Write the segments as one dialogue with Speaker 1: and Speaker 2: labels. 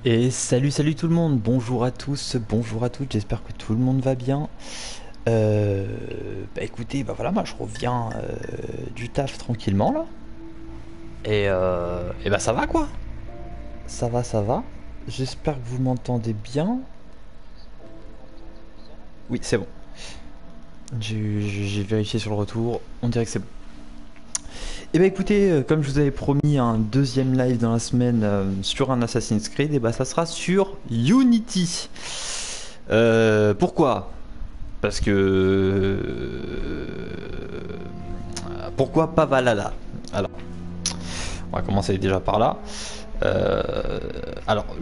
Speaker 1: Et salut tout le monde, bonjour à tous, bonjour à toutes, j'espère que tout le monde va bien. Écoutez, bah voilà, moi je reviens du taf tranquillement là. Et bah ça va quoi. Ça va. J'espère que vous m'entendez bien. Oui, c'est bon. J'ai vérifié sur le retour, on dirait que c'est bon. Et bah écoutez, comme je vous avais promis un deuxième live dans la semaine sur un Assassin's Creed, et bah ça sera sur Unity. Pourquoi? Parce que pourquoi pas Valhalla? Alors, on va commencer déjà par là. Alors,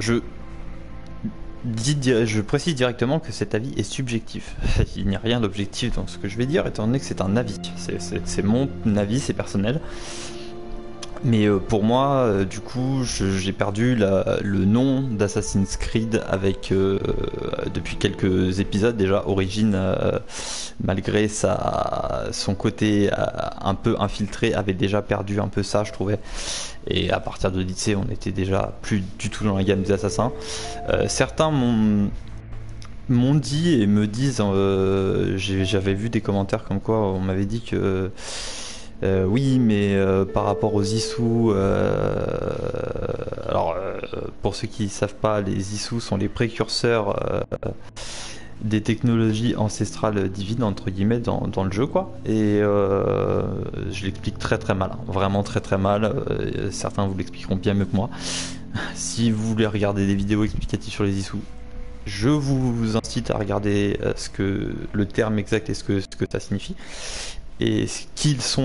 Speaker 1: je précise directement que cet avis est subjectif. Il n'y a rien d'objectif dans ce que je vais dire, étant donné que c'est un avis. C'est mon avis, c'est personnel. Mais pour moi, du coup, j'ai perdu le nom d'Assassin's Creed avec depuis quelques épisodes déjà. Origin, malgré son côté un peu infiltré, avait déjà perdu un peu ça, je trouvais. Et à partir de lycée, on était déjà plus du tout dans la gamme des assassins. Certains m'ont dit et me disent, j'avais vu des commentaires comme quoi on m'avait dit que oui, mais par rapport aux Issous, alors pour ceux qui ne savent pas, les Issous sont les précurseurs des technologies ancestrales divines entre guillemets dans le jeu quoi. Et je l'explique très mal, hein. Vraiment très mal. Certains vous l'expliqueront bien mieux que moi. Si vous voulez regarder des vidéos explicatives sur les Issous, je vous incite à regarder le terme exact et ce que ça signifie et ce qu'ils sont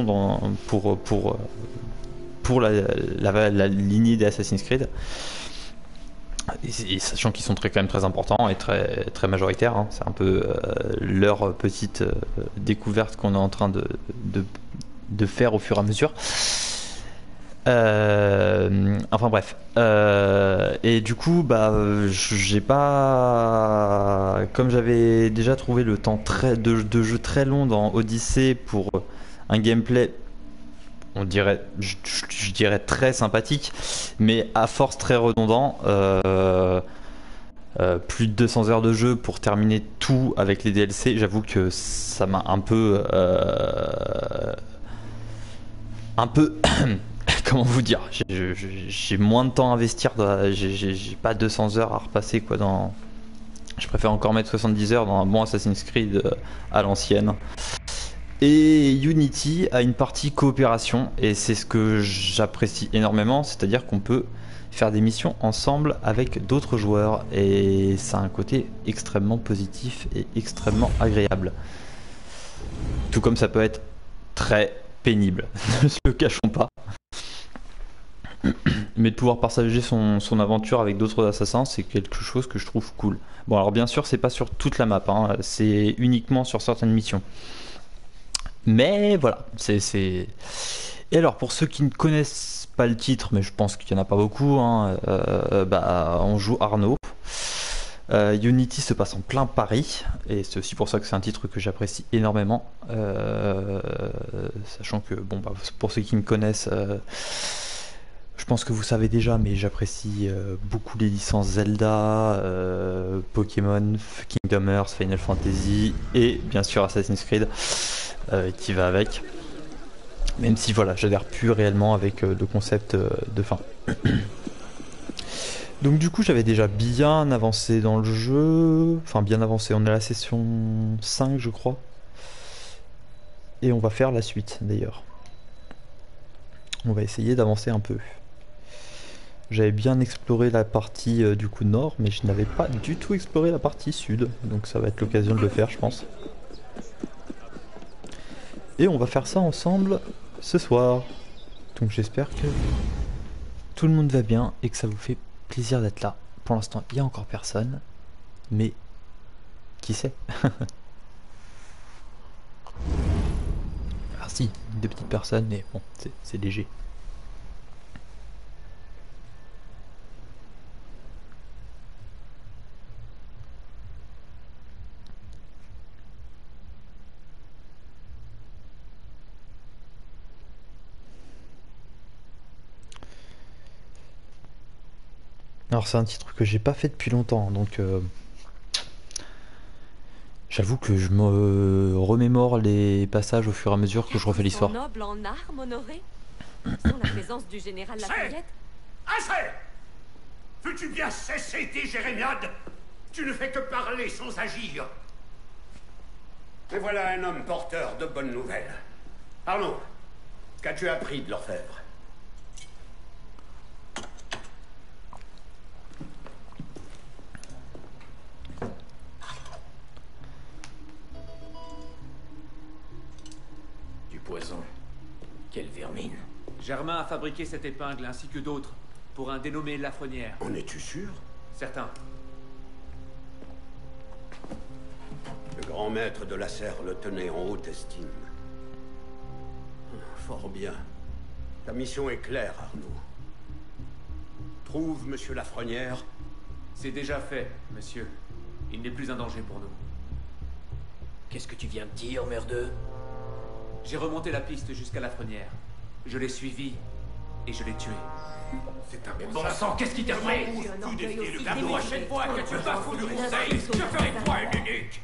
Speaker 1: pour la lignée des Assassin's Creed. Et sachant qu'ils sont quand même très importants et très majoritaires, hein. C'est un peu leur petite découverte qu'on est en train de faire au fur et à mesure. Enfin bref. Et du coup, bah, j'ai pas. Comme j'avais déjà trouvé le temps de jeu très long dans Odyssey pour un gameplay, on dirait, je dirais très sympathique, mais à force très redondant. Plus de 200 heures de jeu pour terminer tout avec les DLC, j'avoue que ça m'a un peu comment vous dire, j'ai moins de temps à investir, j'ai pas 200 heures à repasser quoi dans. Je préfère encore mettre 70 heures dans un bon Assassin's Creed à l'ancienne. Et Unity a une partie coopération et c'est ce que j'apprécie énormément, c'est-à-dire qu'on peut faire des missions ensemble avec d'autres joueurs et ça a un côté extrêmement positif et extrêmement agréable. Tout comme ça peut être très pénible, ne se le cachons pas. Mais de pouvoir partager son aventure avec d'autres assassins, c'est quelque chose que je trouve cool. Bon, alors bien sûr, c'est pas sur toute la map, hein, c'est uniquement sur certaines missions. Mais voilà, c'est. Et alors, pour ceux qui ne connaissent pas le titre, mais je pense qu'il n'y en a pas beaucoup, hein, bah, on joue Arnaud. Unity se passe en plein Paris, et c'est aussi pour ça que c'est un titre que j'apprécie énormément. Sachant que, bon, bah, pour ceux qui me connaissent, je pense que vous savez déjà, mais j'apprécie beaucoup les licences Zelda, Pokémon, Kingdom Hearts, Final Fantasy et bien sûr Assassin's Creed qui va avec. Même si voilà, j'adhère plus réellement avec le concept de fin. Donc du coup j'avais déjà bien avancé dans le jeu. Enfin bien avancé, on est à la session 5 je crois. Et on va faire la suite d'ailleurs. On va essayer d'avancer un peu. J'avais bien exploré la partie du coup nord, mais je n'avais pas du tout exploré la partie sud. Donc ça va être l'occasion de le faire je pense. Et on va faire ça ensemble ce soir. Donc j'espère que tout le monde va bien et que ça vous fait plaisir d'être là. Pour l'instant, il n'y a encore personne, mais qui sait. Ah si, deux petites personnes, mais bon, c'est léger. Alors c'est un titre que j'ai pas fait depuis longtemps, donc j'avoue que je me remémore les passages au fur et à mesure que je refais l'histoire.
Speaker 2: Noble en armes, honoré. Sans la présence du général Lafayette.
Speaker 3: Assez! Veux-tu bien cesser tes jérémiades? Tu ne fais que parler sans agir. Et voilà un homme porteur de bonnes nouvelles. Allons, qu'as-tu appris de l'orfèvre?
Speaker 4: Du poison. Quelle vermine.
Speaker 5: Germain a fabriqué cette épingle ainsi que d'autres pour un dénommé Lafrenière.
Speaker 3: En es-tu sûr?
Speaker 5: Certain.
Speaker 3: Le grand maître de la serre le tenait en haute estime. Fort bien. Ta mission est claire, Arnaud. Trouve Monsieur Lafrenière.
Speaker 5: C'est déjà fait, monsieur. Il n'est plus un danger pour nous.
Speaker 4: Qu'est-ce que tu viens de dire, merdeux?
Speaker 5: J'ai remonté la piste jusqu'à Lafrenière. Je l'ai suivi et je l'ai tué.
Speaker 3: C'est un
Speaker 4: Bon sang, qu'est-ce qui t'a pris? La prochaine fois que tu bafoues le conseil, je ferai de toi une unique.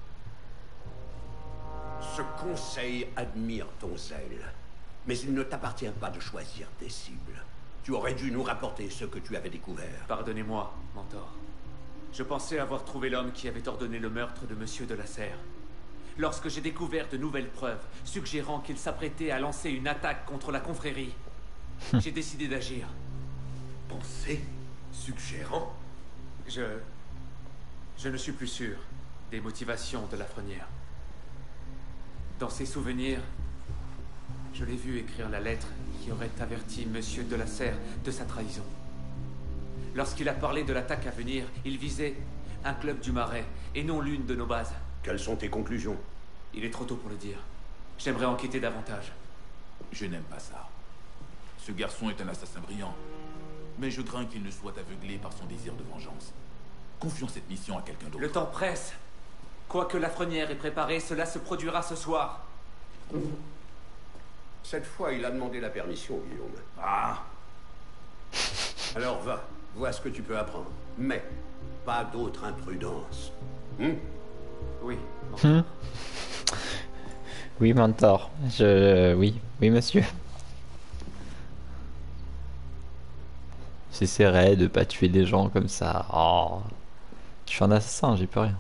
Speaker 3: Ce conseil admire ton zèle, mais il ne t'appartient pas de choisir tes cibles. Tu aurais dû nous rapporter ce que tu avais découvert.
Speaker 5: Pardonnez-moi, mentor. Je pensais avoir trouvé l'homme qui avait ordonné le meurtre de Monsieur de la Serre. Lorsque j'ai découvert de nouvelles preuves suggérant qu'il s'apprêtait à lancer une attaque contre la confrérie, j'ai décidé d'agir.
Speaker 3: Penser? Suggérant?
Speaker 5: Je ne suis plus sûr des motivations de Lafrenière. Dans ses souvenirs, je l'ai vu écrire la lettre qui aurait averti Monsieur de la Serre de sa trahison. Lorsqu'il a parlé de l'attaque à venir, il visait un club du Marais et non l'une de nos bases.
Speaker 3: Quelles sont tes conclusions?
Speaker 5: Il est trop tôt pour le dire. J'aimerais enquêter davantage.
Speaker 6: Je n'aime pas ça. Ce garçon est un assassin brillant. Mais je crains qu'il ne soit aveuglé par son désir de vengeance. Confions cette mission à quelqu'un d'autre.
Speaker 5: Le temps presse. Quoi que Lafrenière ait préparé, cela se produira ce soir.
Speaker 3: Cette fois, il a demandé la permission, Guillaume.
Speaker 6: Ah!
Speaker 3: Alors va, vois ce que tu peux apprendre. Mais, pas d'autre imprudence.
Speaker 5: Oui.
Speaker 1: Oui, mentor. Oui, monsieur. J'essaierai de pas tuer des gens comme ça. Oh. Je suis un assassin, j'ai plus rien.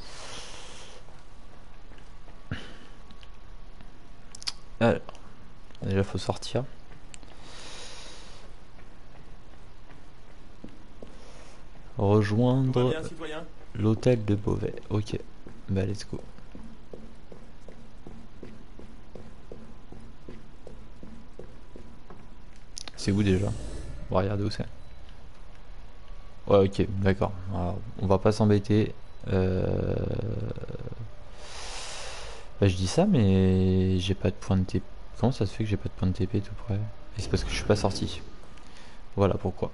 Speaker 1: Alors, déjà faut sortir. Rejoindre l'hôtel de Beauvais. Ok, bah let's go. C'est où déjà? On va regarder où c'est. Ouais, ok, d'accord. On va pas s'embêter. Bah, je dis ça, mais j'ai pas de point de TP. Comment ça se fait que j'ai pas de point de TP tout près? Et c'est parce que je suis pas sorti. Voilà pourquoi.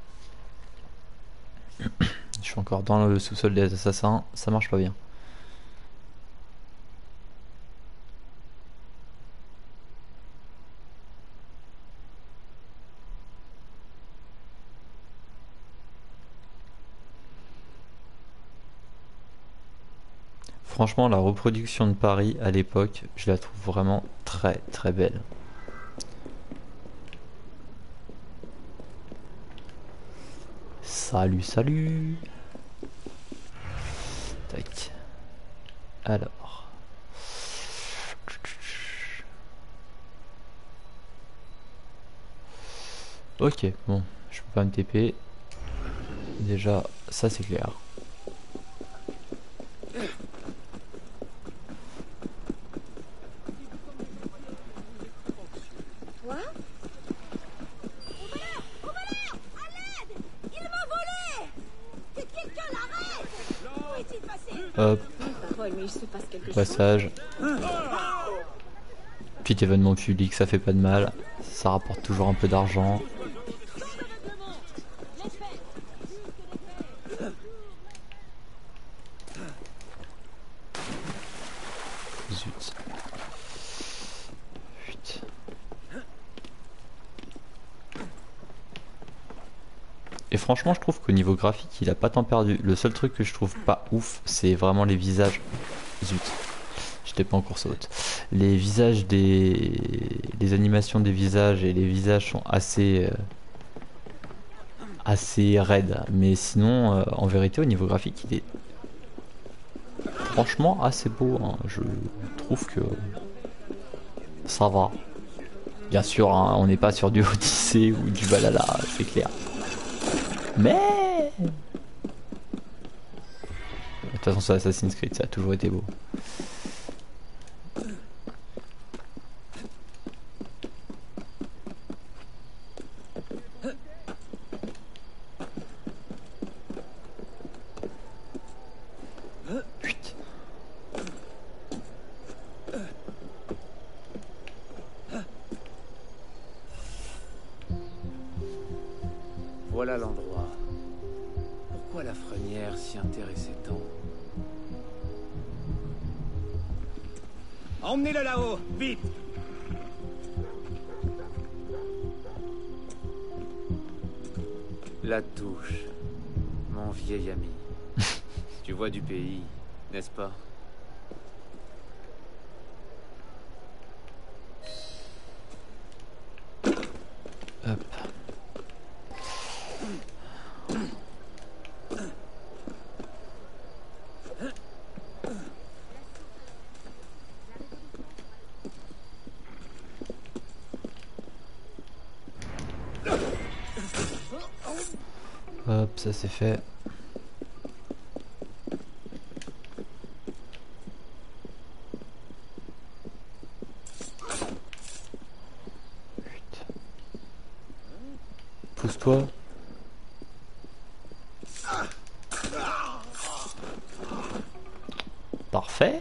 Speaker 1: Je suis encore dans le sous-sol des assassins. Ça marche pas bien. Franchement, la reproduction de Paris à l'époque, je la trouve vraiment très très belle. Salut, salut. Tac. Alors. Ok, bon, je peux pas me TP. Déjà, ça c'est clair. Hop, passage. Petit événement public, ça fait pas de mal. Ça rapporte toujours un peu d'argent. Zut. Putain. Et franchement, je trouve qu'au niveau graphique, il a pas tant perdu. Le seul truc que je trouve pas ouf, c'est vraiment les visages. Zut, j'étais pas en course haute. Les visages les animations des visages et les visages sont assez raides. Mais sinon, en vérité, au niveau graphique, il est franchement assez beau. Hein. Je trouve que ça va. Bien sûr, hein, on n'est pas sur du Odyssey ou du Valhalla, c'est clair. Mais de toute façon, sur Assassin's Creed, ça a toujours été beau.
Speaker 5: Voilà l'endroit. Pourquoi la Frenière s'y intéressait tant?
Speaker 4: Emmenez-le là-haut, vite!
Speaker 5: La touche, mon vieil ami. Tu vois du pays, n'est-ce pas?
Speaker 1: Hop. Hop, ça c'est fait. Pousse-toi. Parfait.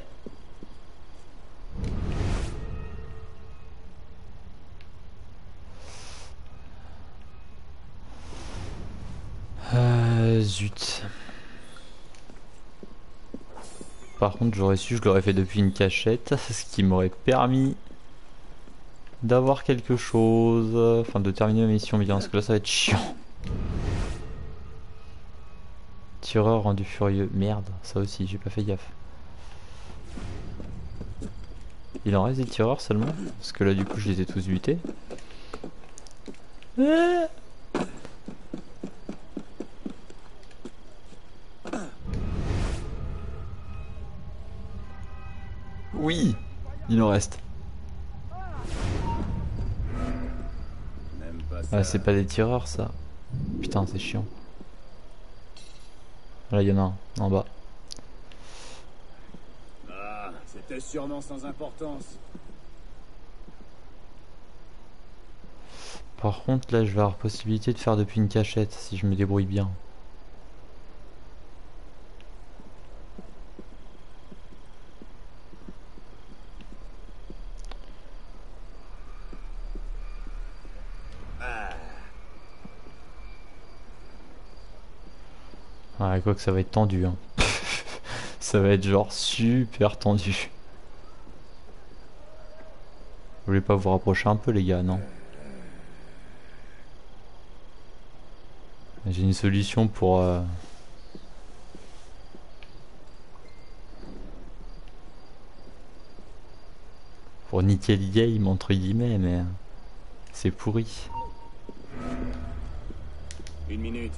Speaker 1: Zut. Par contre, j'aurais su, je l'aurais fait depuis une cachette, ce qui m'aurait permis d'avoir quelque chose, enfin de terminer ma mission bien, parce que là ça va être chiant. Tireur rendu furieux, merde, ça aussi, j'ai pas fait gaffe. Il en reste des tireurs seulement, parce que là du coup je les ai tous butés. Oui, il en reste. Ah, c'est pas des tireurs ça. Putain, c'est chiant. Là, il y en a un en bas.
Speaker 4: Ah, c'était sûrement sans importance.
Speaker 1: Par contre, là, je vais avoir possibilité de faire depuis une cachette si je me débrouille bien. Ouais, quoi que ça va être tendu. Hein. Ça va être genre super tendu. Vous voulez pas vous rapprocher un peu, les gars, non? J'ai une solution pour niquer le game, entre guillemets, mais c'est pourri.
Speaker 4: Une minute.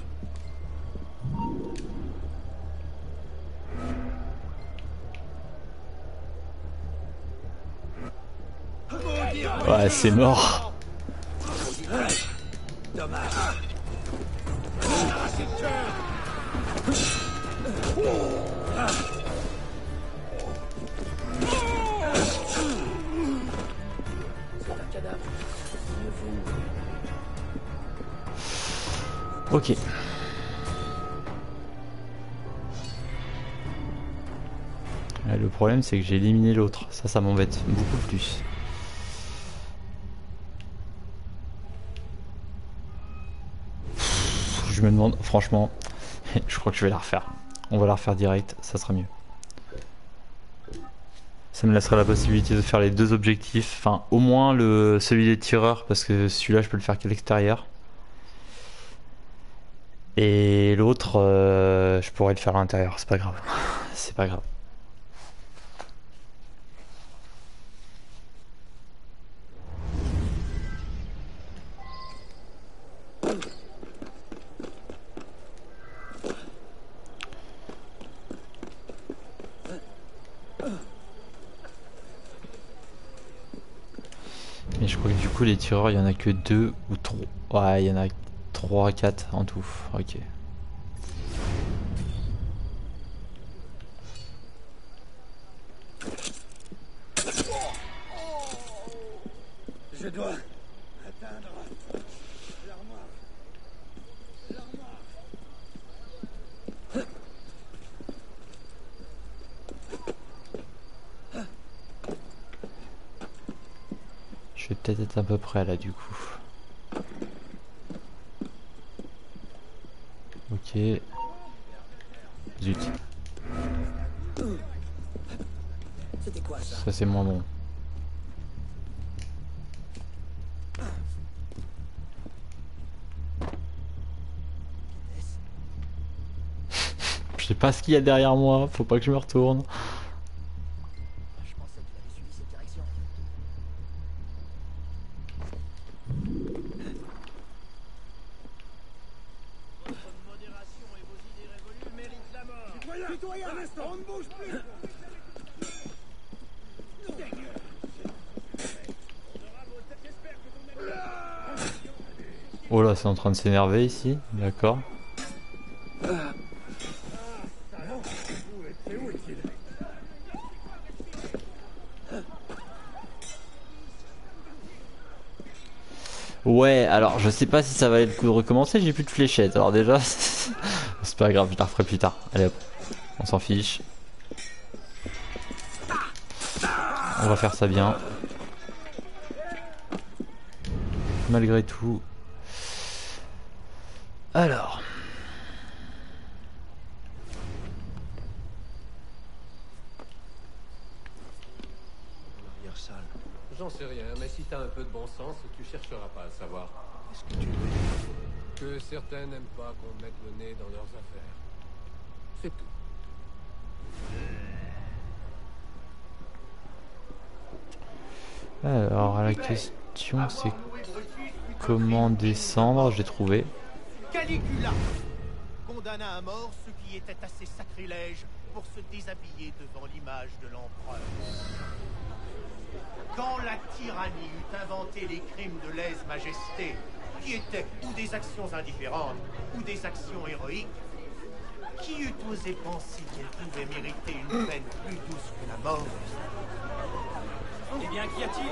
Speaker 1: Ouais, c'est mort.
Speaker 4: Dommage. C'est un cadavre.
Speaker 1: Ok. Le problème c'est que j'ai éliminé l'autre. Ça m'embête beaucoup plus. Je me demande, franchement, je crois que je vais la refaire. On va la refaire direct, ça sera mieux. Ça me laissera la possibilité de faire les deux objectifs. Enfin, au moins celui des tireurs, parce que celui-là je peux le faire qu'à l'extérieur. Et l'autre, je pourrais le faire à l'intérieur, c'est pas grave. C'est pas grave. Mais je crois que du coup les tireurs il y en a que 2 ou 3. Ouais, il y en a 3, 4 en tout. Ok.
Speaker 7: Je dois atteindre l'armoire.
Speaker 1: Je vais peut-être être à peu près là du coup. Ok. Zut.
Speaker 7: C'était quoi ça?
Speaker 1: Ça c'est moins bon. Je sais pas ce qu'il y a derrière moi, faut pas que je me retourne.
Speaker 7: Je pensais qu'il avait suivi cette direction. Votre modération et vos idées révolues méritent la mort. Citoyen, un instant, on ne bouge plus.
Speaker 1: Oh là, c'est en train de s'énerver ici, d'accord. Ouais, alors je sais pas si ça valait le coup de recommencer, j'ai plus de fléchettes. Alors déjà, c'est pas grave, je la referai plus tard. Allez hop, on s'en fiche. On va faire ça bien. Malgré tout. Alors.
Speaker 8: J'en sais rien, mais si t'as un peu de bon sens, tu chercheras pas à le savoir.
Speaker 7: Est-ce que tu veux dire?
Speaker 8: Que certains n'aiment pas qu'on mette le nez dans leurs affaires. C'est tout.
Speaker 1: Alors la question c'est comment descendre, j'ai trouvé.
Speaker 9: Caligula condamna à mort ceux qui étaient assez sacrilèges pour se déshabiller devant l'image de l'empereur. Quand la tyrannie eut inventé les crimes de lèse-majesté, qui étaient ou des actions indifférentes ou des actions héroïques, qui eût osé penser qu'elle pouvait mériter une peine plus douce que la mort? Eh bien, qu'y a-t-il?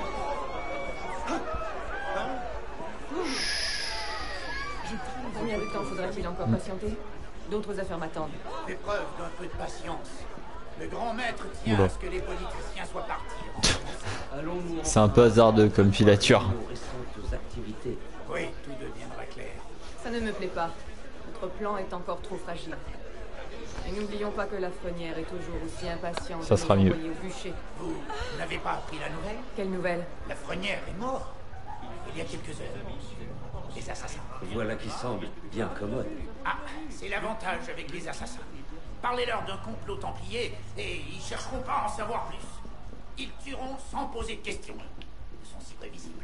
Speaker 2: Combien de temps faudra-t-il encore patienter? D'autres affaires m'attendent.
Speaker 9: Fais preuve d'un peu de patience. Le grand maître tient à ce que les politiciens soient partis.
Speaker 1: C'est un peu hasardeux comme filature.
Speaker 9: Oui, tout deviendra clair.
Speaker 2: Ça ne me plaît pas. Notre plan est encore trop fragile. Et n'oublions pas que la Frenière est toujours aussi impatiente
Speaker 1: Ça
Speaker 2: de
Speaker 1: sera
Speaker 2: nous
Speaker 1: mieux.
Speaker 2: envoyer au bûcher.
Speaker 9: Vous n'avez pas appris la nouvelle?
Speaker 2: Quelle nouvelle?
Speaker 9: La Frenière est mort. Il y a quelques heures. Les assassins.
Speaker 10: Voilà qui semble bien commode.
Speaker 9: Ah, c'est l'avantage avec les assassins. Parlez-leur d'un complot templier et ils chercheront pas à en savoir plus. Ils tueront sans poser de questions. Ils sont si prévisibles.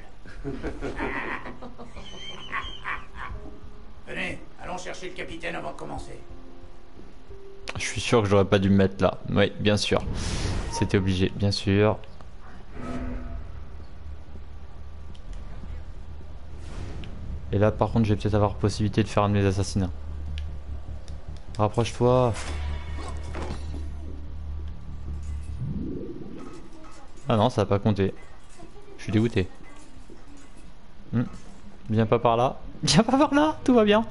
Speaker 9: Venez, allons chercher le capitaine avant de commencer.
Speaker 1: Je suis sûr que j'aurais pas dû me mettre là. Oui, bien sûr. C'était obligé, bien sûr. Et là par contre je vais peut-être avoir possibilité de faire un de mes assassinats. Rapproche-toi. Ah non, ça a pas compté. Je suis dégoûté. Viens pas par là. Viens pas par là, tout va bien.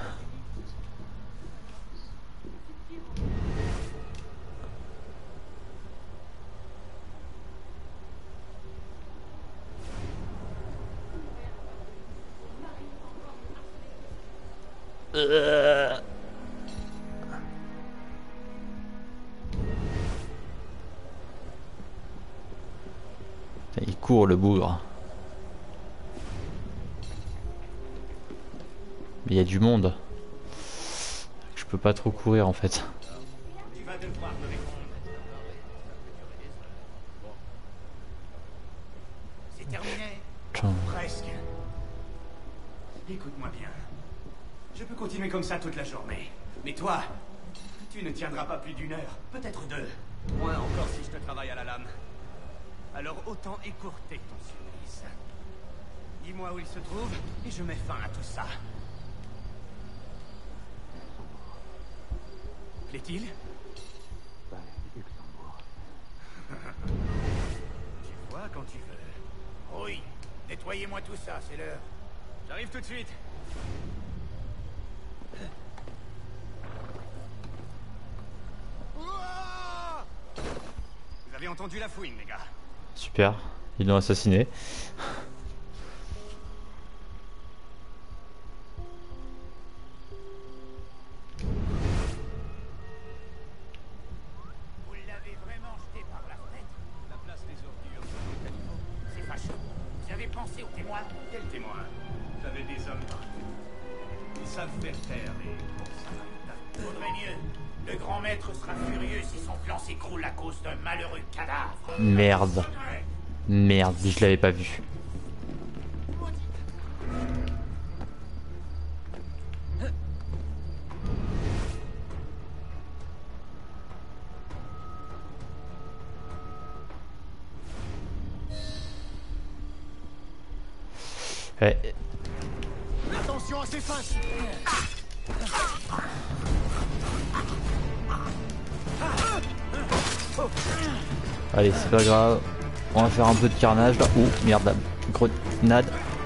Speaker 1: Il court le bougre. Mais il y a du monde. peux pas trop courir en fait.
Speaker 9: Tu vas devoir me répondre. C'est terminé.
Speaker 1: Tiens.
Speaker 9: Presque. Écoute-moi bien. Je peux continuer comme ça toute la journée. Mais toi, tu ne tiendras pas plus d'1 heure, peut-être 2. Moins encore si je te travaille à la lame. Alors autant écourter ton supplice. Dis-moi où il se trouve et je mets fin à tout ça. Plaît-il? Tu vois quand tu veux. Oui. Nettoyez-moi tout ça, c'est l'heure. J'arrive tout de suite. Vous avez entendu la fouine, les gars?
Speaker 1: Super, ils l'ont assassiné.
Speaker 9: Vous l'avez vraiment jeté par la fenêtre? La place des ordures. C'est fâcheux. Vous avez pensé aux témoins? Quels témoins? Vous avez des hommes partout. Ils savent faire taire et pour ça. Faudrait mieux. Le grand maître sera furieux si son plan s'écroule à cause d'un malheureux cadavre.
Speaker 1: Merde. Merde, je l'avais pas vu. Ouais.
Speaker 9: Attention à ses faces.
Speaker 1: Allez, c'est pas grave. On va faire un peu de carnage là. Ouh, merde, la grenade.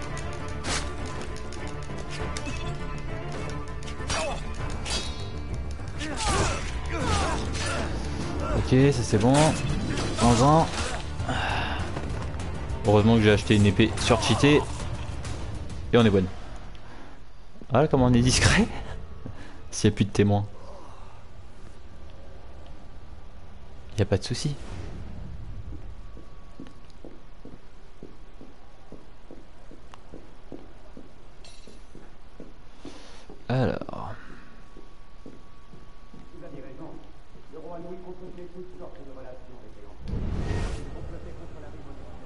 Speaker 1: Ok, ça c'est bon. En. Heureusement que j'ai acheté une épée surcheatée. Et on est bonne. Voilà comment on est discret. S'il n'y a plus de témoins. Y a pas de souci. Alors.
Speaker 9: Vous avez raison. Le roi Louis proposait toutes sortes de relations avec les enfants. Il complotait contre la révolution.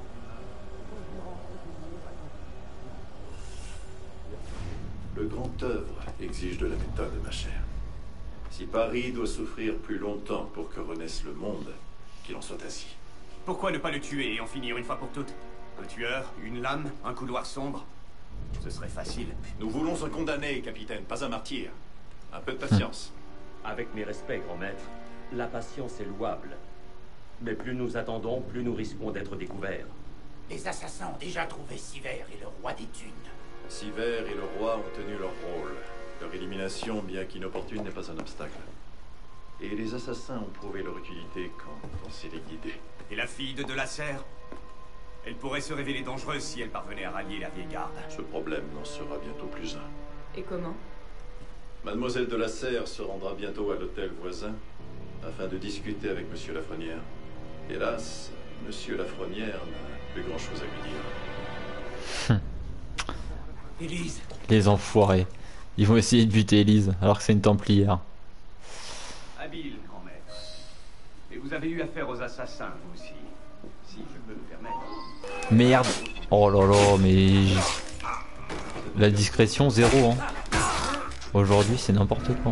Speaker 11: Le grand œuvre exige de la méthode, ma chère. Si Paris doit souffrir plus longtemps pour que renaisse le monde, qu'il en soit ainsi.
Speaker 9: Pourquoi ne pas le tuer et en finir une fois pour toutes? Un tueur, une lame, un couloir sombre? Ce serait facile.
Speaker 11: Nous voulons un condamné, capitaine, pas un martyr. Un peu de patience.
Speaker 10: Avec mes respects, grand maître, la patience est louable. Mais plus nous attendons, plus nous risquons d'être découverts.
Speaker 3: Les assassins ont déjà trouvé Siver et le roi des dunes.
Speaker 11: Siver et le roi ont tenu leur rôle. Leur élimination, bien qu'inopportune, n'est pas un obstacle. Et les assassins ont prouvé leur utilité quand on sait les guider.
Speaker 9: Et la fille de la Serre? Elle pourrait se révéler dangereuse si elle parvenait à rallier la vieille garde.
Speaker 11: Ce problème n'en sera bientôt plus un.
Speaker 2: Et comment?
Speaker 11: Mademoiselle de la Serre se rendra bientôt à l'hôtel voisin afin de discuter avec Monsieur Lafrenière. Hélas, Monsieur Lafrenière n'a plus grand-chose à lui dire.
Speaker 9: Élise.
Speaker 1: Les enfoirés. Ils vont essayer de buter Élise alors que c'est une templière.
Speaker 9: Habile, grand maître. Et vous avez eu affaire aux assassins, vous aussi. Si je peux me permettre.
Speaker 1: Merde. Oh là là, mais... La discrétion, zéro, hein. Aujourd'hui, c'est n'importe quoi.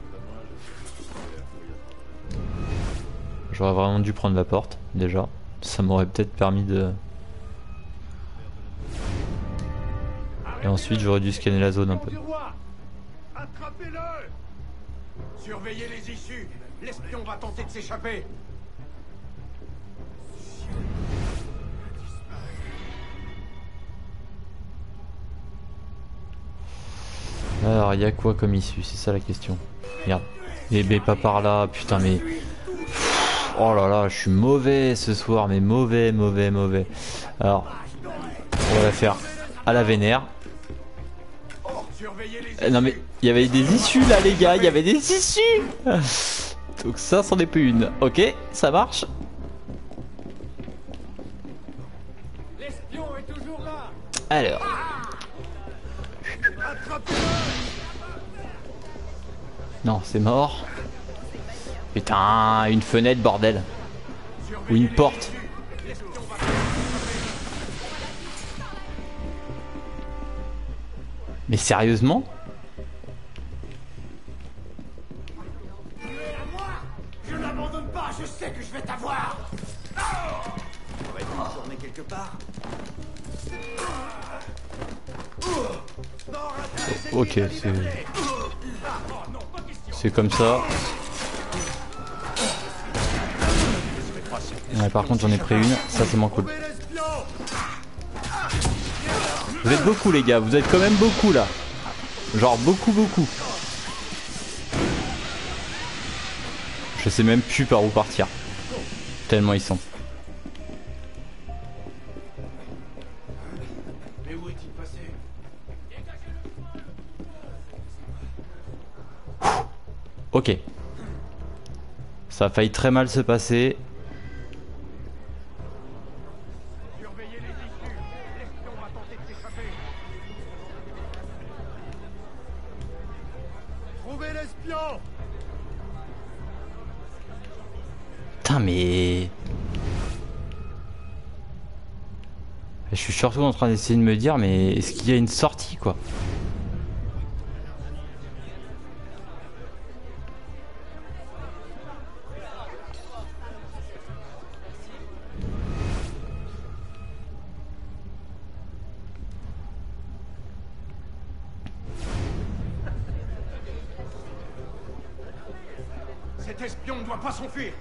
Speaker 1: J'aurais vraiment dû prendre la porte, déjà. Ça m'aurait peut-être permis de... Et ensuite, j'aurais dû scanner la zone un peu.
Speaker 9: Attrapez-le! Surveillez les issues. L'espion va tenter de s'échapper.
Speaker 1: Alors, il y a quoi comme issue? C'est ça la question. Merde. Mais pas par là, putain, mais... Oh là là, je suis mauvais ce soir, mais mauvais. Alors, on va la faire à la vénère. Non mais, il y avait des issues là les gars, il y avait des issues. Donc ça, c'en est plus une. Ok, ça marche.
Speaker 9: L'espion est toujours là.
Speaker 1: Alors. Non, c'est mort. Putain, une fenêtre, bordel. Ou une porte. Mais sérieusement?
Speaker 7: Je n'abandonne pas, je sais que je vais t'avoir. On va être tourner quelque part.
Speaker 1: Ok, c'est comme ça. Ouais, par contre j'en ai pris une, ça c'est moins cool. Vous êtes beaucoup les gars, vous êtes quand même beaucoup là. Genre beaucoup. Je sais même plus par où partir. Tellement ils sont.
Speaker 7: Mais où est-il passé?
Speaker 1: Ok. Ça a failli très mal se passer.
Speaker 7: Surveillez les issues. L'espion va tenter de s'échapper. Trouvez l'espion.
Speaker 1: Putain mais... Je suis surtout en train d'essayer de me dire mais est-ce qu'il y a une sortie quoi?
Speaker 7: Cet espion ne doit pas s'enfuir.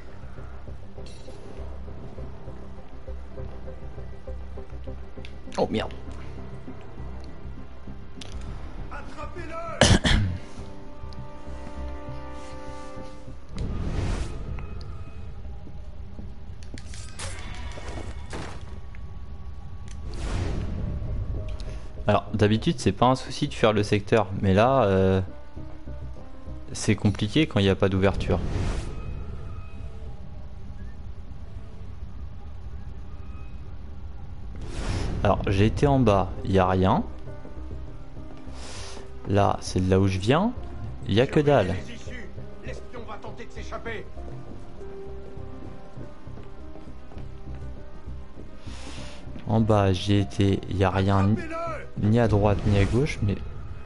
Speaker 1: Oh merde.
Speaker 7: Attrapez-le.
Speaker 1: Alors d'habitude c'est pas un souci de faire le secteur, mais là c'est compliqué quand il n'y a pas d'ouverture. Alors j'ai été en bas, il n'y a rien. Là c'est de là où je viens, il n'y a que dalle.
Speaker 7: L'espion va tenter de s'échapper.
Speaker 1: En bas j'y ai été, il n'y a rien ni à droite ni à gauche, mais...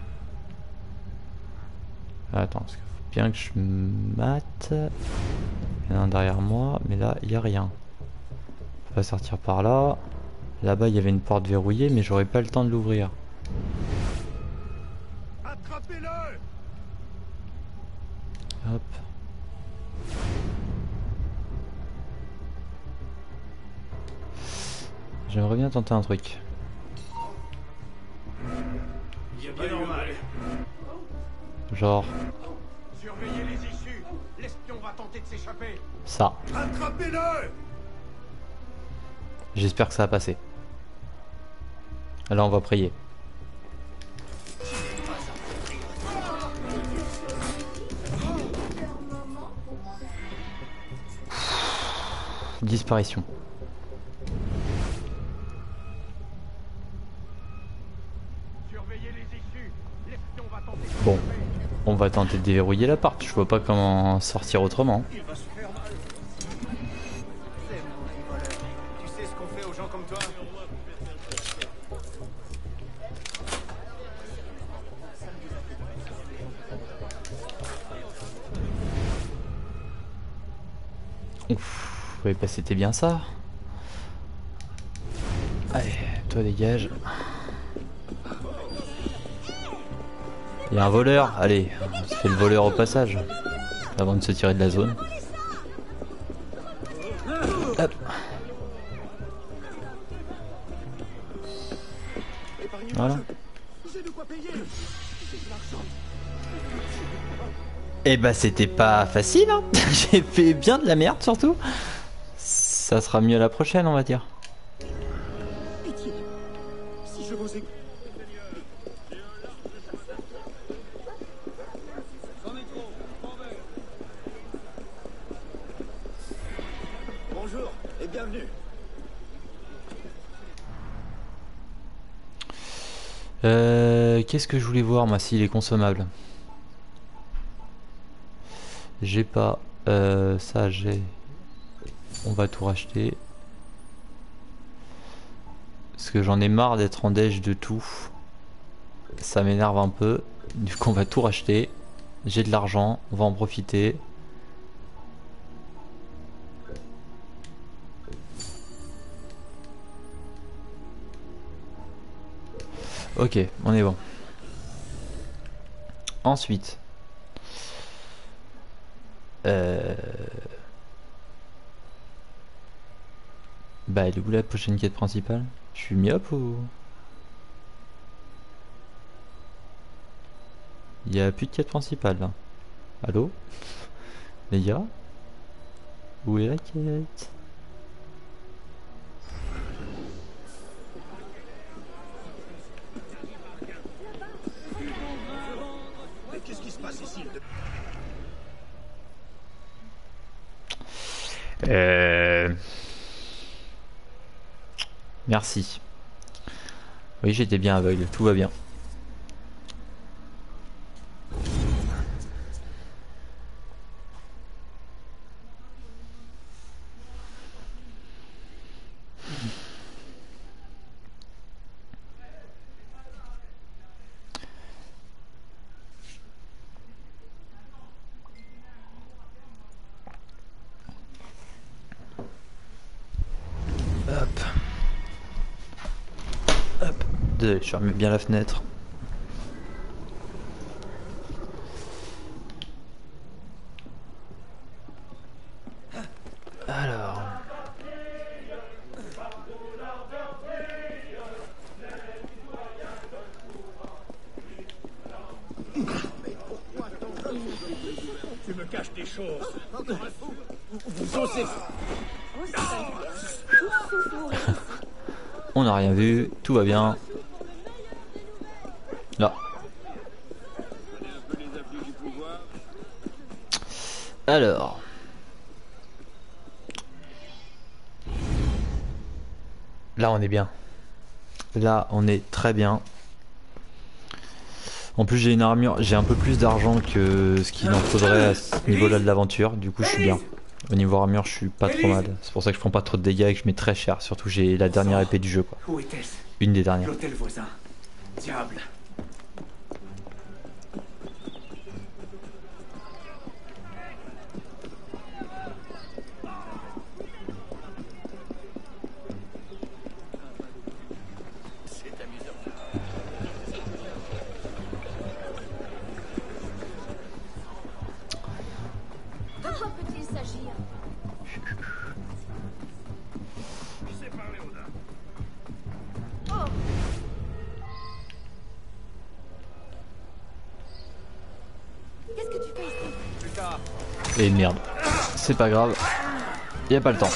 Speaker 1: Attends, parce qu'il faut bien que je mate. Il y en a un derrière moi, mais là il n'y a rien. On va sortir par là. Là-bas il y avait une porte verrouillée, mais j'aurais pas le temps de l'ouvrir.
Speaker 7: Attrapez-le.
Speaker 1: Hop. J'aimerais bien tenter un truc.
Speaker 7: Il y a pas normal.
Speaker 1: Genre
Speaker 7: Surveillez les issues. L'espion va tenter de s'échapper.
Speaker 1: ça.
Speaker 7: Attrapez-le.
Speaker 1: J'espère que ça va passer. Là on va prier. Disparition.
Speaker 7: Surveillez les issues. L'espion va tenter de
Speaker 1: Bon, on va tenter de déverrouiller l'appart. Je vois pas comment sortir autrement.
Speaker 7: Il va se faire mal. C'est mon petit voleur. Tu sais ce qu'on fait aux gens comme toi?
Speaker 1: Ouf, ouais, bah c'était bien ça. Allez, toi dégage. Il y a un voleur, allez, on se fait le voleur au passage. Avant de se tirer de la zone. Hop. Voilà. Et bah c'était pas facile hein. J'ai fait bien de la merde surtout. Ça sera mieux la prochaine on va dire.
Speaker 7: Pitié. Si je vous ai... Bonjour et bienvenue.
Speaker 1: Qu'est-ce que je voulais voir moi s'il est consommable? J'ai pas. Ça, j'ai. On va tout racheter. Parce que j'en ai marre d'être en déj de tout. Ça m'énerve un peu. Du coup, on va tout racheter. J'ai de l'argent, on va en profiter. Ok, on est bon. Ensuite. Bah, elle est où la prochaine quête principale? Je suis myope ou... Il y a plus de quête principale là. Allô? Les gars? Où est la quête?
Speaker 7: Mais qu'est-ce qui se passe ici?
Speaker 1: Merci. Oui, j'étais bien aveugle, tout va bien. Hop. Hop. Désolé, je remets bien la fenêtre. Alors.
Speaker 7: Tu me caches des choses. Vous osez.
Speaker 1: On n'a rien vu, tout va bien. Là. Alors. Là on est bien. Là on est très bien. En plus j'ai une armure, j'ai un peu plus d'argent que ce qu'il en faudrait à ce niveau-là de l'aventure. Du coup je suis bien. Au niveau armure je suis pas trop mal. C'est pour ça que je prends pas trop de dégâts et que je mets très cher. Surtout j'ai la dernière épée du jeu quoi.
Speaker 5: Où était-ce?
Speaker 1: Une des dernières.
Speaker 5: L'hôtel voisin. Diable.
Speaker 12: De quoi peut-il s'agir? Oh. Qu'est-ce que tu fais ici?
Speaker 5: Plus tard.
Speaker 1: Et merde. C'est pas grave. Y a pas le temps.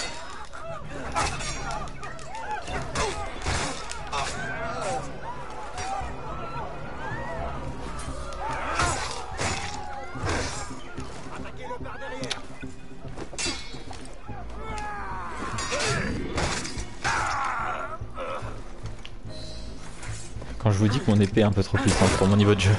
Speaker 1: Quand je vous dis que mon épée est un peu trop puissante pour mon niveau de jeu.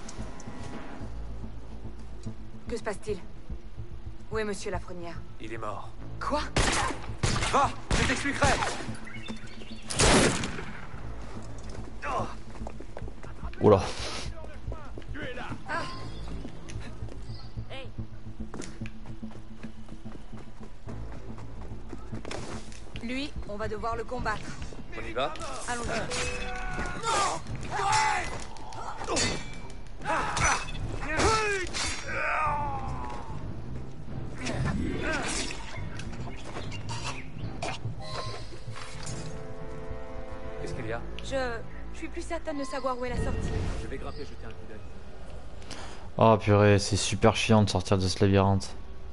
Speaker 2: Que se passe-t-il? Où est Monsieur Lafrenière?
Speaker 5: Il est mort.
Speaker 2: Quoi?
Speaker 5: Va, je t'expliquerai.
Speaker 1: Oula.
Speaker 2: Lui, on va devoir le combattre.
Speaker 5: On y va?
Speaker 2: Allons-y.
Speaker 5: Qu'est-ce qu'il y a?
Speaker 2: Je suis plus certaine de savoir où est la sortie.
Speaker 5: Je vais grimper, jeter un coup d'œil.
Speaker 1: Oh purée, c'est super chiant de sortir de ce labyrinthe.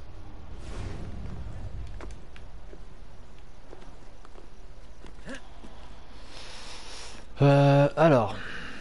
Speaker 1: Alors.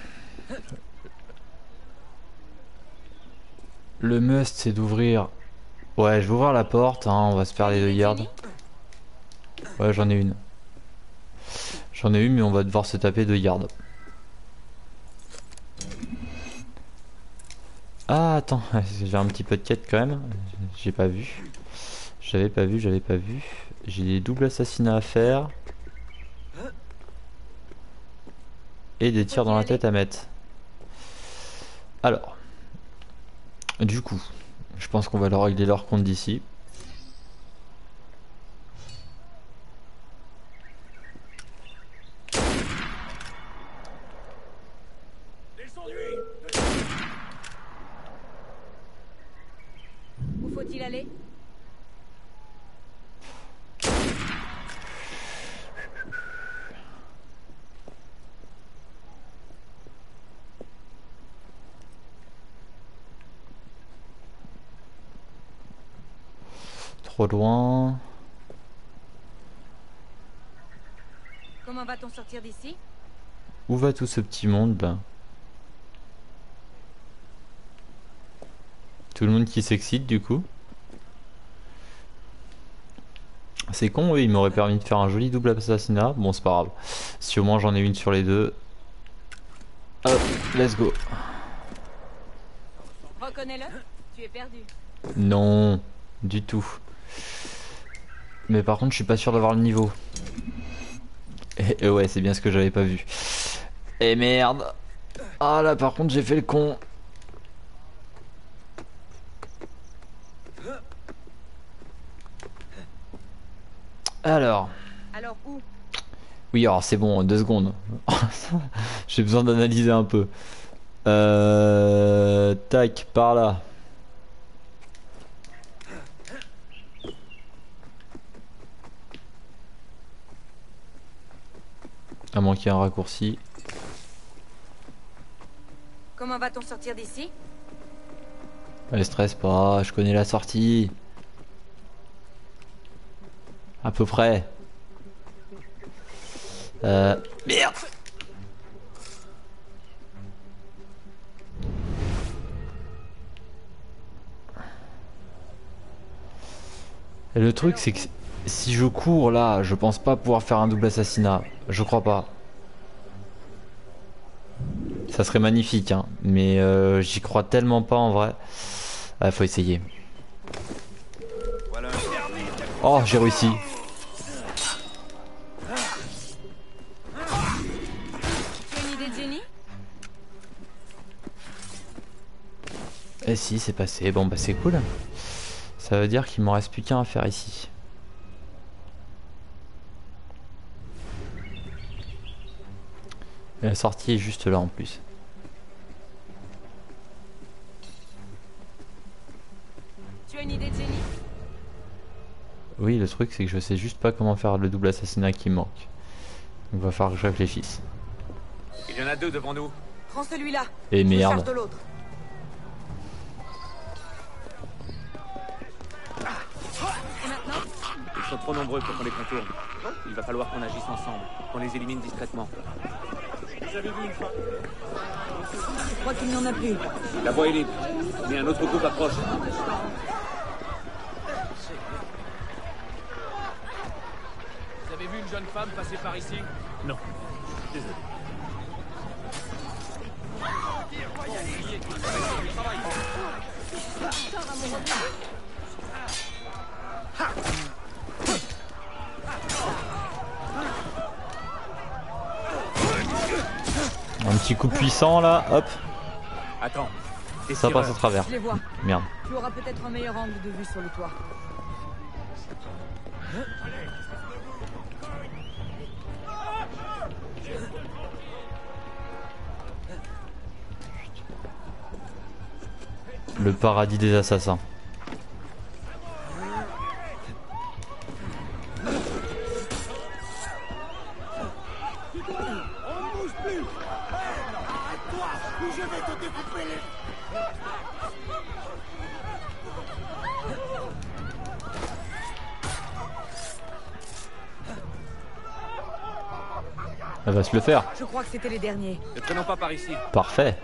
Speaker 1: Le must c'est d'ouvrir. Ouais, je vais ouvrir la porte, hein, on va se faire les 2 yards. Ouais, j'en ai une. J'en ai une, mais on va devoir se taper 2 yards. Ah attends, j'ai un petit peu de quête quand même. J'ai pas vu. J'avais pas vu. J'ai des doubles assassinats à faire. Et des tirs dans la tête à mettre. Alors. Du coup, je pense qu'on va leur régler leur compte d'ici.
Speaker 12: Où faut-il aller?
Speaker 1: Trop loin.
Speaker 12: Comment va-t-on sortir d'ici?
Speaker 1: Où va tout ce petit monde là? Tout le monde qui s'excite du coup. C'est con, oui, il m'aurait permis de faire un joli double assassinat. Bon, c'est pas grave. Si au moins j'en ai une sur les deux. Hop, let's go.
Speaker 12: Reconnais-le, tu es perdu.
Speaker 1: Non, du tout. Mais par contre, je suis pas sûr d'avoir le niveau. Et ouais, c'est bien ce que j'avais pas vu. Et merde. Ah là, par contre, j'ai fait le con. Alors
Speaker 12: où?
Speaker 1: Oui, alors c'est bon, 2 secondes. J'ai besoin d'analyser un peu. Tac, par là. À moins qu'il y ait un raccourci.
Speaker 12: Comment va-t-on sortir d'ici?
Speaker 1: Ne stresse pas, je connais la sortie. À peu près. Merde. Et le truc c'est que si je cours là, je pense pas pouvoir faire un double assassinat. Je crois pas. Ça serait magnifique hein, mais j'y crois tellement pas en vrai. Faut essayer. Oh, j'ai réussi. Et si, c'est passé. Bon bah c'est cool. Ça veut dire qu'il m'en reste plus qu'un à faire ici. Et la sortie est juste là en plus.
Speaker 12: Tu as une idée de génie?
Speaker 1: Oui, le truc c'est que je sais juste pas comment faire le double assassinat qui me manque. Donc va falloir que je réfléchisse.
Speaker 5: Il y en a 2 devant nous.
Speaker 12: Prends celui-là.
Speaker 1: Et merde.
Speaker 12: Charge de l'autre. Et maintenant?
Speaker 5: Ils sont trop nombreux pour qu'on les contourne. Il va falloir qu'on agisse ensemble, qu'on les élimine discrètement.
Speaker 12: Vous avez vu une fois? Je crois qu'il n'y en a plus.
Speaker 5: La voie est libre, mais un autre groupe approche.
Speaker 8: Vous avez vu une jeune femme passer par ici?
Speaker 6: Non. Désolé.
Speaker 1: Un petit coup puissant là, hop.
Speaker 5: Attends.
Speaker 1: Ça passe à travers.
Speaker 12: Je les vois.
Speaker 1: Merde.
Speaker 12: Tu auras peut-être un meilleur angle de vue sur le toit.
Speaker 1: Le paradis des assassins. Elle va se le faire.
Speaker 12: Je crois que c'était les derniers.
Speaker 5: Ne prenons pas par ici.
Speaker 1: Parfait.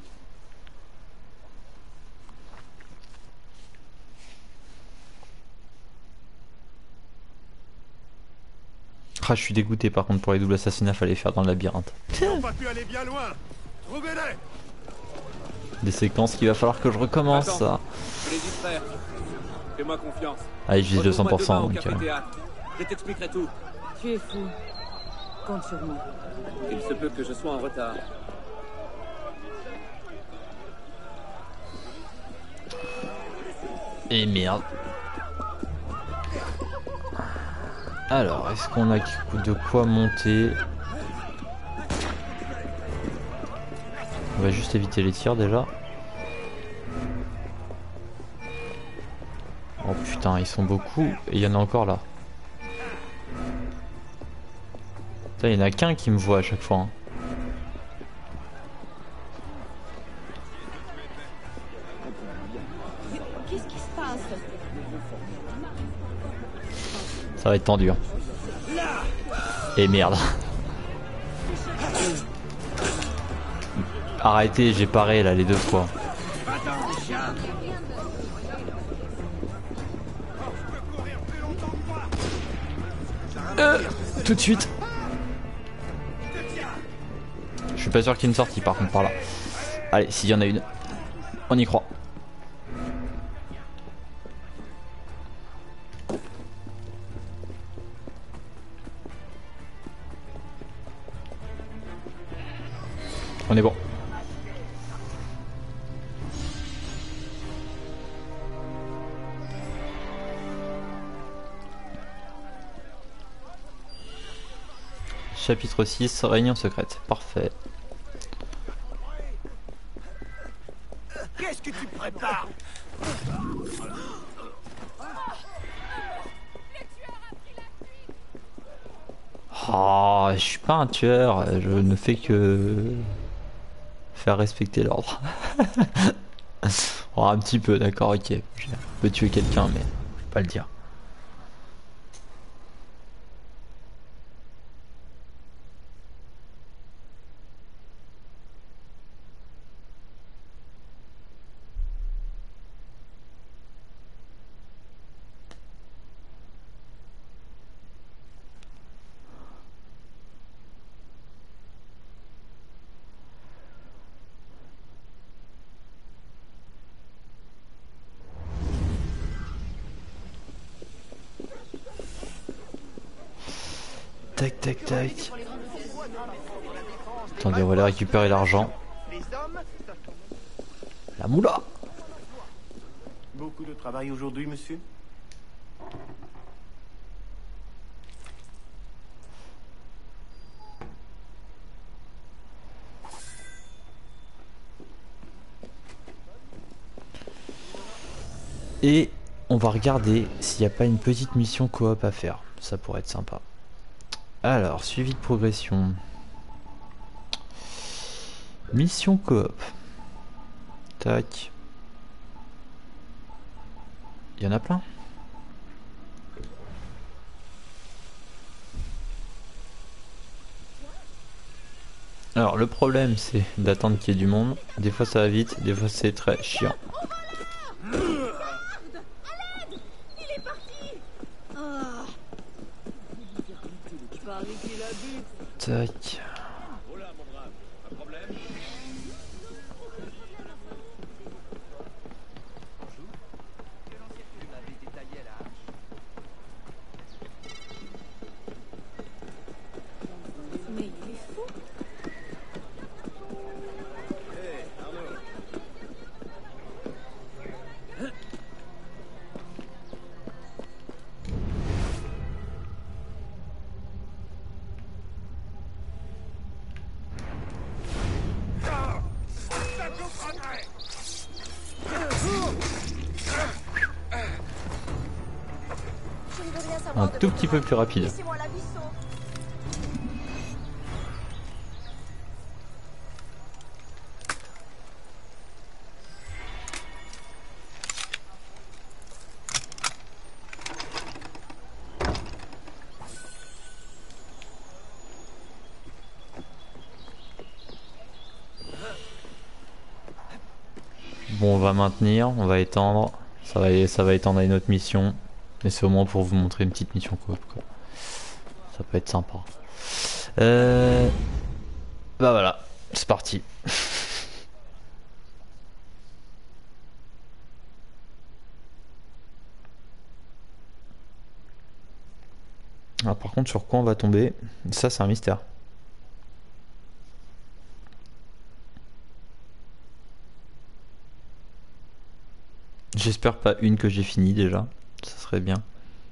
Speaker 1: Ah, je suis dégoûté par contre pour les doubles assassinats, fallait faire dans le labyrinthe.
Speaker 7: Ils n'ont pas pu aller bien loin. Trouvez-les.
Speaker 1: Des séquences qu'il va falloir que je recommence.
Speaker 13: Attends, je l'ai vite faire. Fais-moi confiance.
Speaker 1: Allez, je vise 200%. Donc,
Speaker 13: je t'expliquerai tout.
Speaker 12: Tu es fou. Compte sur moi.
Speaker 13: Il se peut que je sois en retard.
Speaker 1: Et merde. Alors, est-ce qu'on a de quoi monter? On va juste éviter les tirs déjà. Oh putain, ils sont beaucoup et il y en a encore là. Putain, il y en a qu'un qui me voit à chaque fois. Hein.
Speaker 12: Qu'est-ce qui se passe?
Speaker 1: Ça va être tendu. Hein. Et merde. Arrêtez, j'ai paré là les 2 fois. Tout de suite. Je suis pas sûr qu'il y ait une sortie par contre par là. Allez, s'il y en a une, on y croit. On est bon. Chapitre 6, réunion secrète. Parfait.
Speaker 7: Qu'est-ce que tu prépares?
Speaker 1: Oh, je suis pas un tueur, je ne fais que faire respecter l'ordre. Oh, un petit peu, d'accord, ok. Je peux tuer quelqu'un, mais je peux pas le dire. Tac tac tac. Attendez, on va aller récupérer l'argent. La moula.
Speaker 9: Beaucoup de travail aujourd'hui, monsieur?
Speaker 1: Et on va regarder s'il n'y a pas une petite mission coop à faire. Ça pourrait être sympa. Alors, suivi de progression. Mission coop. Tac. Il y en a plein. Alors, le problème, c'est d'attendre qu'il y ait du monde. Des fois, ça va vite, des fois, c'est très chiant. Tac.
Speaker 12: Mais il est fou.
Speaker 1: Un tout petit peu plus rapide. Bon, on va maintenir, on va étendre. Ça va étendre à une autre mission. Mais c'est au moins pour vous montrer une petite mission coop, quoi. Ça peut être sympa. Bah voilà, c'est parti. Ah, par contre, sur quoi on va tomber, ça c'est un mystère. J'espère pas une que j'ai fini déjà, ça serait bien.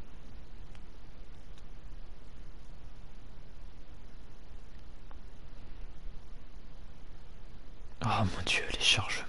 Speaker 1: Oh mon dieu, les chargements.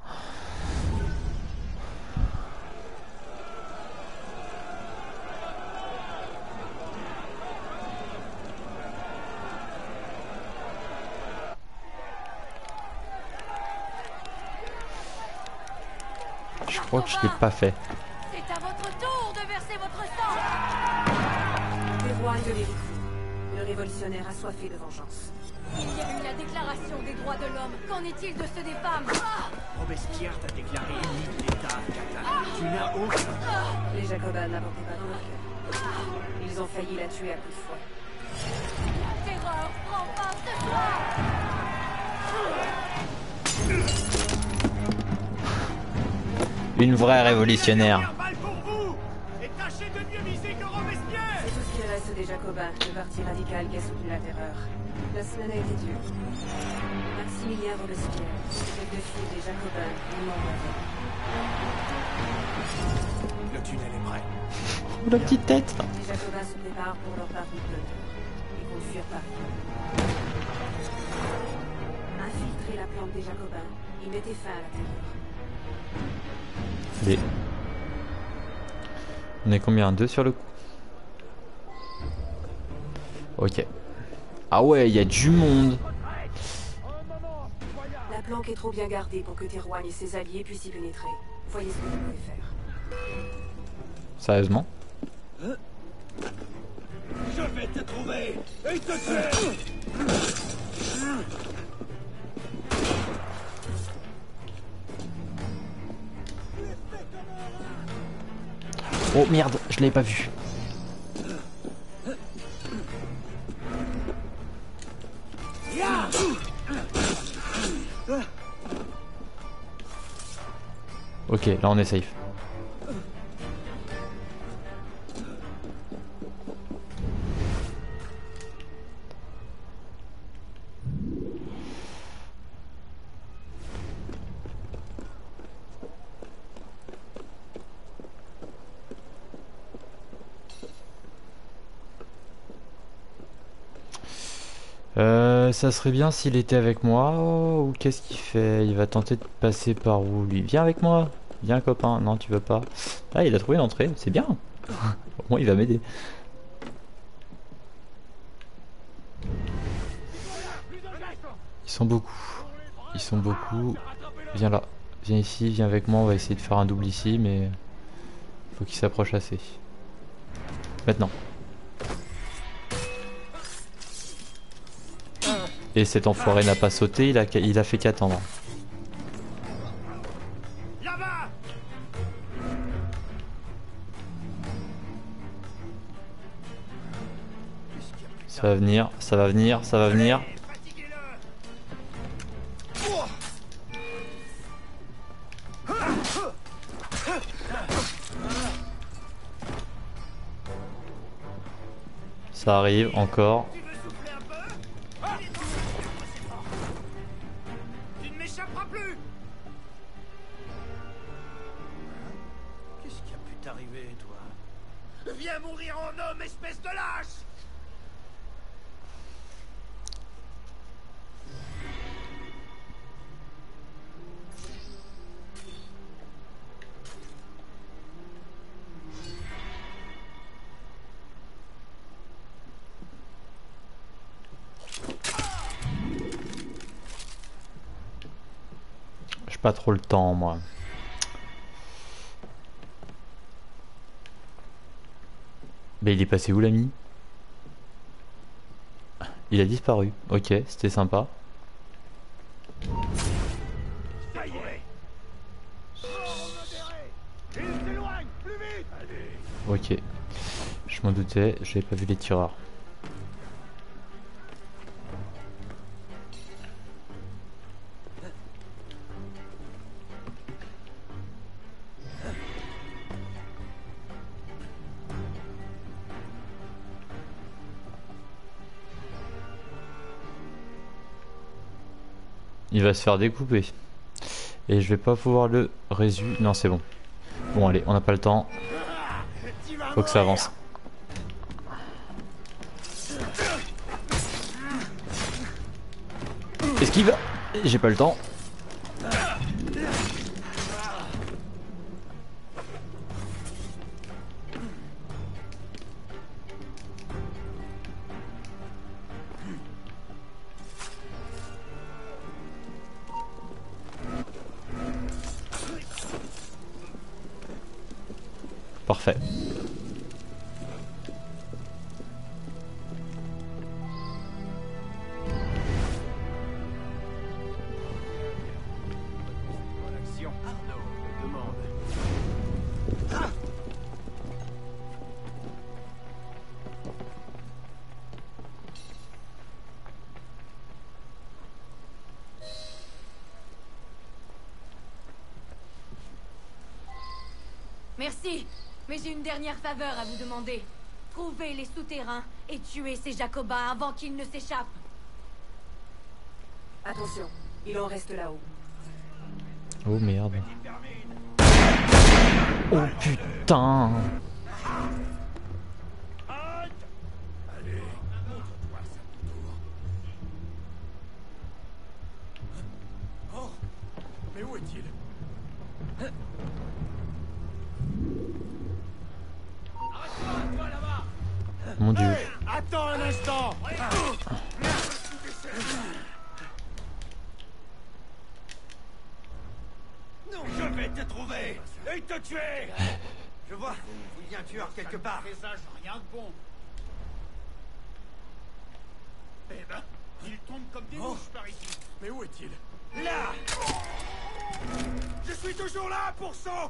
Speaker 1: Je crois que je l'ai pas fait.
Speaker 14: C'est à votre tour de verser votre sang.
Speaker 2: Téroigne de l'Héricou, le révolutionnaire assoiffé de vengeance.
Speaker 14: Il y a eu la déclaration des droits de l'homme. Qu'en est-il de ceux des femmes?
Speaker 7: Robespierre t'a déclaré ennemi de l'État, Cata. Tu n'as aucun...
Speaker 2: Les Jacobins n'abordaient pas dans leur cœur. Ils ont failli la tuer à coups de fouet.
Speaker 14: La terreur prend fin ce soir.
Speaker 1: Une vraie révolutionnaire.
Speaker 2: C'est tout ce qu'il reste des Jacobins, le parti radical qui a soutenu la terreur. La semaine a été dure. Maximilien Robespierre, chef de file des Jacobins, est mort avec.
Speaker 7: Le tunnel est prêt.
Speaker 1: La petite tête.
Speaker 2: Les Jacobins se préparent pour leur parcours d'honneur. Ils comptent fuir Paris. Infiltrer la plante des Jacobins, ils mettaient fin à la terreur.
Speaker 1: Allez. On est combien? 2 sur le coup. Ok. Ah ouais, il y a du monde.
Speaker 2: La planque est trop bien gardée pour que Théroigne et ses alliés puissent y pénétrer. Voyez ce que vous pouvez faire.
Speaker 1: Sérieusement?
Speaker 7: Je vais te trouver et te tuer.
Speaker 1: Oh merde, je l'avais pas vu. Ok, là on est safe. Ça serait bien s'il était avec moi. Ou qu'est-ce qu'il fait? Il va tenter de passer par où lui? Viens avec moi. Viens copain. Non, tu veux pas. Ah, il a trouvé l'entrée. C'est bien. Au moins il va m'aider. Ils sont beaucoup. Ils sont beaucoup. Viens là. Viens ici. Viens avec moi. On va essayer de faire un double ici. Mais faut qu'il s'approche assez. Maintenant. Et cet enfoiré n'a pas sauté, il a fait qu'attendre. Ça va venir, ça va venir, ça va venir. Ça arrive encore.
Speaker 7: Viens mourir en homme, espèce de lâche!
Speaker 1: J'ai pas trop le temps, moi. Mais il est passé où l'ami? Il a disparu. Ok, c'était sympa. Ok. Je m'en doutais, j'avais pas vu les tireurs. Il va se faire découper. Et je vais pas pouvoir le résu. Non, c'est bon. Bon, allez, on n'a pas le temps. Faut que ça avance. Esquive. J'ai pas le temps. Parfait.
Speaker 14: Merci, mais j'ai une dernière faveur à vous demander. Trouvez les souterrains et tuez ces Jacobins avant qu'ils ne s'échappent.
Speaker 2: Attention, il en reste là-haut.
Speaker 1: Oh merde. Oh putain.
Speaker 7: Allez, montre-toi ça tour. Oh, mais où est-il? Arrête-toi, toi là-bas!
Speaker 1: Mon Dieu.
Speaker 7: Hey, attends un instant! Non, je vais te trouver et te tuer! Je vois, il y a un tueur quelque part. Présage rien de bon. Eh ben, il tombe comme des mouches par ici. Mais où est-il? Là! Je suis toujours là, pourcent!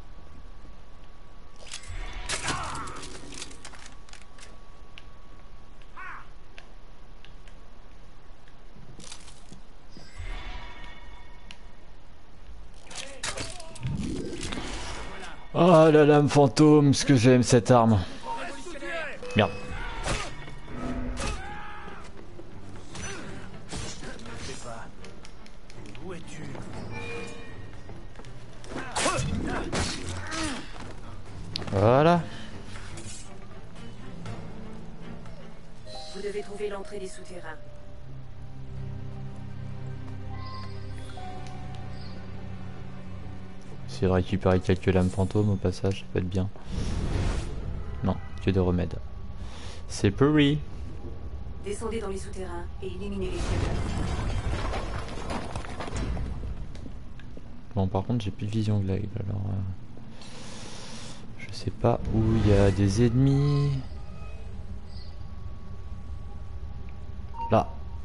Speaker 1: Oh la lame fantôme, ce que j'aime cette arme. Merde.
Speaker 7: Où es-tu?
Speaker 1: Voilà.
Speaker 2: Vous devez trouver l'entrée des souterrains.
Speaker 1: Essayer de récupérer quelques lames fantômes au passage, ça peut être bien. Non, que de remèdes. C'est pourri.
Speaker 2: Descendez dans les souterrains et éliminez les tueurs.
Speaker 1: Bon, par contre, j'ai plus de vision glaive, alors je sais pas où il y a des ennemis. Là.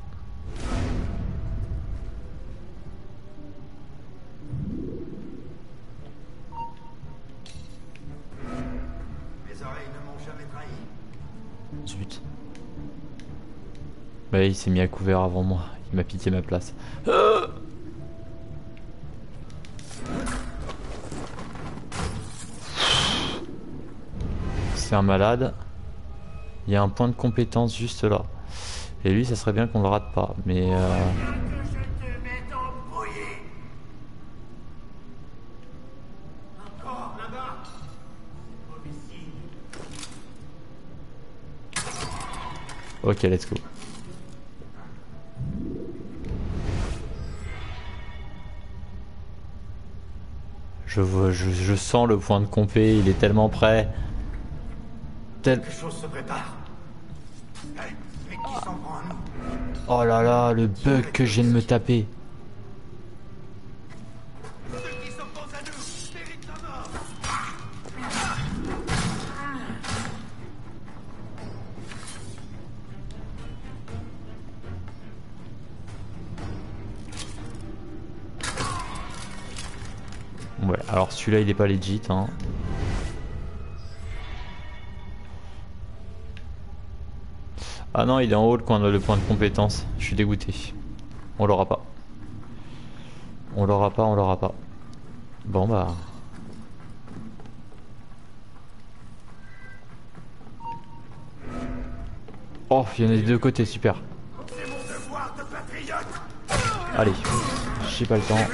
Speaker 7: Mes oreilles ne m'ont jamais trahi.
Speaker 1: Zut. Bah, il s'est mis à couvert avant moi. Il m'a piqué ma place. C'est un malade. Il y a un point de compétence juste là. Et lui, ça serait bien qu'on le rate pas. Mais
Speaker 7: Encore là-bas.
Speaker 1: ok, let's go. Je sens le point de compé, il est tellement près.
Speaker 7: Quelque chose se prépare. Hey, mais qui s'en prend à nous?
Speaker 1: Oh là là, le bug que je viens de me taper.
Speaker 7: Ceux qui s'opposent à nous méritent la mort.
Speaker 1: Ouais, alors celui-là il est pas legit hein. Ah non, il est en haut le point de compétence. Je suis dégoûté. On l'aura pas. On l'aura pas, on l'aura pas. Bon bah. Oh, il y en a des deux côtés, super.
Speaker 7: C'est mon devoir de patriote.
Speaker 1: Allez, j'ai pas le temps.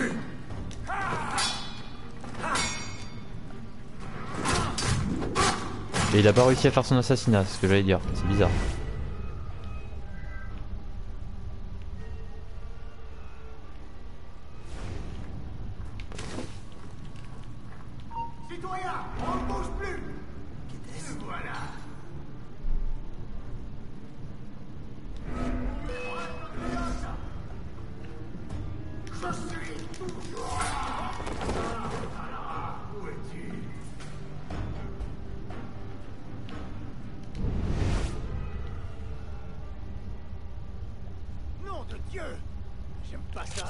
Speaker 1: Et il a pas réussi à faire son assassinat, c'est ce que j'allais dire, c'est bizarre.
Speaker 7: Citoyen, on ne bouge plus. Qu'est-ce que voilà? Je suis toujours là. Où es-tu? Nom de Dieu! J'aime pas ça.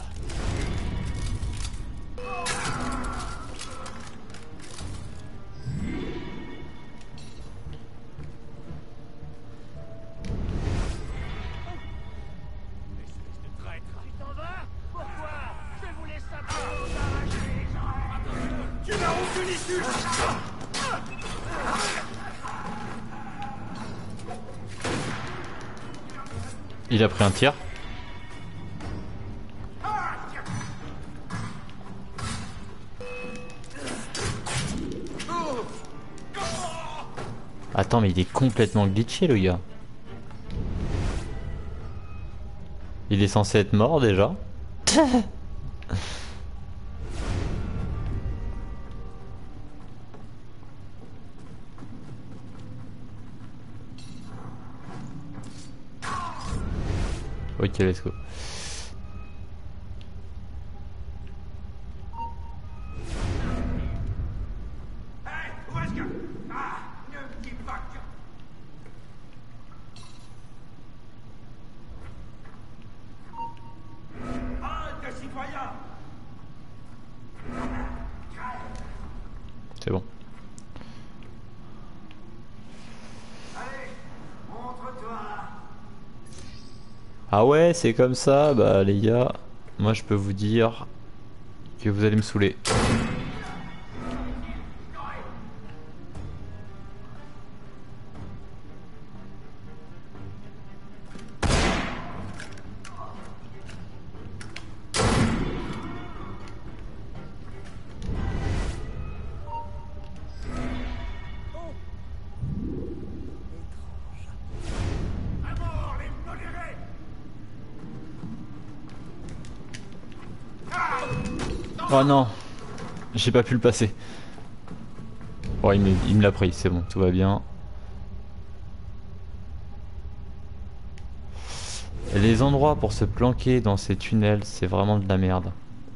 Speaker 7: Espèce de traître. Tu t'en vas? Pourquoi? Je voulais simplement t'arracher les oreilles. Tu n'as aucune issue!
Speaker 1: Il a pris un tir. Attends, mais il est complètement glitché le gars. Il est censé être mort déjà. Ok, let's go.
Speaker 7: Hey, où est-ce que... Ah, ne me dis pas que... Halte, citoyen!
Speaker 1: C'est bon.
Speaker 7: Allez, montre-toi!
Speaker 1: Ah ouais, c'est comme ça, bah les gars, moi je peux vous dire que vous allez me saouler. Oh non, j'ai pas pu le passer. Oh, il me l'a pris, c'est bon, tout va bien. Les endroits pour se planquer dans ces tunnels, c'est vraiment de la merde.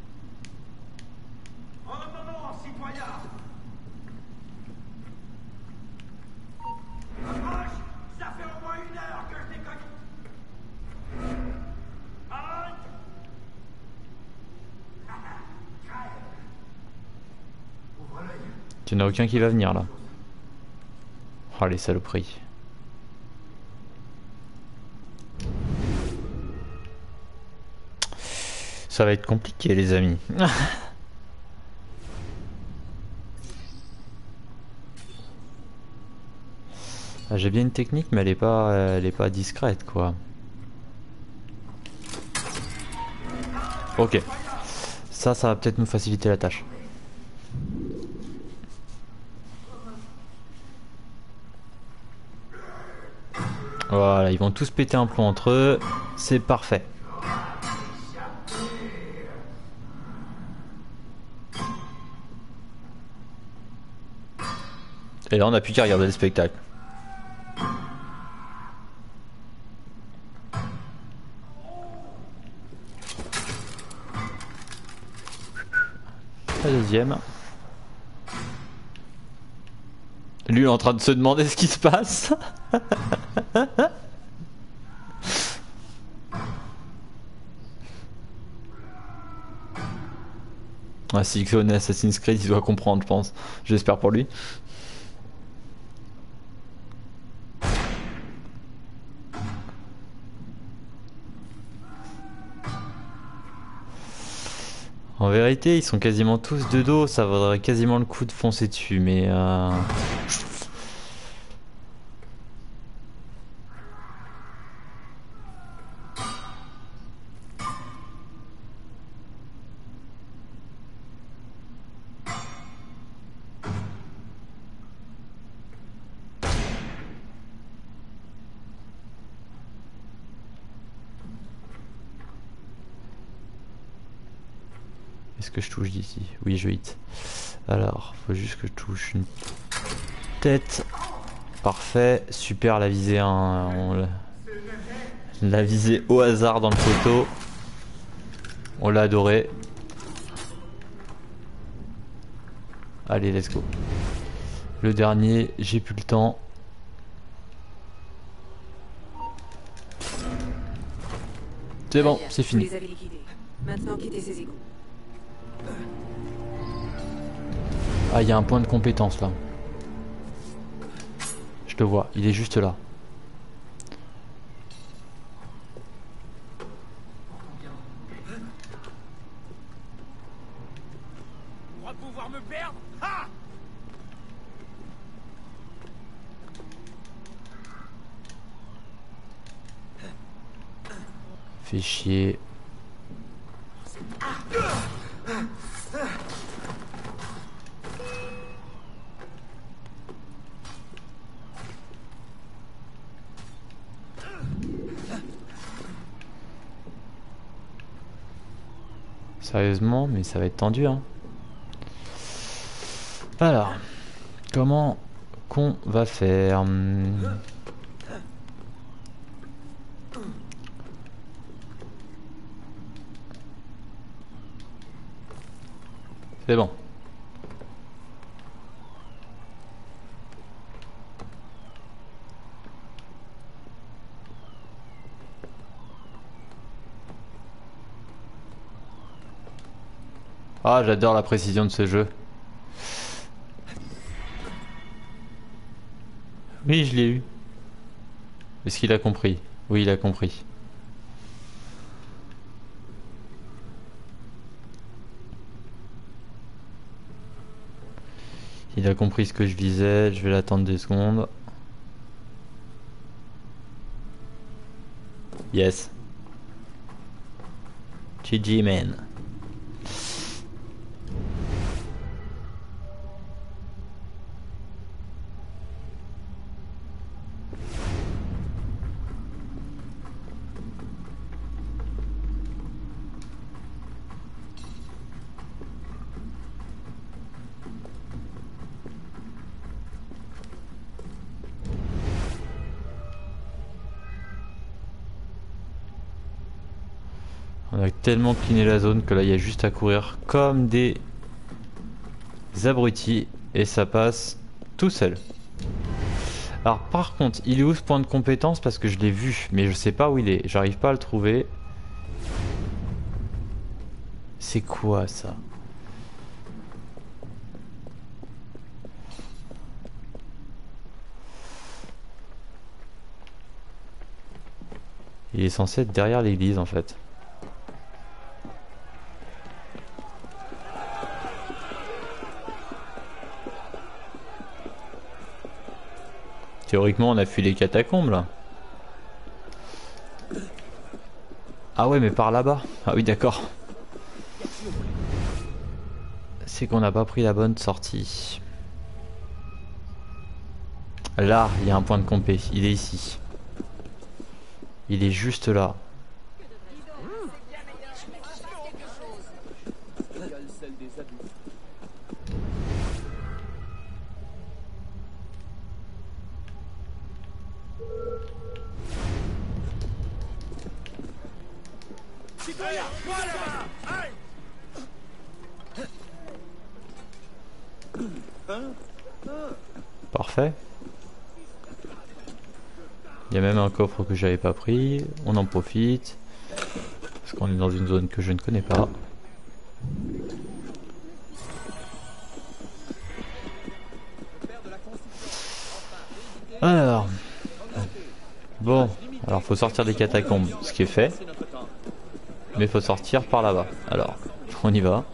Speaker 1: Il n'y en a aucun qui va venir là. Oh les saloperies. Ça va être compliqué les amis. Ah, j'ai bien une technique mais elle est pas discrète quoi. Ok. Ça va peut-être nous faciliter la tâche. Voilà, ils vont tous péter un plomb entre eux, c'est parfait. Et là on n'a plus qu'à regarder le spectacle. La deuxième. Lui est en train de se demander ce qui se passe. Ah, si on est Assassin's Creed, il doit comprendre, je pense. J'espère pour lui. En vérité, ils sont quasiment tous de dos, ça vaudrait quasiment le coup de foncer dessus, mais Est-ce que je touche d'ici? Oui, je hit. Alors, faut juste que je touche une tête. Parfait, super la visée. Hein. On l'a visé au hasard dans le photo. On l'a adoré. Allez, let's go. Le dernier, j'ai plus le temps. C'est bon, c'est fini.
Speaker 2: Vous les avez liquidés. Maintenant, quittez ces égouts.
Speaker 1: Ah, il y a un point de compétence là. Je te vois, il est juste là.
Speaker 7: On va pouvoir me perdre. Ah!
Speaker 1: Fais chier. Sérieusement, mais ça va être tendu, hein. Alors, comment qu'on va faire? C'est bon. Ah, j'adore la précision de ce jeu. Oui, je l'ai eu. Est-ce qu'il a compris? Oui, il a compris. Il a compris ce que je visais. Je vais l'attendre 2 secondes. Yes. GG, man. On a tellement cleané la zone que là il y a juste à courir comme des abrutis et ça passe tout seul. Alors par contre, il est où ce point de compétence? Parce que je l'ai vu, mais je sais pas où il est. J'arrive pas à le trouver. C'est quoi ça? Il est censé être derrière l'église en fait. Théoriquement on a fui les catacombes là. Ah ouais mais par là-bas. Ah oui d'accord. C'est qu'on n'a pas pris la bonne sortie. Là il y a un point de compé. Il est ici. Il est juste là. Parfait. Il y a même un coffre que j'avais pas pris. On en profite. Parce qu'on est dans une zone que je ne connais pas. Alors. Bon. Alors faut sortir des catacombes. Ce qui est fait. Mais faut sortir par là-bas. Alors. On y va.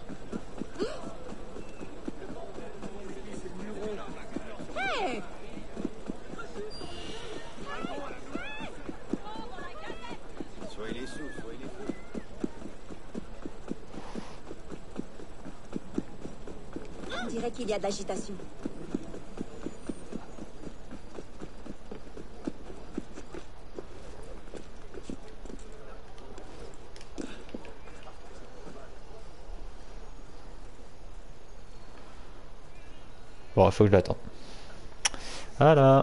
Speaker 15: On dirait qu'il y a de l'agitation.
Speaker 1: Bon, faut que je l'attende. Voilà.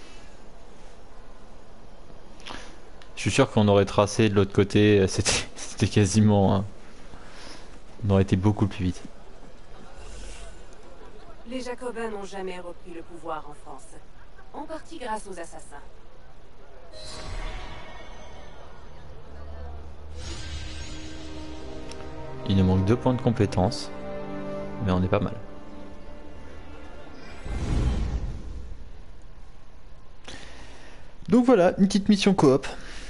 Speaker 1: Je suis sûr qu'on aurait tracé de l'autre côté. C'était quasiment... Hein. On aurait été beaucoup plus vite.
Speaker 2: Les Jacobins n'ont jamais repris le pouvoir en France. En partie grâce aux assassins.
Speaker 1: Il nous manque 2 points de compétence. Mais on est pas mal. Donc voilà, une petite mission coop.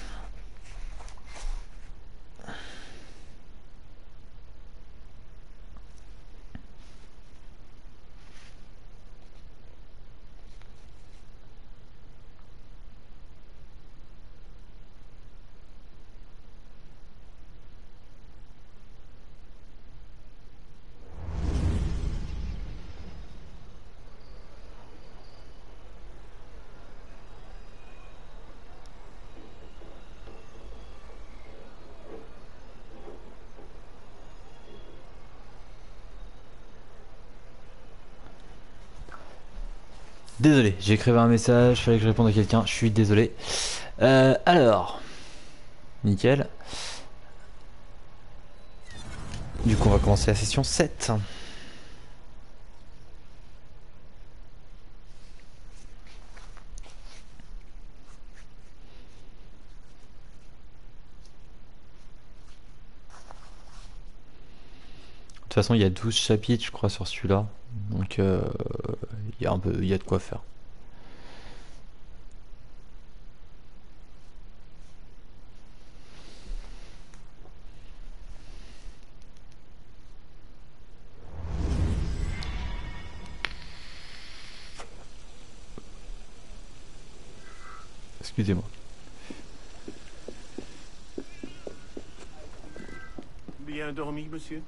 Speaker 1: Désolé, j'ai écrit un message, fallait que je réponde à quelqu'un, je suis désolé. Alors, nickel. Du coup, on va commencer la session 7. De toute façon, il y a 12 chapitres, je crois, sur celui-là. Donc, il y a de quoi faire. Excusez-moi.
Speaker 9: Bien dormi, monsieur?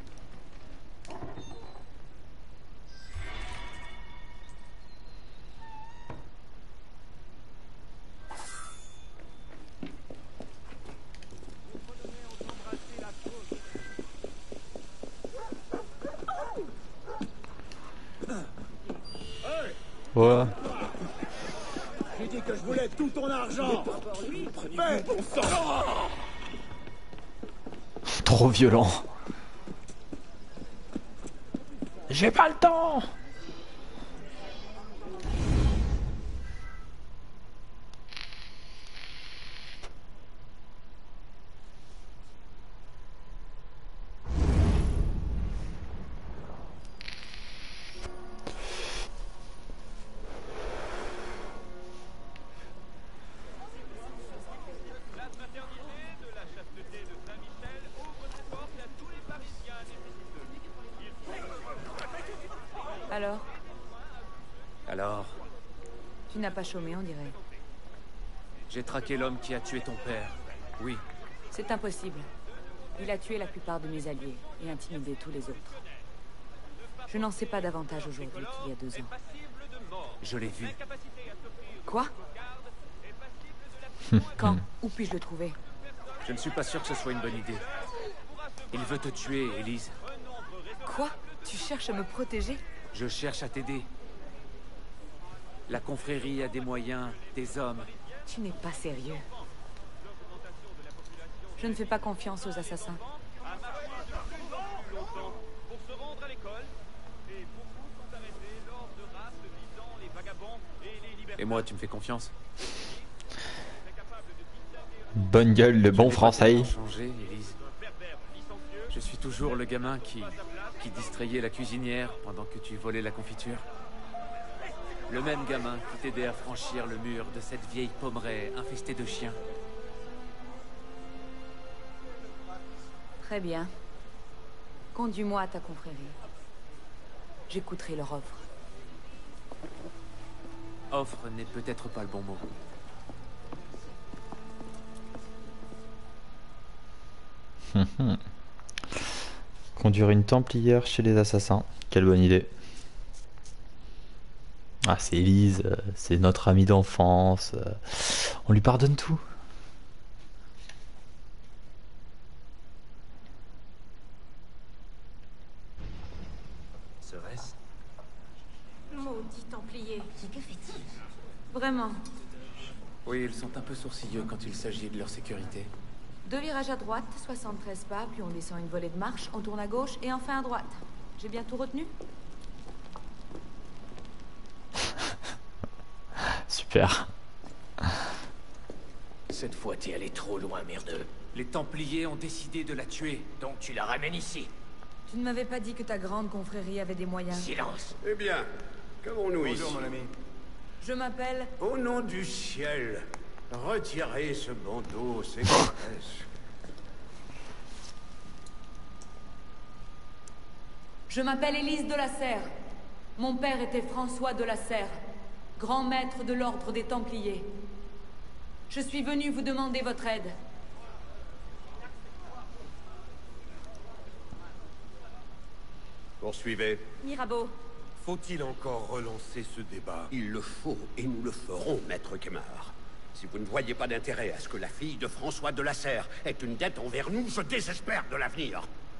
Speaker 1: Ouais.
Speaker 7: J'ai dit que je voulais tout ton argent. Mais bon sang.
Speaker 1: Trop violent. J'ai pas le temps.
Speaker 12: Alors?
Speaker 5: Alors,
Speaker 12: Tu n'as pas chômé, on dirait.
Speaker 5: j'ai traqué l'homme qui a tué ton père. Oui.
Speaker 12: C'est impossible. Il a tué la plupart de mes alliés et intimidé tous les autres. Je n'en sais pas davantage aujourd'hui qu'il y a 2 ans.
Speaker 5: Je l'ai vu.
Speaker 12: Quoi? Quand? Où puis-je le trouver?
Speaker 5: Je ne suis pas sûr que ce soit une bonne idée. Il veut te tuer, Élise.
Speaker 12: Quoi? Tu cherches à me protéger?
Speaker 5: Je cherche à t'aider. La confrérie a des moyens, des hommes.
Speaker 12: Tu n'es pas sérieux. Je ne fais pas confiance aux assassins.
Speaker 5: Et moi, tu me fais confiance?
Speaker 1: Bonne gueule, le bon français.
Speaker 5: Changé, Élise. Je suis toujours le gamin qui distrayait la cuisinière pendant que tu volais la confiture. Le même gamin qui t'aidait à franchir le mur de cette vieille pommeraie infestée de chiens.
Speaker 12: Très bien. Conduis-moi à ta confrérie. J'écouterai leur offre.
Speaker 5: Offre n'est peut-être pas le bon mot.
Speaker 1: Conduire une templière chez les assassins. Quelle bonne idée. Ah, c'est Élise, c'est notre amie d'enfance. On lui pardonne tout.
Speaker 10: Serait-ce?
Speaker 14: maudit Templier.
Speaker 15: Que fait-il?
Speaker 14: Vraiment.
Speaker 5: Oui, ils sont un peu sourcilleux quand il s'agit de leur sécurité.
Speaker 12: 2 virages à droite, 73 pas, puis on descend une volée de marche, on tourne à gauche et enfin à droite. J'ai bien tout retenu?
Speaker 1: Super.
Speaker 7: Cette fois, t'es allé trop loin, merdeux.
Speaker 5: Les Templiers ont décidé de la tuer.
Speaker 7: Donc tu la ramènes ici.
Speaker 12: Tu ne m'avais pas dit que ta grande confrérie avait des moyens.
Speaker 7: Silence.
Speaker 3: Eh bien, qu'avons-nous ici?
Speaker 7: Bonjour, mon ami.
Speaker 12: Je m'appelle...
Speaker 3: Au nom du ciel, retirez ce bandeau, c'est grotesque.
Speaker 12: Je m'appelle Élise de la Serre. Mon père était François de la Serre, grand maître de l'ordre des Templiers. Je suis venu vous demander votre aide.
Speaker 3: Poursuivez.
Speaker 14: Mirabeau.
Speaker 16: Faut-il encore relancer ce débat?
Speaker 3: Il le faut, et nous le ferons, maître Kemar. Si vous ne voyez pas d'intérêt à ce que la fille de François de la Serre ait une dette envers nous, je désespère de l'avenir.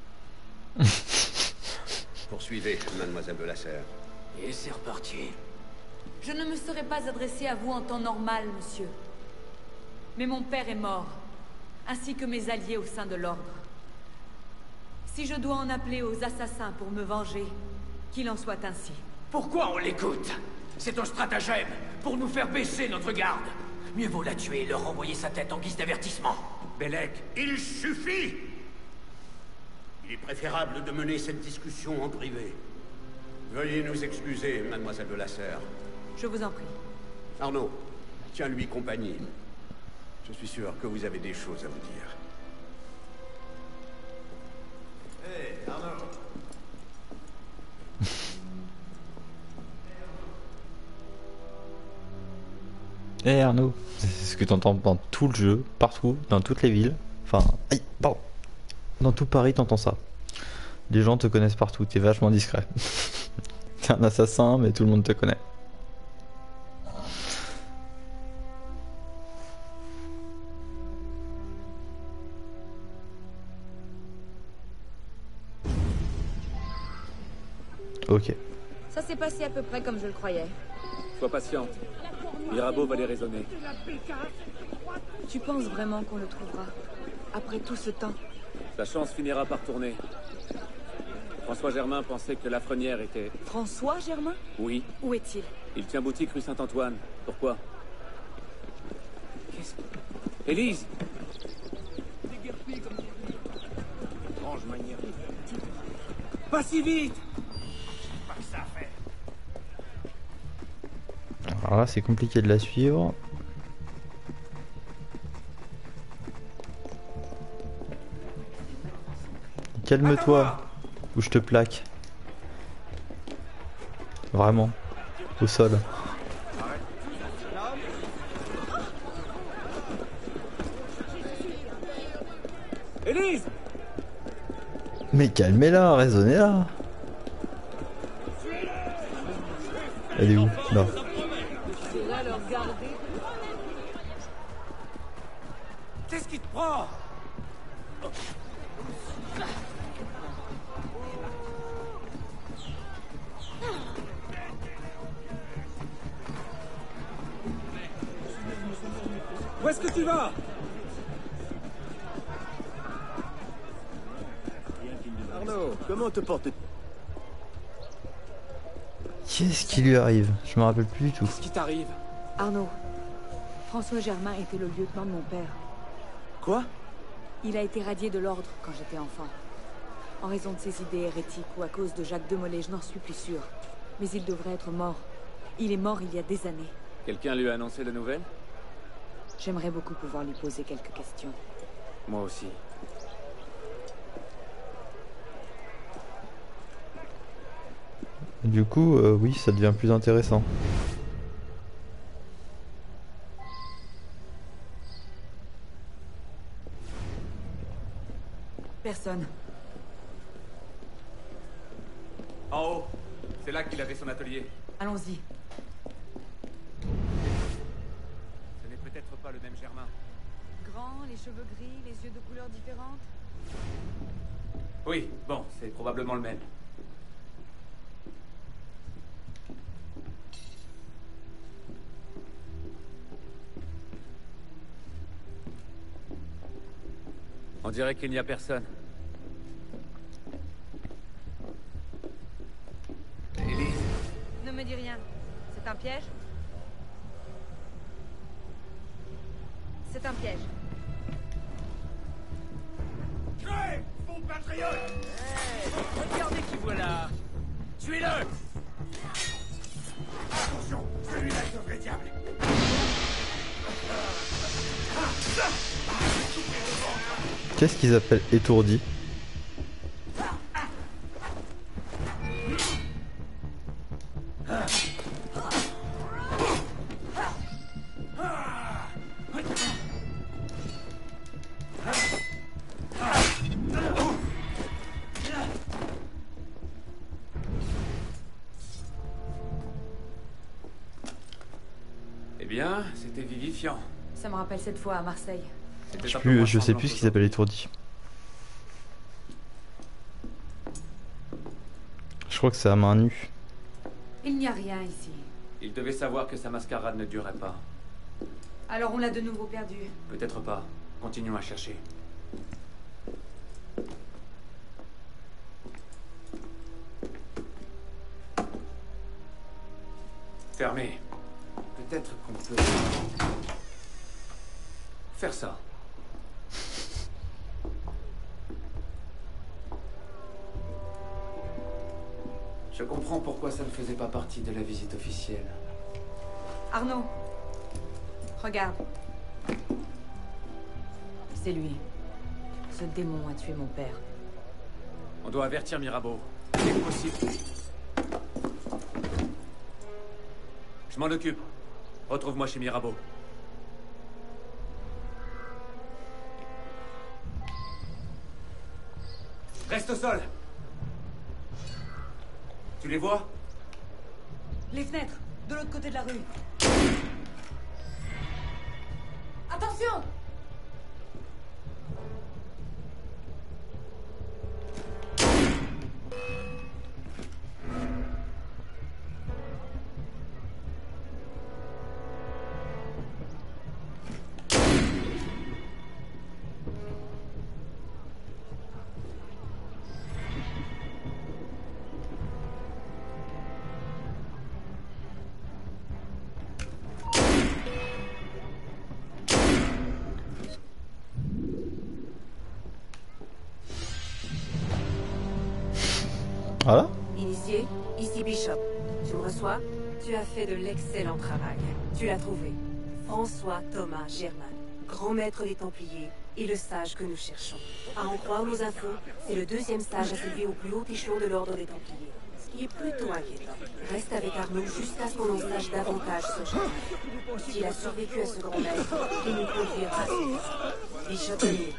Speaker 3: Poursuivez, mademoiselle de la Serre.
Speaker 7: Et c'est reparti.
Speaker 12: Je ne me serais pas adressé à vous en temps normal, monsieur. Mais mon père est mort, ainsi que mes alliés au sein de l'ordre. Si je dois en appeler aux assassins pour me venger, qu'il en soit ainsi.
Speaker 7: Pourquoi on l'écoute? C'est un stratagème pour nous faire baisser notre garde. Mieux vaut la tuer et leur renvoyer sa tête en guise d'avertissement.
Speaker 3: Bellec, il suffit! Il est préférable de mener cette discussion en privé. Veuillez nous excuser, mademoiselle de la Serre.
Speaker 12: Je vous en prie.
Speaker 3: Arnaud, tiens-lui compagnie. Je suis sûr que vous avez des choses à vous dire.
Speaker 9: Hé, Arnaud.
Speaker 1: Eh Arnaud, c'est ce que tu entends dans tout le jeu, partout, dans toutes les villes. Enfin, aïe, pardon. Dans tout Paris, t'entends ça. Les gens te connaissent partout, t'es vachement discret. T'es un assassin, mais tout le monde te connaît. Ok.
Speaker 12: Ça s'est passé à peu près comme je le croyais.
Speaker 13: Sois patiente. Mirabeau va les raisonner.
Speaker 12: Tu penses vraiment qu'on le trouvera? Après tout ce temps?
Speaker 13: Sa chance finira par tourner. François Germain pensait que Lafrenière était...
Speaker 12: François Germain?
Speaker 13: Oui.
Speaker 12: Où est-il?
Speaker 13: Il tient boutique rue Saint-Antoine. Pourquoi? Qu'est-ce que... Élise!
Speaker 7: Étrange manière.
Speaker 13: Pas si vite!
Speaker 7: Pas que ça fait.
Speaker 1: Alors là, c'est compliqué de la suivre. Calme-toi, ou je te plaque. Vraiment, au sol.
Speaker 13: Élise!
Speaker 1: Mais calmez-la, raisonnez-la. Elle est où? Là.
Speaker 7: Qu'est-ce qui te prend?
Speaker 13: Où est-ce que tu vas?
Speaker 16: Arnaud, comment te portes-tu?
Speaker 1: Qu'est-ce qui lui arrive? Je me rappelle plus du tout.
Speaker 5: Qu'est-ce qui t'arrive?
Speaker 12: Arnaud, François Germain était le lieutenant de mon père.
Speaker 16: Quoi?
Speaker 12: Il a été radié de l'ordre quand j'étais enfant. En raison de ses idées hérétiques ou à cause de Jacques de Molay, je n'en suis plus sûre. Mais il devrait être mort. Il est mort il y a des années.
Speaker 13: Quelqu'un lui a annoncé la nouvelle?
Speaker 12: J'aimerais beaucoup pouvoir lui poser quelques questions.
Speaker 5: Moi aussi.
Speaker 1: Du coup, oui, ça devient plus intéressant.
Speaker 12: Personne.
Speaker 5: En haut. C'est là qu'il avait son atelier.
Speaker 12: Allons-y.
Speaker 5: Ce n'est peut-être pas le même Germain.
Speaker 12: Grand, les cheveux gris, les yeux de couleurs différentes.
Speaker 5: Oui, bon, c'est probablement le même.
Speaker 13: On dirait qu'il n'y a personne.
Speaker 5: Élise?
Speaker 12: Ne me dis rien. C'est un piège? C'est un piège.
Speaker 7: Crève, faux patriote!
Speaker 4: Regardez qui voilà! Tuez-le!
Speaker 7: Attention, celui-là est un vrai diable!
Speaker 1: Qu'est-ce qu'ils appellent étourdi?
Speaker 5: Eh bien, c'était vivifiant.
Speaker 12: Ça me rappelle cette fois à Marseille.
Speaker 1: Je sais plus ce qu'ils appellent étourdi. Je crois que c'est à main nue.
Speaker 12: Il n'y a rien ici.
Speaker 5: Il devait savoir que sa mascarade ne durerait pas.
Speaker 12: Alors on l'a de nouveau perdu.
Speaker 5: Peut-être pas. Continuons à chercher. Fermé. Peut-être qu'on peut... faire ça. Je comprends pourquoi ça ne faisait pas partie de la visite officielle.
Speaker 12: Arnaud, regarde. C'est lui. Ce démon a tué mon père.
Speaker 13: On doit avertir Mirabeau. Dès que possible. Je m'en occupe. Retrouve-moi chez Mirabeau. Reste au sol. Tu les vois?
Speaker 12: Les fenêtres, de l'autre côté de la rue. Attention!
Speaker 1: Voilà.
Speaker 2: Initié, ici Bishop. Tu me reçois? Tu as fait de l'excellent travail. Tu l'as trouvé. François Thomas Germain, grand maître des Templiers et le sage que nous cherchons. À en croire nos infos, c'est le deuxième sage à s'élever au plus haut échelon de l'ordre des Templiers. Ce qui est plutôt inquiétant. Reste avec Arnaud jusqu'à ce qu'on en sache davantage ce genre. S'il a survécu à ce grand maître, il nous conduira à ce Bishop est né.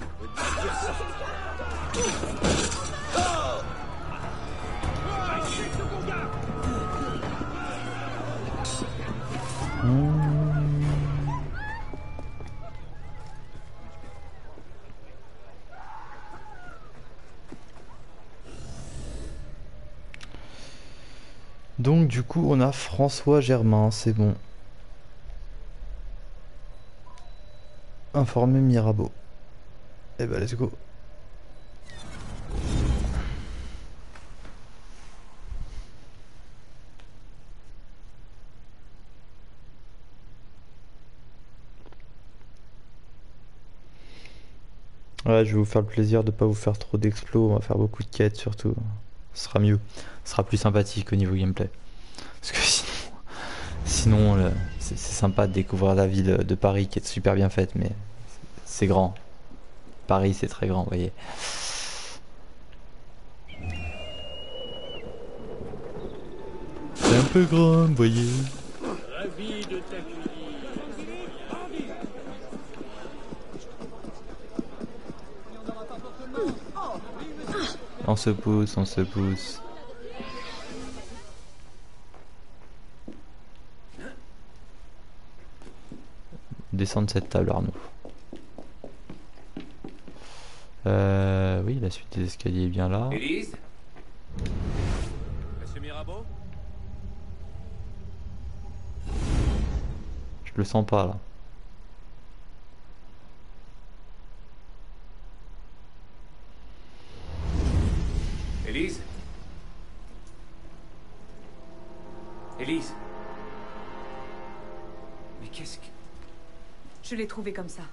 Speaker 1: Donc du coup on a François Germain, c'est bon. Informer Mirabeau. Eh ben let's go. Ouais, je vais vous faire le plaisir de pas vous faire trop d'explos, on va faire beaucoup de quêtes surtout. Ce sera mieux, ce sera plus sympathique au niveau gameplay. Parce que sinon c'est sympa de découvrir la ville de Paris qui est super bien faite, mais c'est grand. Paris c'est très grand, vous voyez. C'est un peu grand, vous voyez.
Speaker 4: Ravi de t'accueillir.
Speaker 1: On se pousse, on se pousse. Descendre de cette table, Arnaud. Oui, la suite des escaliers est bien là.
Speaker 5: Élise?
Speaker 13: Monsieur Mirabeau?
Speaker 1: Je le sens pas là.
Speaker 5: Elise. Mais qu'est-ce que...
Speaker 12: Je l'ai trouvé comme ça.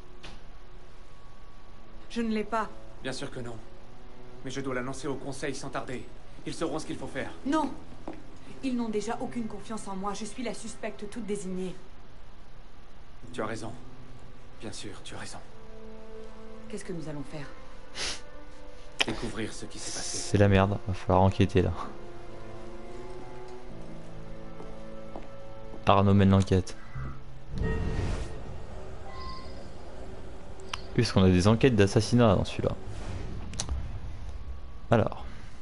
Speaker 12: Je ne l'ai pas.
Speaker 5: Bien sûr que non. Mais je dois l'annoncer au conseil sans tarder. Ils sauront ce qu'il faut faire.
Speaker 12: Non! Ils n'ont déjà aucune confiance en moi. Je suis la suspecte toute désignée.
Speaker 5: Tu as raison. Bien sûr, tu as raison.
Speaker 12: Qu'est-ce que nous allons faire?
Speaker 5: Découvrir ce qui s'est passé.
Speaker 1: C'est la merde, va falloir enquêter là. Arnaud mène l'enquête. Puisqu'on a des enquêtes d'assassinat dans celui-là. Alors.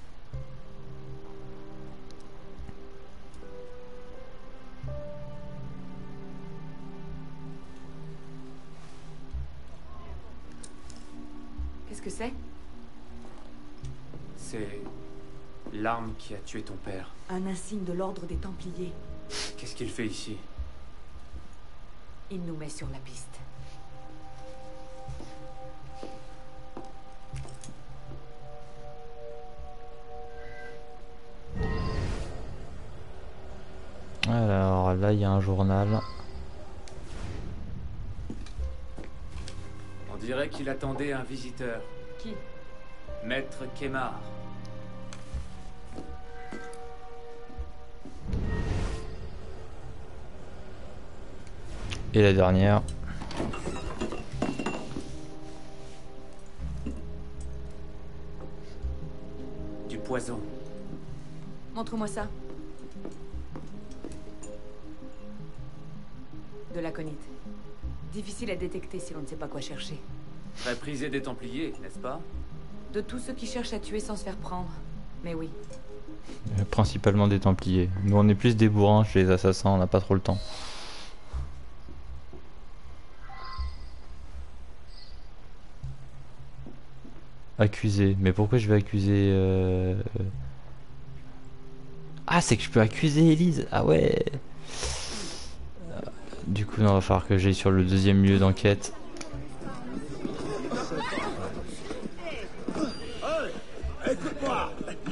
Speaker 12: Qu'est-ce que c'est?
Speaker 5: C'est l'arme qui a tué ton père.
Speaker 12: Un insigne de l'ordre des Templiers.
Speaker 5: Qu'est-ce qu'il fait ici?
Speaker 12: Il nous met sur la piste.
Speaker 1: Alors là, il y a un journal.
Speaker 5: On dirait qu'il attendait un visiteur.
Speaker 12: Qui?
Speaker 5: Maître Kemar.
Speaker 1: Et la dernière.
Speaker 5: Du poison.
Speaker 12: Montre-moi ça. De l'aconite. Difficile à détecter si l'on ne sait pas quoi chercher.
Speaker 5: Très prisé des Templiers, n'est-ce pas?
Speaker 12: De tous ceux qui cherchent à tuer sans se faire prendre. Mais oui.
Speaker 1: Principalement des Templiers. Nous on est plus des bourrins chez les assassins, on n'a pas trop le temps. Accusé. Mais pourquoi je vais accuser Ah, c'est que je peux accuser Elise. Ah ouais. Du coup, il va falloir que j'aille sur le deuxième lieu d'enquête.
Speaker 7: Écoute-moi.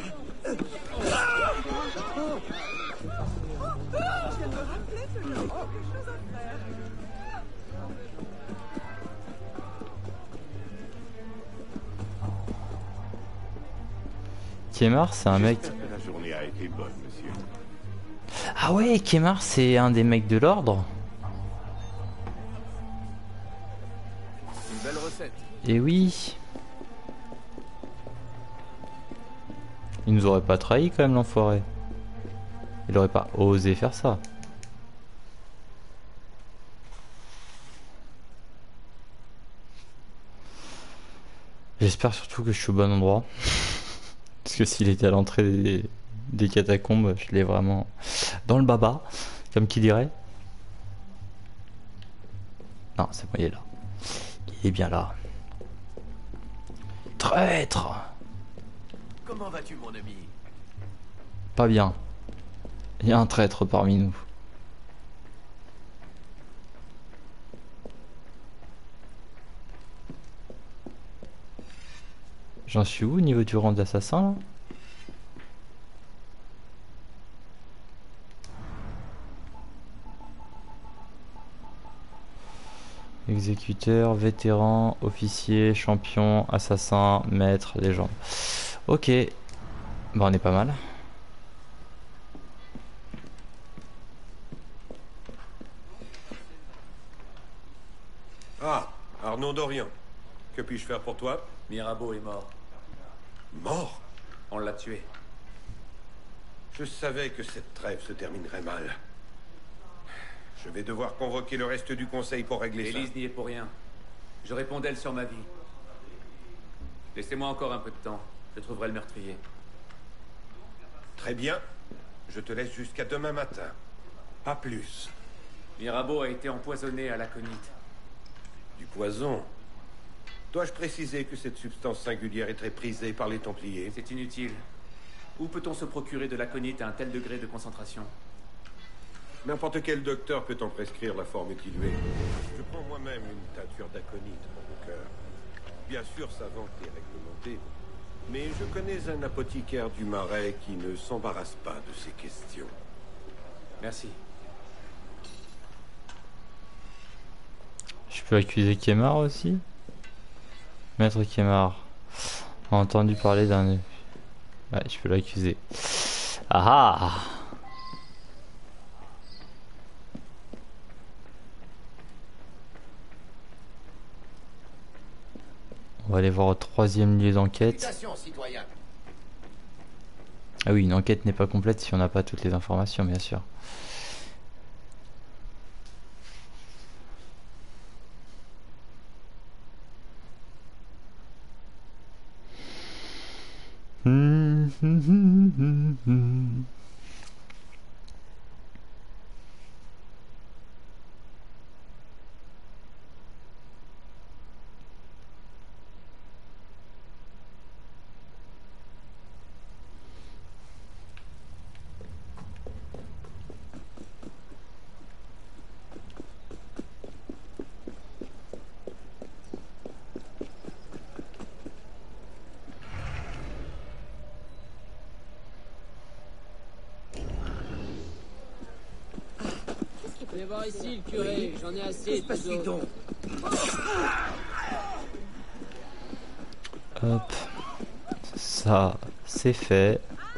Speaker 1: Kemar, c'est un mec...
Speaker 16: La journée a été bonne, monsieur.
Speaker 1: Ah ouais, Kemar, c'est un des mecs de l'ordre.
Speaker 13: Une belle recette.
Speaker 1: Et oui. Il nous aurait pas trahi quand même, l'enfoiré. Il aurait pas osé faire ça. J'espère surtout que je suis au bon endroit. Parce que s'il était à l'entrée des catacombes, je l'ai vraiment dans le baba, comme qui dirait. Non, c'est bon, il est là. Il est bien là. Traître!
Speaker 16: Comment vas-tu, mon ami?
Speaker 1: Pas bien. Il y a un traître parmi nous. J'en suis où au niveau du rang d'assassin là? Exécuteur, vétéran, officier, champion, assassin, maître, légende. Ok. Bon, on est pas mal.
Speaker 16: Ah, Arnaud Dorian. Que puis-je faire pour toi?
Speaker 5: Mirabeau est mort.
Speaker 16: Mort?
Speaker 5: On l'a tué.
Speaker 16: Je savais que cette trêve se terminerait mal. Je vais devoir convoquer le reste du conseil pour régler ça.
Speaker 5: Élise n'y est pour rien. Je réponds d'elle sur ma vie. Laissez-moi encore un peu de temps. Je trouverai le meurtrier.
Speaker 16: Très bien. Je te laisse jusqu'à demain matin. À plus.
Speaker 5: Mirabeau a été empoisonné à l'aconite.
Speaker 16: Du poison? Dois-je préciser que cette substance singulière est très prisée par les Templiers?
Speaker 5: C'est inutile. Où peut-on se procurer de l'aconite à un tel degré de concentration?
Speaker 16: N'importe quel docteur peut en prescrire la forme diluée. Je prends moi-même une teinture d'aconite pour mon cœur. Bien sûr, savante et réglementée. Mais je connais un apothicaire du Marais qui ne s'embarrasse pas de ces questions.
Speaker 5: Merci.
Speaker 1: Je peux accuser Kemar aussi? Maître Kemar a entendu parler d'un... Ouais, je peux l'accuser. Ah ah! On va aller voir au 3e lieu d'enquête. Ah oui, une enquête n'est pas complète si on n'a pas toutes les informations, bien sûr.
Speaker 17: Venez voir ici, le curé, j'en ai assez.
Speaker 9: Passe-lui donc.
Speaker 1: Hop. Ça, c'est fait.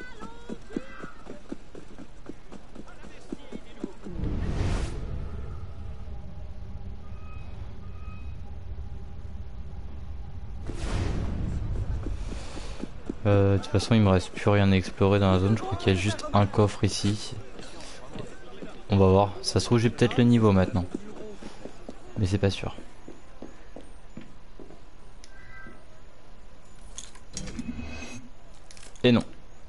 Speaker 1: De toute façon, il me reste plus rien à explorer dans la zone. Je crois qu'il y a juste un coffre ici. On va voir. Ça se trouve, j'ai peut-être le niveau maintenant. Mais c'est pas sûr. Et non.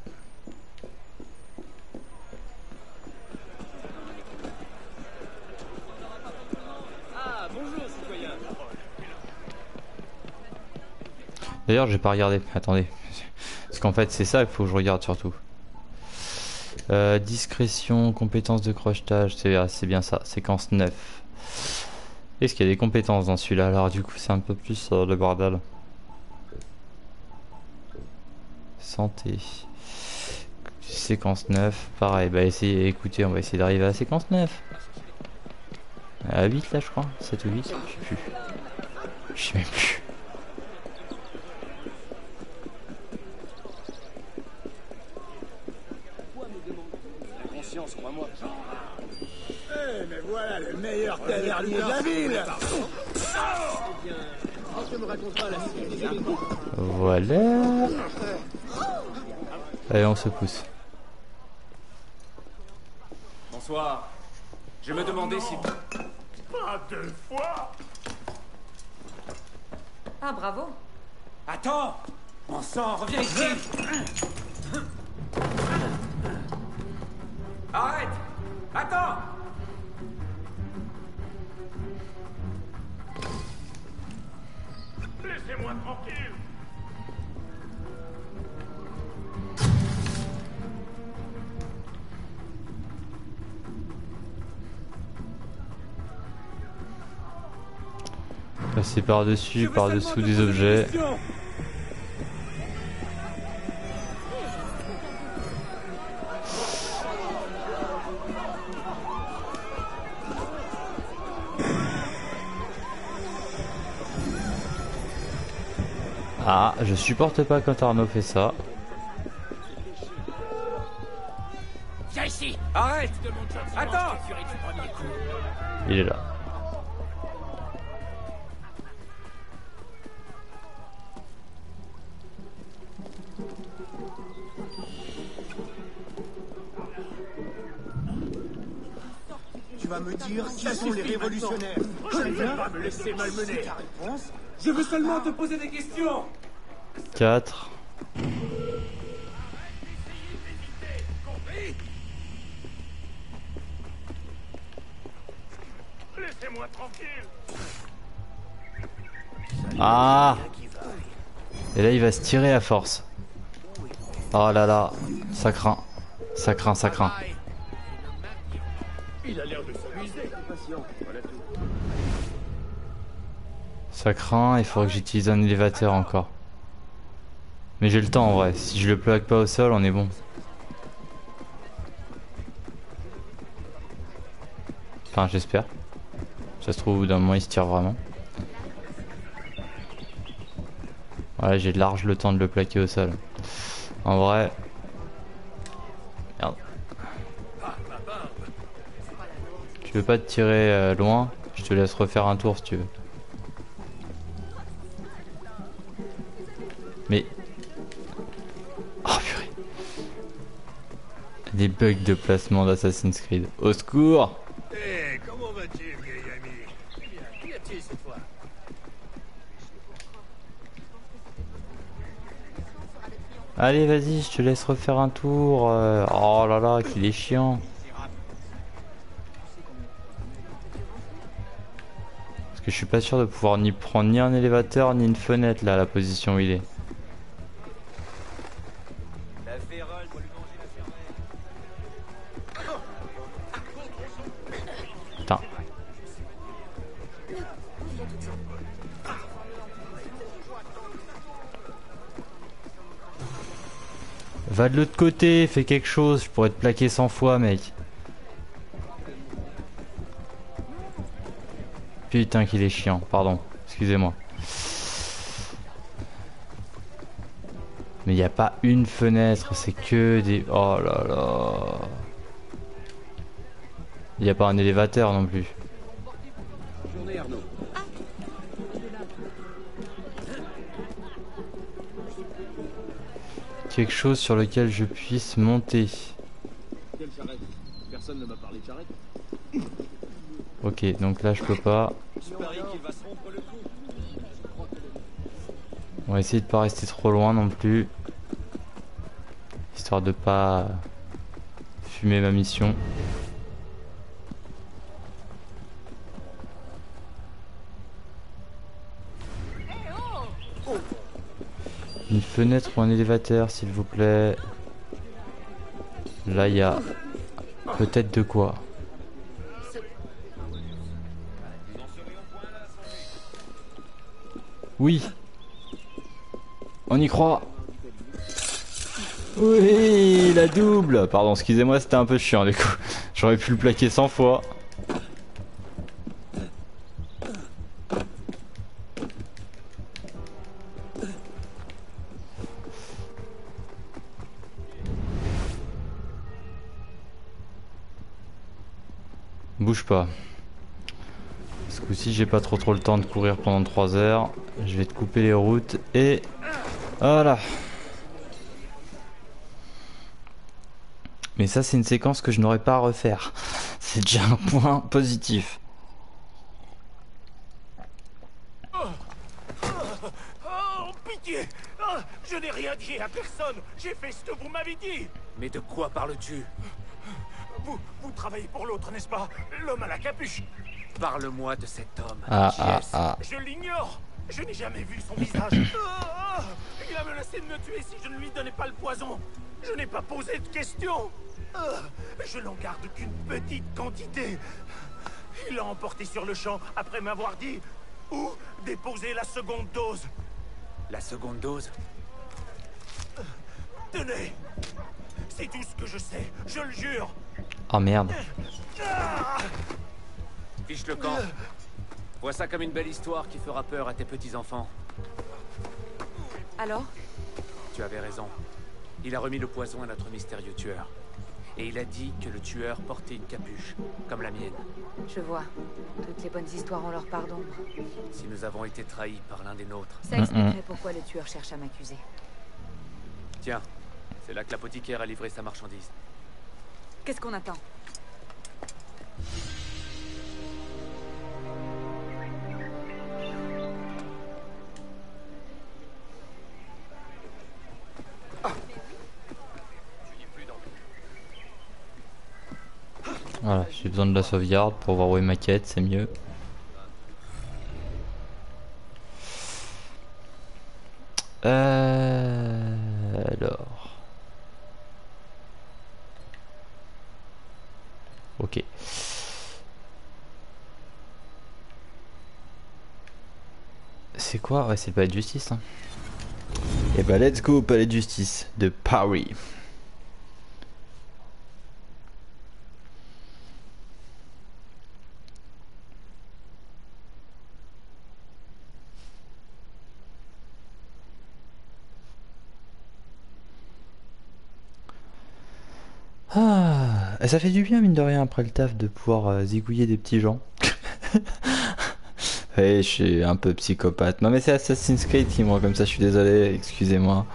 Speaker 17: Ah, bonjour, citoyen.
Speaker 1: D'ailleurs, j'ai pas regardé. Attendez. Parce qu'en fait, c'est ça qu'il faut que je regarde surtout. Discrétion, compétences de crochetage, c'est bien ça, séquence 9. Est-ce qu'il y a des compétences dans celui-là? Alors du coup c'est un peu plus le bordel. Santé. Séquence 9, pareil, bah essayez, écoutez, on va essayer d'arriver à la séquence 9. À 8 là je crois, 7 ou 8, je sais plus. Je sais même plus.
Speaker 17: Crois-moi.
Speaker 7: Eh, mais voilà le meilleur tavernier de la ville.
Speaker 17: Eh bien, tu me raconteras la suite des événements.
Speaker 1: Voilà. Allez, on se pousse.
Speaker 5: Bonsoir. Je me demandais si...
Speaker 7: Pas 2 fois.
Speaker 12: Ah, bravo.
Speaker 5: Attends! Mon sang, reviens ici! Arrête! Attends!
Speaker 7: Laissez-moi tranquille.
Speaker 1: Passer par-dessus, par-dessous des objets. Ah, je supporte pas quand Arnaud fait ça.
Speaker 17: Viens ici.
Speaker 5: Arrête! Attends!
Speaker 1: Il est là.
Speaker 7: Tu vas me dire qui sont les révolutionnaires. Je ne vais pas me laisser malmener. Ta réponse?
Speaker 5: Je veux seulement te poser des questions!
Speaker 1: 4.
Speaker 7: Laissez-moi tranquille.
Speaker 1: Ah! Et là il va se tirer à force. Oh là là, ça craint. Ça craint, ça craint.
Speaker 7: Il a l'air de s'amuser.
Speaker 1: Ça craint, il faudrait que j'utilise un élévateur encore. Mais j'ai le temps en vrai, si je le plaque pas au sol, on est bon. Enfin, j'espère. Ça se trouve, au bout d'un moment, il se tire vraiment. Voilà, j'ai large le temps de le plaquer au sol. En vrai... Merde. Tu veux pas te tirer loin? Je te laisse refaire un tour si tu veux. Mais... Oh purée. Des bugs de placement d'Assassin's Creed. Au secours!
Speaker 7: Hé, comment vas-tu, vieil ami? Bien, qu'y a-t-il cette fois?
Speaker 1: Allez, vas-y, je te laisse refaire un tour. Oh là là, qu'il est chiant. Parce que je suis pas sûr de pouvoir ni prendre ni un élévateur ni une fenêtre là, à la position où il est. Putain. Va de l'autre côté, fais quelque chose, je pourrais te plaquer 100 fois, mec. Putain qu'il est chiant, pardon, excusez-moi. Mais il n'y a pas une fenêtre, c'est que des... Oh là là. Il n'y a pas un élévateur non plus.
Speaker 17: Journée, Arnaud.
Speaker 1: Quelque chose sur lequel je puisse monter.
Speaker 17: Quelle charrette? Personne ne m'a parlé de charrette.
Speaker 1: Ok, donc là je peux pas. On va essayer de pas rester trop loin non plus. Histoire de pas fumer ma mission. Une fenêtre ou un élévateur s'il vous plaît. Là il y a peut-être de quoi. Oui. On y croit. Oui, la double. Pardon, excusez-moi, c'était un peu chiant du coup. J'aurais pu le plaquer 100 fois. Bouge pas. Ce coup-ci, j'ai pas trop le temps de courir pendant 3 heures. Je vais te couper les routes et voilà. Mais ça, c'est une séquence que je n'aurais pas à refaire. C'est déjà un point positif.
Speaker 7: Oh, pitié! Oh, je n'ai rien dit à personne! J'ai fait ce que vous m'avez dit!
Speaker 5: Mais de quoi parles-tu?
Speaker 7: Vous travaillez pour l'autre, n'est-ce pas? L'homme à la capuche!
Speaker 5: Parle-moi de cet homme.
Speaker 7: Je l'ignore! Je n'ai jamais vu son visage! Il a menacé de me tuer si je ne lui donnais pas le poison! Je n'ai pas posé de questions! Je n'en garde qu'une petite quantité! Il l'a emporté sur le champ après m'avoir dit où déposer la seconde dose!
Speaker 5: La seconde dose?
Speaker 7: Tenez! C'est tout ce que je sais, je le jure!
Speaker 1: Oh merde.
Speaker 5: Fiche le camp. Vois ça comme une belle histoire qui fera peur à tes petits-enfants.
Speaker 12: Alors?
Speaker 5: Tu avais raison. Il a remis le poison à notre mystérieux tueur. Et il a dit que le tueur portait une capuche, comme la mienne.
Speaker 12: Je vois. Toutes les bonnes histoires ont leur part d'ombre.
Speaker 5: Si nous avons été trahis par l'un des nôtres...
Speaker 12: Ça expliquerait pourquoi le tueur cherche à m'accuser.
Speaker 5: Tiens, c'est là que l'apothicaire a livré sa marchandise.
Speaker 12: Qu'est-ce qu'on attend?
Speaker 1: Voilà, j'ai besoin de la sauvegarde pour voir où est ma quête, c'est mieux. Alors. Ok. C'est quoi? Ouais, c'est le palais de justice. Hein. Et bah, let's go au palais de justice de Paris. Ah, et ça fait du bien mine de rien après le taf de pouvoir zigouiller des petits gens. Ouais, je suis un peu psychopathe. Non mais c'est Assassin's Creed qui me rend comme ça, je suis désolé, excusez-moi.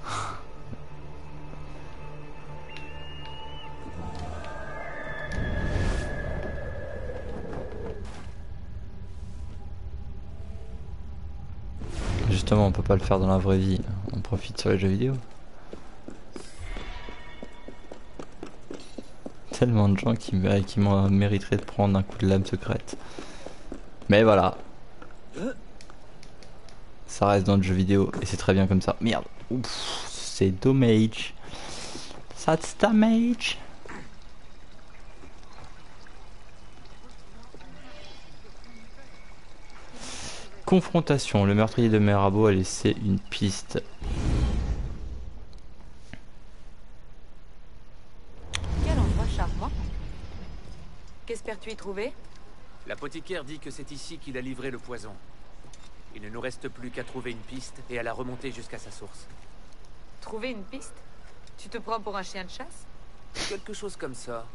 Speaker 1: Justement, on peut pas le faire dans la vraie vie, on profite sur les jeux vidéo. Tellement de gens qui mériteraient de prendre un coup de lame secrète. Mais voilà. Ça reste dans le jeu vidéo et c'est très bien comme ça. Merde. Ouf, c'est dommage. That's damage. Confrontation. Le meurtrier de Mirabeau a laissé une piste.
Speaker 12: Quel endroit charmant. Qu'espères-tu y trouver?
Speaker 13: L'apothicaire dit que c'est ici qu'il a livré le poison. Il ne nous reste plus qu'à trouver une piste et à la remonter jusqu'à sa source.
Speaker 12: Trouver une piste? Tu te prends pour un chien de chasse?
Speaker 13: Quelque chose comme ça.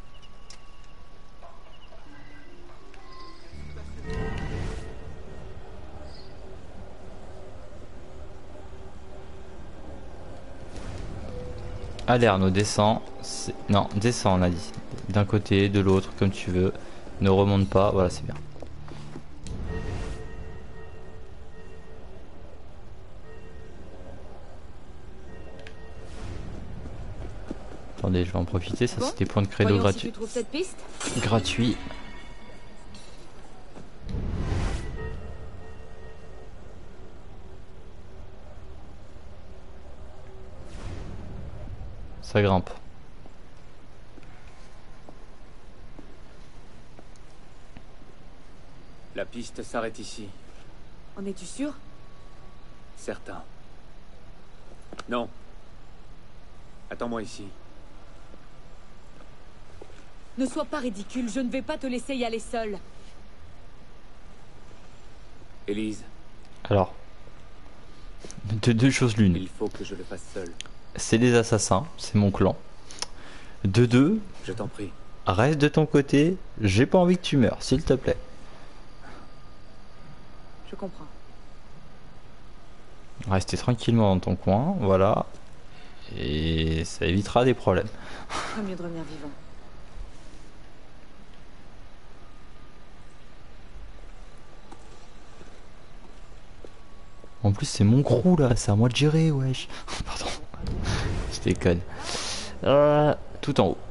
Speaker 1: Allez Arnaud, descends. Non, descends on a dit. D'un côté, de l'autre, comme tu veux. Ne remonte pas, voilà c'est bien. Attendez, je vais en profiter, ça c'était point de credo gratuit.
Speaker 12: Si tu trouves cette piste.
Speaker 1: Gratuit. Ça grimpe.
Speaker 13: La piste s'arrête ici.
Speaker 12: En es-tu sûr?
Speaker 13: Certain. Non. Attends-moi ici.
Speaker 12: Ne sois pas ridicule, je ne vais pas te laisser y aller seule.
Speaker 13: Élise.
Speaker 1: Alors. De deux choses l'une.
Speaker 13: Il faut que je le fasse seul.
Speaker 1: C'est des assassins, c'est mon clan. De deux.
Speaker 13: Je t'en prie.
Speaker 1: Reste de ton côté, j'ai pas envie que tu meurs, s'il te plaît.
Speaker 12: Je comprends.
Speaker 1: Restez tranquillement dans ton coin, voilà. Et ça évitera des problèmes.
Speaker 12: Pas mieux de revenir vivant.
Speaker 1: En plus c'est mon crew là, c'est à moi de gérer, wesh. Pardon. Je déconne. Tout en haut.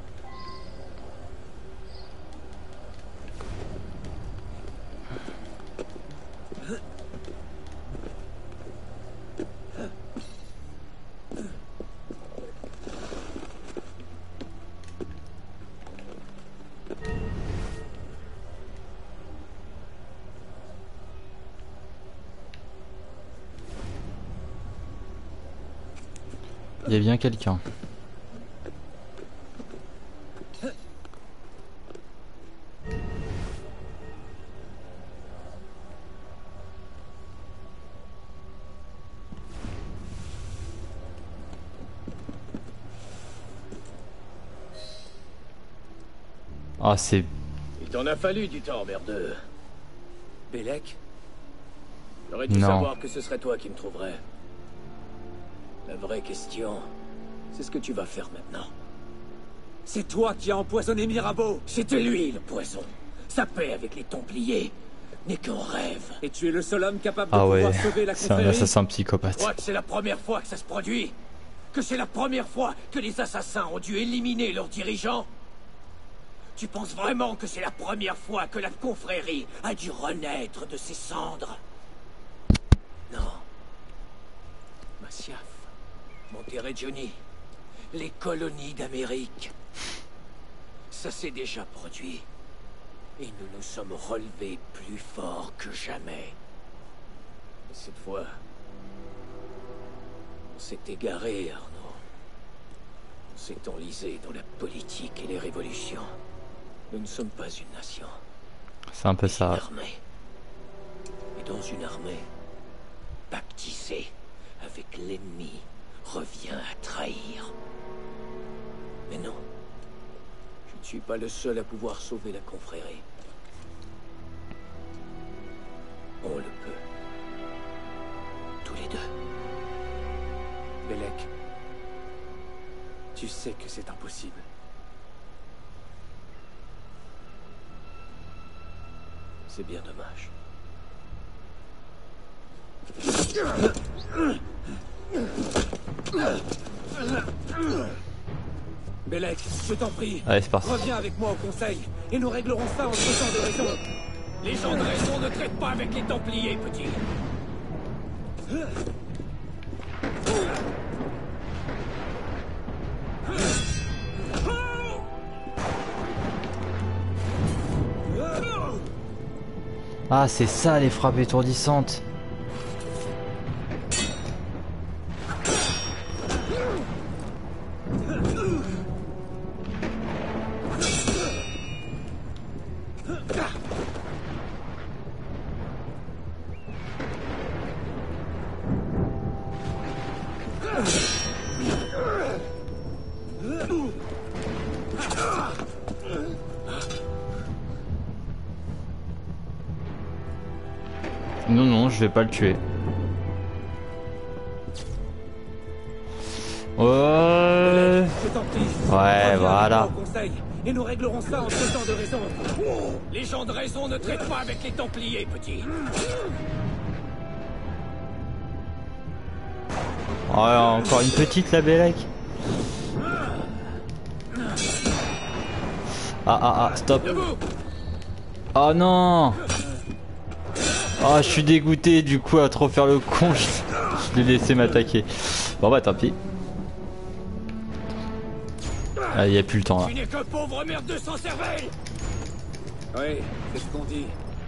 Speaker 1: Il y a bien quelqu'un. Ah c'est...
Speaker 17: Il t'en a fallu du temps, merdeux.
Speaker 13: Bélec?
Speaker 17: J'aurais dû
Speaker 1: Non.
Speaker 17: savoir que ce serait toi qui me trouverais. La vraie question, c'est ce que tu vas faire maintenant.
Speaker 13: C'est toi qui as empoisonné Mirabeau.
Speaker 17: C'était lui, le poison. Sa paix avec les Templiers n'est qu'un rêve.
Speaker 13: Et tu es le seul homme capable de
Speaker 1: Ah
Speaker 13: pouvoir
Speaker 1: ouais,
Speaker 13: sauver la
Speaker 1: c'est un
Speaker 13: confrérie.
Speaker 1: assassin
Speaker 17: Tu
Speaker 1: psychopathe.
Speaker 17: crois que c'est la première fois que ça se produit? Que c'est la première fois que les assassins ont dû éliminer leurs dirigeants? Tu penses vraiment que c'est la première fois que la confrérie a dû renaître de ses cendres? Non. Masyaf, Monterregioni, les colonies d'Amérique. Ça s'est déjà produit. Et nous nous sommes relevés plus forts que jamais. Et cette fois, on s'est égaré, Arnaud. On s'est enlisé dans la politique et les révolutions. Nous ne sommes pas une nation.
Speaker 1: C'est un peu ça.
Speaker 17: Une armée. Et dans une armée, baptisée avec l'ennemi revient à trahir. Mais non, suis pas le seul à pouvoir sauver la confrérie. On le peut. Tous les deux.
Speaker 5: Bélec, tu sais que c'est impossible.
Speaker 17: C'est bien dommage. Bélec, je t'en prie.
Speaker 1: Allez, c'est parti.
Speaker 17: Reviens avec moi au conseil et nous réglerons ça en traitant de raison. Les gens de raison ne traitent pas avec les Templiers, petit.
Speaker 1: Ah, c'est ça les frappes étourdissantes. Non, non, je vais pas le tuer. Ouais. Ouais, voilà.
Speaker 17: Et nous réglerons ça en traitant de raison. Les gens de raison ne traitent pas avec les Templiers, petit.
Speaker 1: Oh, encore une petite la Bélec. Ah, stop. Oh non. Oh, je suis dégoûté du coup à trop faire le con, je l'ai laissé m'attaquer. Bon bah tant pis. Ah, il n'y a plus le temps là.
Speaker 17: Tu n'es que pauvre merde de sans cervelle.
Speaker 5: Oui, c'est ce qu'on dit.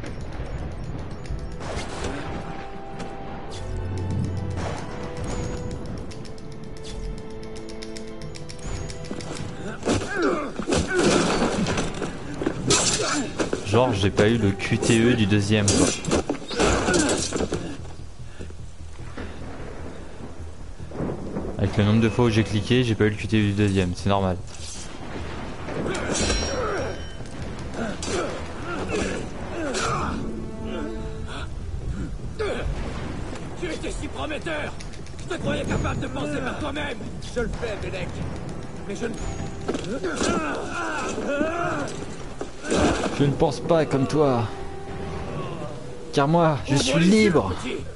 Speaker 1: Genre j'ai pas eu le QTE du deuxième quoi. Avec le nombre de fois où j'ai cliqué, j'ai pas eu le QTE du deuxième, c'est normal.
Speaker 17: Tu étais si prometteur. Je te croyais capable de penser par toi-même. Je le fais, Bélec. Mais je ne...
Speaker 1: Je ne pense pas comme toi. Car moi, je suis libre.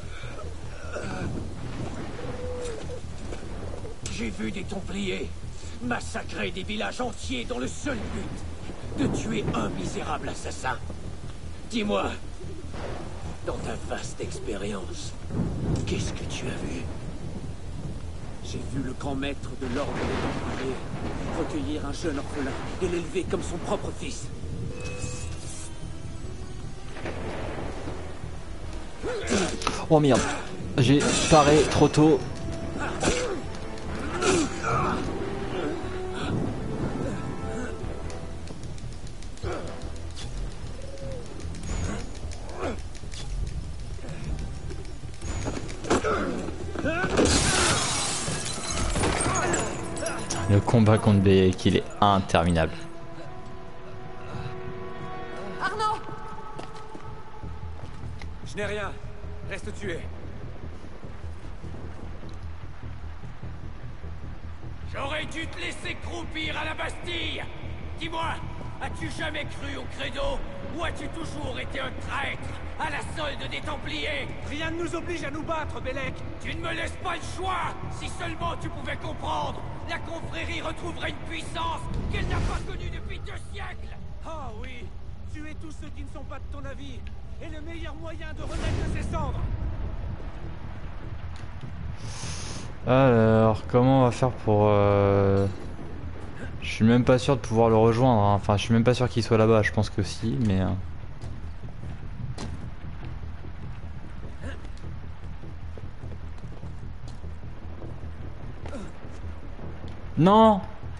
Speaker 17: J'ai vu des Templiers massacrer des villages entiers dans le seul but de tuer un misérable assassin. Dis-moi, dans ta vaste expérience, qu'est-ce que tu as vu?
Speaker 5: J'ai vu le grand maître de l'ordre des Templiers recueillir un jeune orphelin et l'élever comme son propre fils.
Speaker 1: Oh merde, j'ai paré trop tôt. Le combat contre Bélec, il est interminable.
Speaker 12: Arnaud!
Speaker 5: Je n'ai rien. Reste tué.
Speaker 17: J'aurais dû te laisser croupir à la Bastille. Dis-moi, as-tu jamais cru au credo ou as-tu toujours été un traître à la solde des Templiers?
Speaker 7: Rien ne nous oblige à nous battre, Bélec.
Speaker 17: Tu ne me laisses pas le choix. Si seulement tu pouvais comprendre, la confrérie retrouverait une puissance qu'elle n'a pas connue depuis 2 siècles.
Speaker 7: Ah oui, tuer tous ceux qui ne sont pas de ton avis est le meilleur moyen de renaître de ses cendres.
Speaker 1: Alors, comment on va faire pour... Je suis même pas sûr de pouvoir le rejoindre, hein. Enfin, je suis même pas sûr qu'il soit là-bas, je pense que si, mais... Non!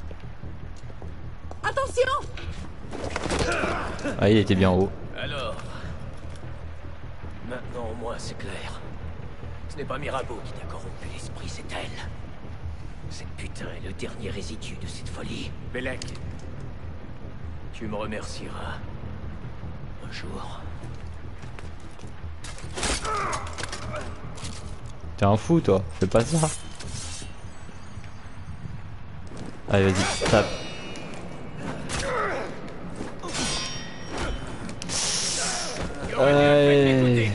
Speaker 12: Attention!
Speaker 1: Ah, il était bien haut.
Speaker 17: Alors, maintenant au moins c'est clair. Ce n'est pas Mirabeau qui t'a corrompu l'esprit, c'est elle. Cette putain est le dernier résidu de cette folie.
Speaker 5: Bélec,
Speaker 17: Tu me remercieras. Un jour.
Speaker 1: T'es un fou toi, fais pas ça. Allez vas-y, tape. Ouais.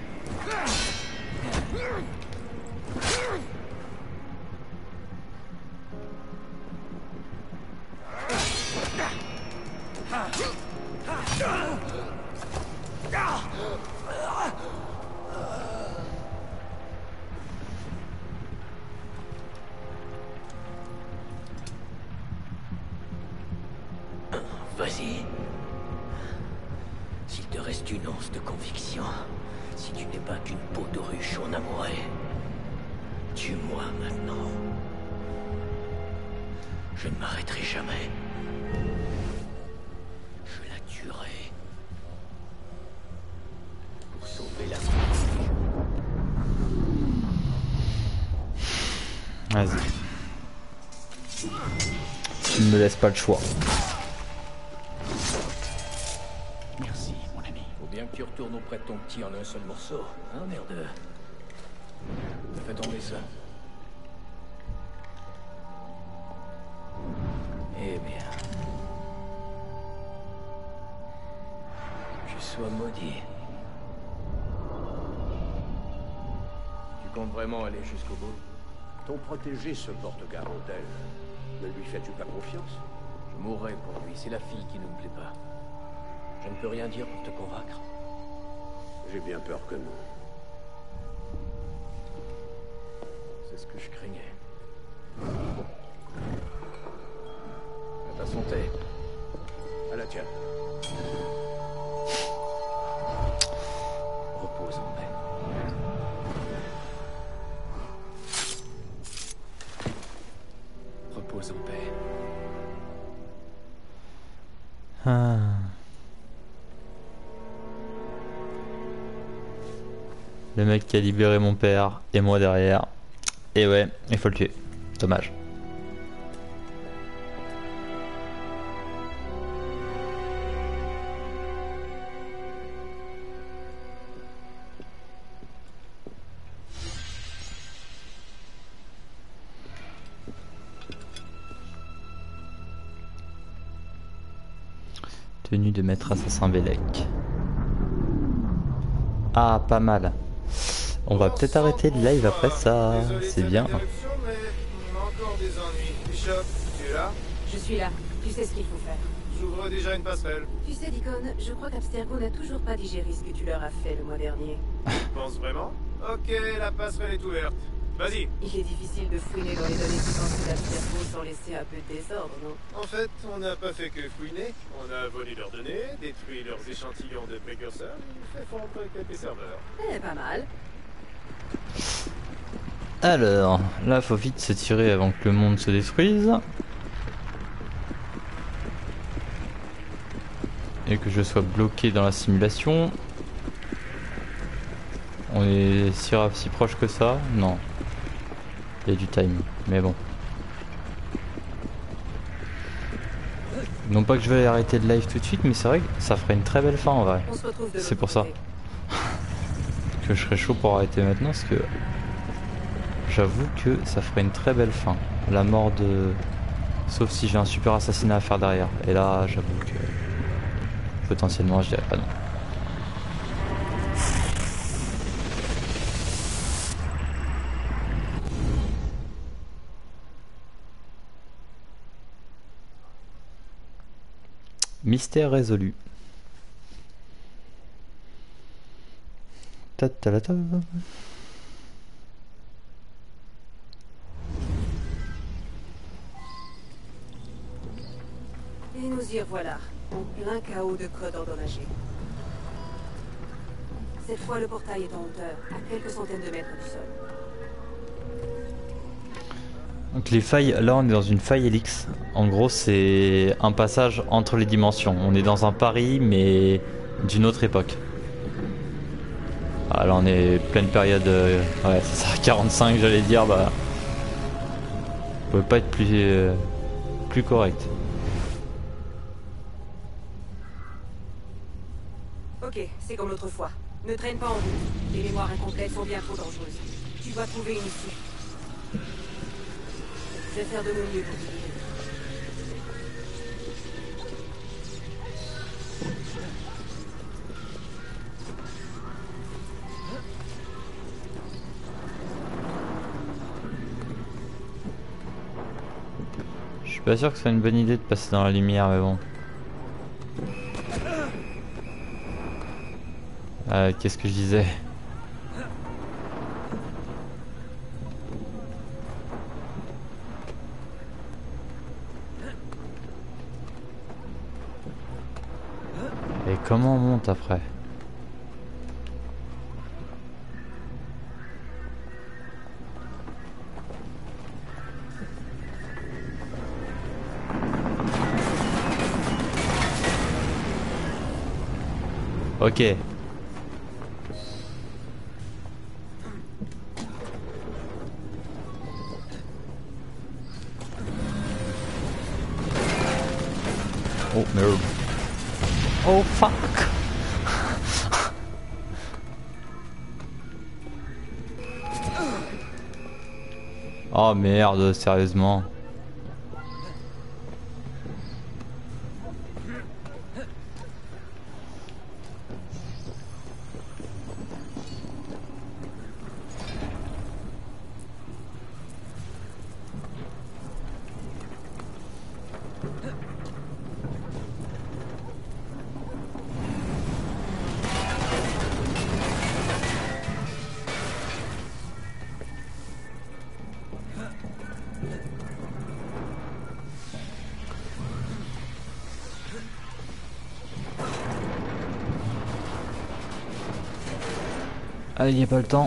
Speaker 17: Vas-y. S'il te reste une once de conviction, si tu n'es pas qu'une peau de ruche en amouré, tue-moi maintenant. Je ne m'arrêterai jamais. Je la tuerai. Pour sauver la
Speaker 1: Vas-y. Tu ne me laisses pas le choix.
Speaker 17: Merci, mon ami. Faut bien que tu retournes auprès de ton petit en un seul morceau. Hein, merde. Fais tomber ça. Eh bien. Je sois maudit.
Speaker 9: Tu comptes vraiment aller jusqu'au bout? Ton protégé se porte garant d'elle. Ne lui fais-tu pas confiance?
Speaker 17: Je mourrai pour lui, c'est la fille qui ne me plaît pas. Je ne peux rien dire pour te convaincre.
Speaker 9: J'ai bien peur que non.
Speaker 17: C'est ce que je craignais. À ta santé.
Speaker 9: À la tienne.
Speaker 17: Repose en paix. Repose en paix.
Speaker 1: Ah. Le mec qui a libéré mon père et moi derrière. Et ouais, il faut le tuer. Dommage. Tenue de maître assassin Bellec. Ah, pas mal. On va peut-être arrêter le live après ça. C'est bien.
Speaker 2: Je suis là. Tu sais ce qu'il faut faire.
Speaker 18: J'ouvre déjà une passerelle.
Speaker 2: Tu sais, Deacon, je crois qu'Abstergo n'a toujours pas digéré ce que tu leur as fait le mois dernier.
Speaker 18: Tu penses vraiment? Ok, la passerelle est ouverte. Vas-y.
Speaker 2: Il est difficile de fouiner dans les données financières d'Abstergo sans laisser un peu de désordre, non?
Speaker 18: En fait, on n'a pas fait que fouiner. On a volé leurs données, détruit leurs échantillons de précurseurs, fait fondre quelques serveurs.
Speaker 2: Eh, pas mal.
Speaker 1: Alors, là, faut vite se tirer avant que le monde se détruise. Et que je sois bloqué dans la simulation. On est si proche que ça? Non. Il y a du time, mais bon. Non pas que je vais arrêter le live tout de suite, mais c'est vrai que ça ferait une très belle fin en vrai. C'est pour ça que je serais chaud pour arrêter maintenant, parce que j'avoue que ça ferait une très belle fin. La mort de... Sauf si j'ai un super assassinat à faire derrière. Et là, j'avoue que potentiellement, je dirais pas non. Mystère résolu. Ta-ta-la-ta.
Speaker 2: Et nous y revoilà, en plein chaos de code endommagé. Cette fois, le portail est en hauteur, à quelques centaines de mètres du sol.
Speaker 1: Donc les failles, là on est dans une faille Helix. En gros c'est un passage entre les dimensions. On est dans un Paris mais d'une autre époque. Ah, là on est pleine période, ouais c'est ça, 45 j'allais dire, bah... On peut pas être plus correct.
Speaker 2: Ok, c'est comme l'autre fois. Ne traîne pas en route. Les mémoires incomplètes sont bien trop dangereuses. Tu dois trouver une issue. Je vais faire de mon mieux pour t'aider.
Speaker 1: Je suis pas sûr que ce soit une bonne idée de passer dans la lumière, mais bon. Qu'est-ce que je disais? Et comment on monte après? Ok. Oh merde. Oh fuck. Oh merde, sérieusement. Ah, il n'y a pas le temps.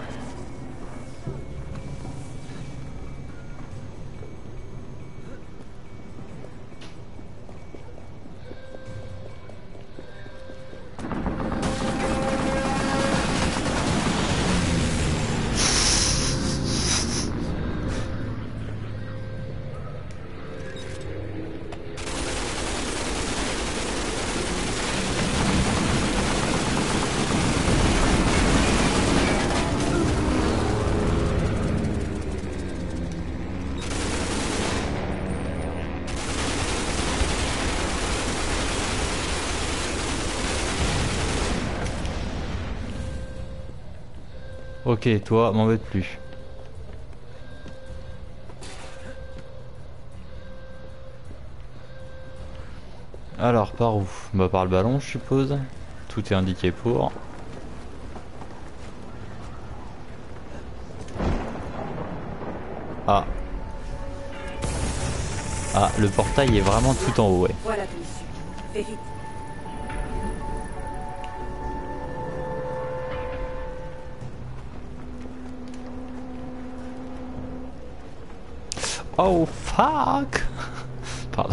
Speaker 1: Ok, toi, m'embête plus. Alors, par où? Bah par le ballon, je suppose. Tout est indiqué pour. Ah. Ah, le portail est vraiment tout en haut, ouais.
Speaker 2: Voilà ton issue. Fais vite.
Speaker 1: Oh fuck. Pardon.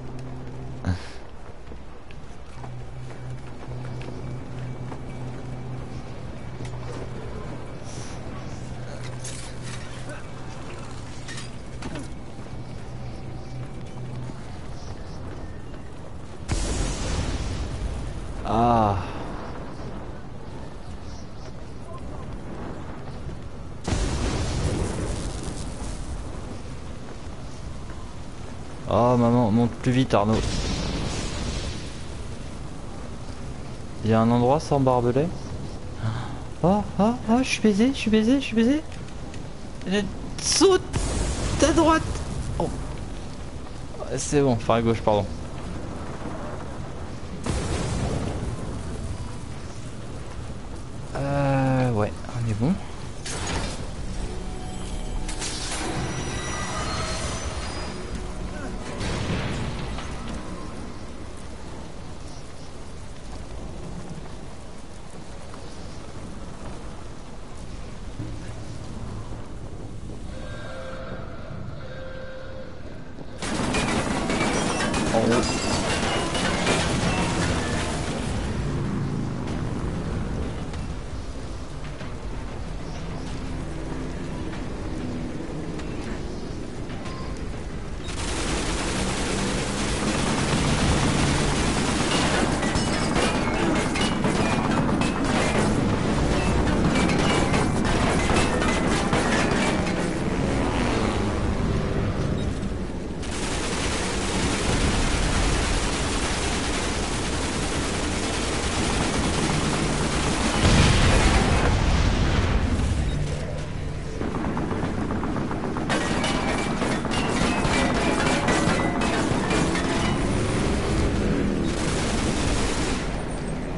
Speaker 1: Ah. Oh maman, monte plus vite Arnaud. Il y a un endroit sans barbelé. Oh, oh, oh, je suis baisé, je suis baisé, je suis baisé. Saute à droite. Oh. C'est bon, enfin à gauche, pardon. Ouais, on est bon.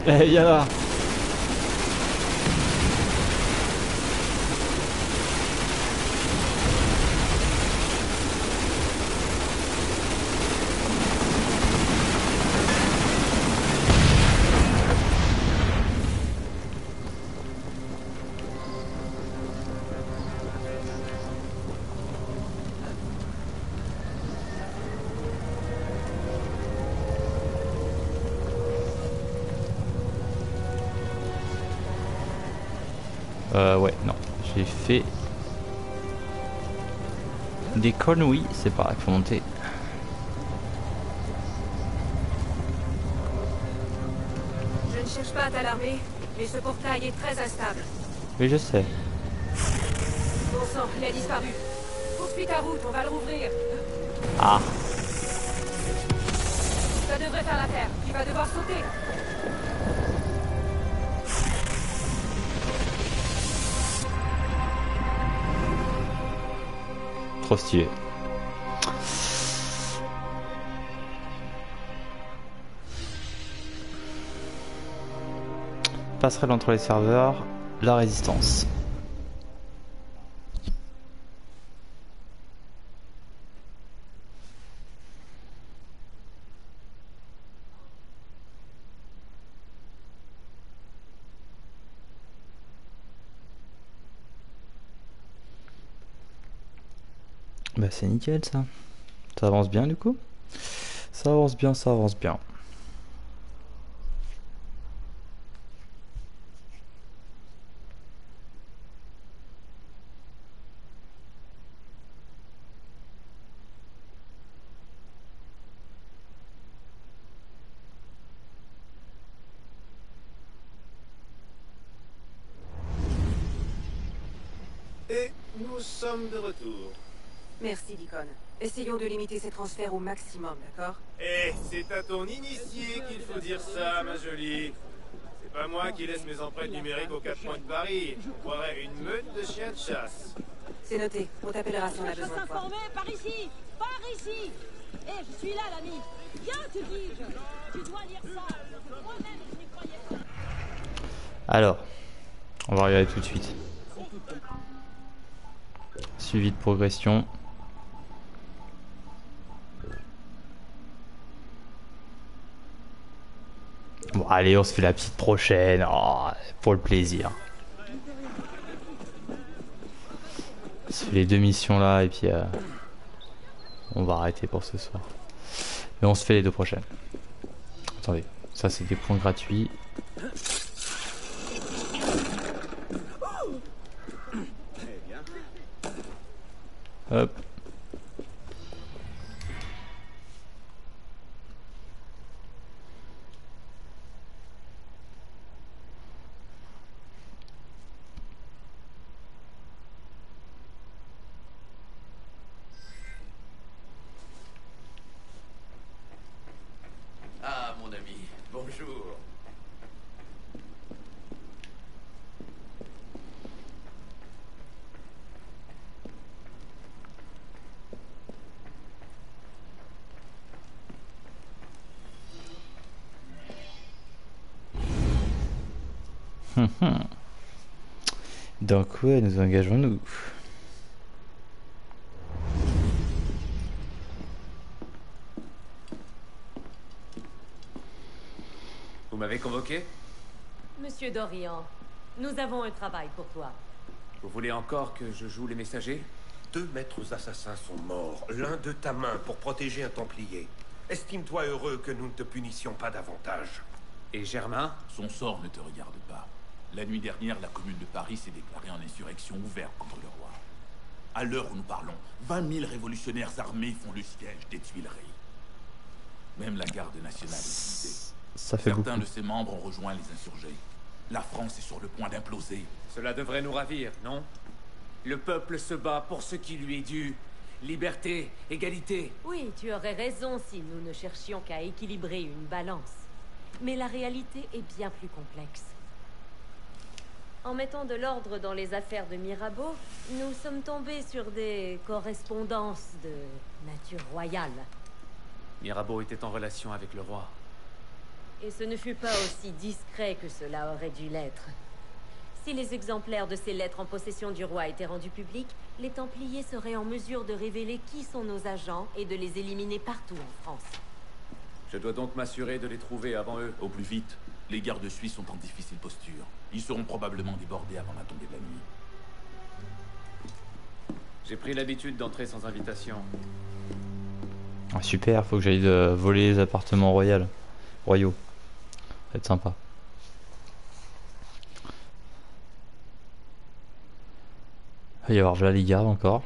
Speaker 1: Eh, viens là. Ouais, non. J'ai fait des conneries, c'est pas il faut monter.
Speaker 2: Je ne cherche pas à t'alarmer, mais ce portail est très instable.
Speaker 1: Oui, je sais.
Speaker 2: Bon sang, il a disparu. Poursuis ta route, on va le rouvrir.
Speaker 1: Ah.
Speaker 2: Ça devrait faire l'affaire. Tu vas devoir sauter.
Speaker 1: Trop stylé. Passerelle entre les serveurs, la résistance. Bah c'est nickel ça. Ça avance bien du coup. Ça avance bien, ça avance bien.
Speaker 18: Et nous sommes de retour.
Speaker 2: Merci, Deacon. Essayons de limiter ces transferts au maximum, d'accord?
Speaker 18: Eh, c'est à ton initié qu'il faut dire ça, ma jolie. C'est pas moi qui laisse mes empreintes numériques aux 4 coins de Paris. Je croirais une meute de chiens de chasse.
Speaker 2: C'est noté. On t'appellera si on a besoin de toi.
Speaker 19: Par ici! Par ici! Eh, je suis là, l'ami! Viens, te dis-je! Tu dois lire ça! Moi-même, je n'y croyais pas!
Speaker 1: Alors, on va regarder tout de suite. Suivi de progression. Bon, allez, on se fait la petite prochaine. Oh, pour le plaisir. On se fait les 2 missions là et puis on va arrêter pour ce soir. Mais on se fait les 2 prochaines. Attendez, ça c'est des points gratuits. Hop.
Speaker 11: Ah, mon ami, bonjour.
Speaker 1: Dans quoi nous engageons-nous?
Speaker 13: Vous m'avez convoqué?
Speaker 12: Monsieur Dorian, nous avons un travail pour toi.
Speaker 13: Vous voulez encore que je joue les messagers?
Speaker 9: 2 maîtres assassins sont morts, l'un de ta main, pour protéger un Templier. Estime-toi heureux que nous ne te punissions pas davantage.
Speaker 13: Et Germain?
Speaker 6: Son sort ne te regarde pas. La nuit dernière, la commune de Paris s'est déclarée en insurrection ouverte contre le roi. À l'heure où nous parlons, 20 000 révolutionnaires armés font le siège des Tuileries. Même la garde nationale est divisée.
Speaker 1: Ça fait
Speaker 6: Certains
Speaker 1: beaucoup.
Speaker 6: de ses membres ont rejoint les insurgés. La France est sur le point d'imploser.
Speaker 13: Cela devrait nous ravir, non? Le peuple se bat pour ce qui lui est dû. Liberté, égalité.
Speaker 12: Oui, tu aurais raison si nous ne cherchions qu'à équilibrer une balance. Mais la réalité est bien plus complexe. En mettant de l'ordre dans les affaires de Mirabeau, nous sommes tombés sur des correspondances de nature royale.
Speaker 13: Mirabeau était en relation avec le roi.
Speaker 20: Et ce ne fut pas aussi discret que cela aurait dû l'être. Si les exemplaires de ces lettres en possession du roi étaient rendus publics, les Templiers seraient en mesure de révéler qui sont nos agents et de les éliminer partout en France.
Speaker 13: Je dois donc m'assurer de les trouver avant eux.
Speaker 6: Au plus vite. Les gardes suisses sont en difficile posture. Ils seront probablement débordés avant la tombée de la nuit.
Speaker 13: J'ai pris l'habitude d'entrer sans invitation.
Speaker 1: Ah, super, faut que j'aille voler les appartements royaux. Ça va être sympa. Il va y avoir là les gardes encore.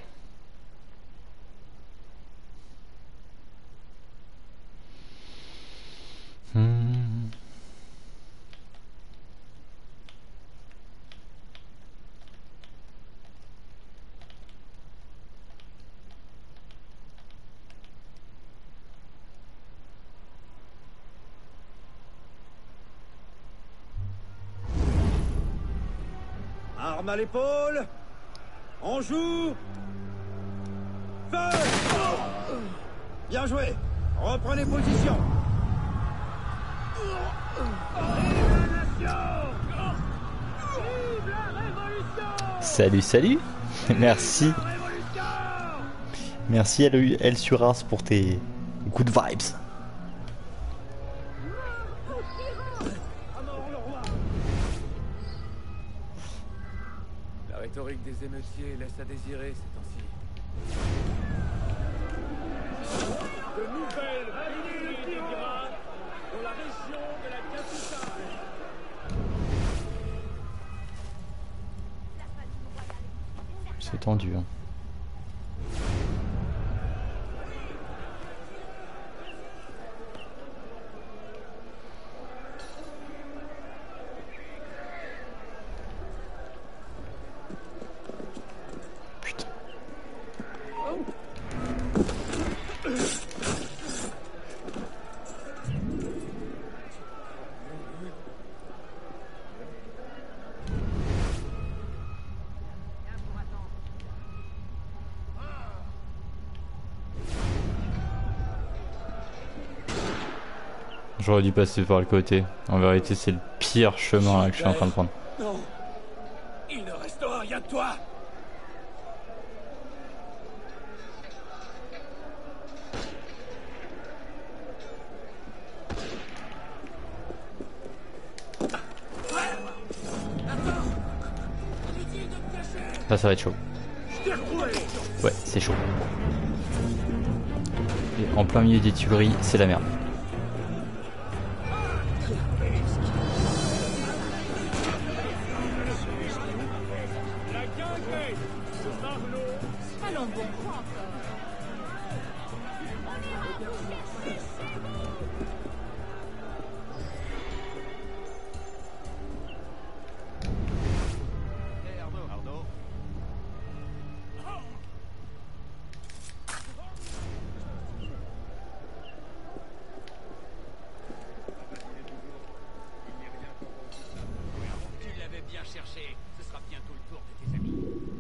Speaker 21: Arme à l'épaule. On joue. Feu. Bien joué. Reprenez position.
Speaker 1: Salut, salut. Merci. Merci El Suras pour tes good vibes.
Speaker 13: La rhétorique des émeutiers laisse à désirer ces temps-ci.
Speaker 7: De nouvelles réunions d'Iran dans la région de la capitale.
Speaker 1: C'est tendu. Hein. J'aurais dû passer par le côté. En vérité, c'est le pire chemin là, que je suis en train de prendre.
Speaker 17: Non, il ne restera rien de toi.
Speaker 1: Ça va être chaud. Ouais, c'est chaud. Et en plein milieu des tueries, c'est la merde.
Speaker 19: Allons bon, quoi encore?
Speaker 17: Tu l'avais bien cherché. Ce sera bientôt le tour de tes amis.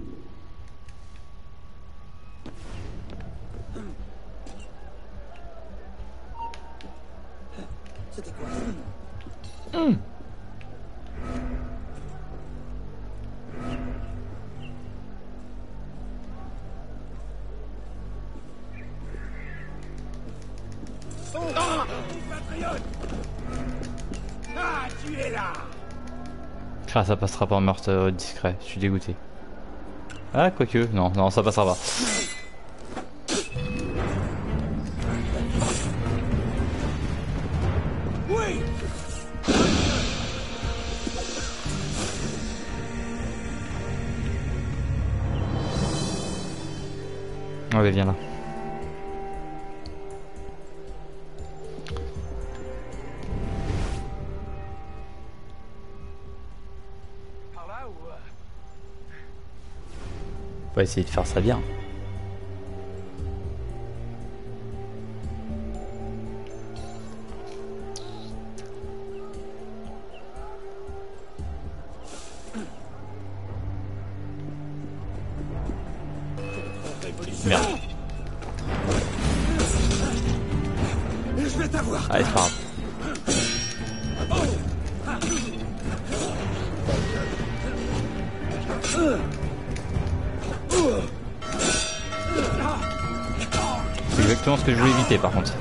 Speaker 21: C'était quoi?
Speaker 17: Ah, tu es là.
Speaker 1: Ah, ça passera pas en meurtre discret, je suis dégoûté. Ah, quoique, non, non, ça passera pas.
Speaker 17: Oui.
Speaker 1: Ouais, viens là. On va essayer de faire ça bien. Merde.
Speaker 17: Je vais t'avoir.
Speaker 1: Allez, c'est pas grave. C'est exactement ce que je voulais éviter par contre.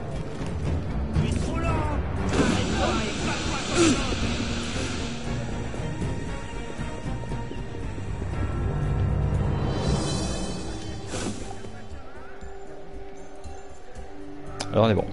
Speaker 1: Alors on est bon.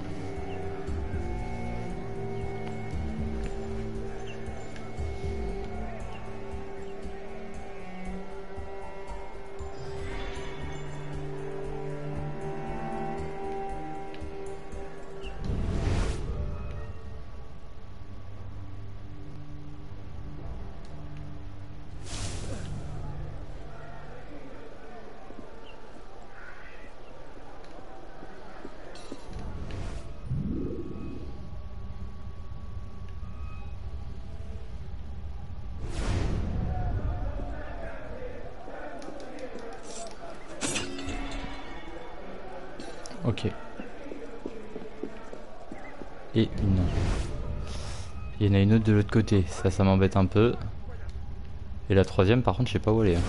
Speaker 1: Ok. Et une. Il y en a une autre de l'autre côté, ça m'embête un peu. Et la troisième par contre je sais pas où elle est.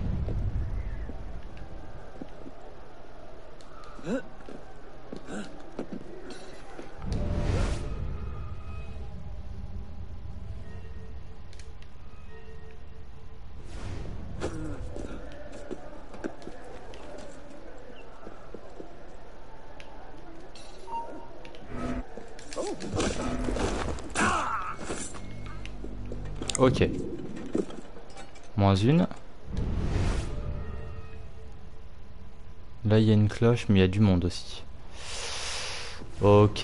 Speaker 1: Ok. Moins une. Là il y a une cloche mais il y a du monde aussi. Ok.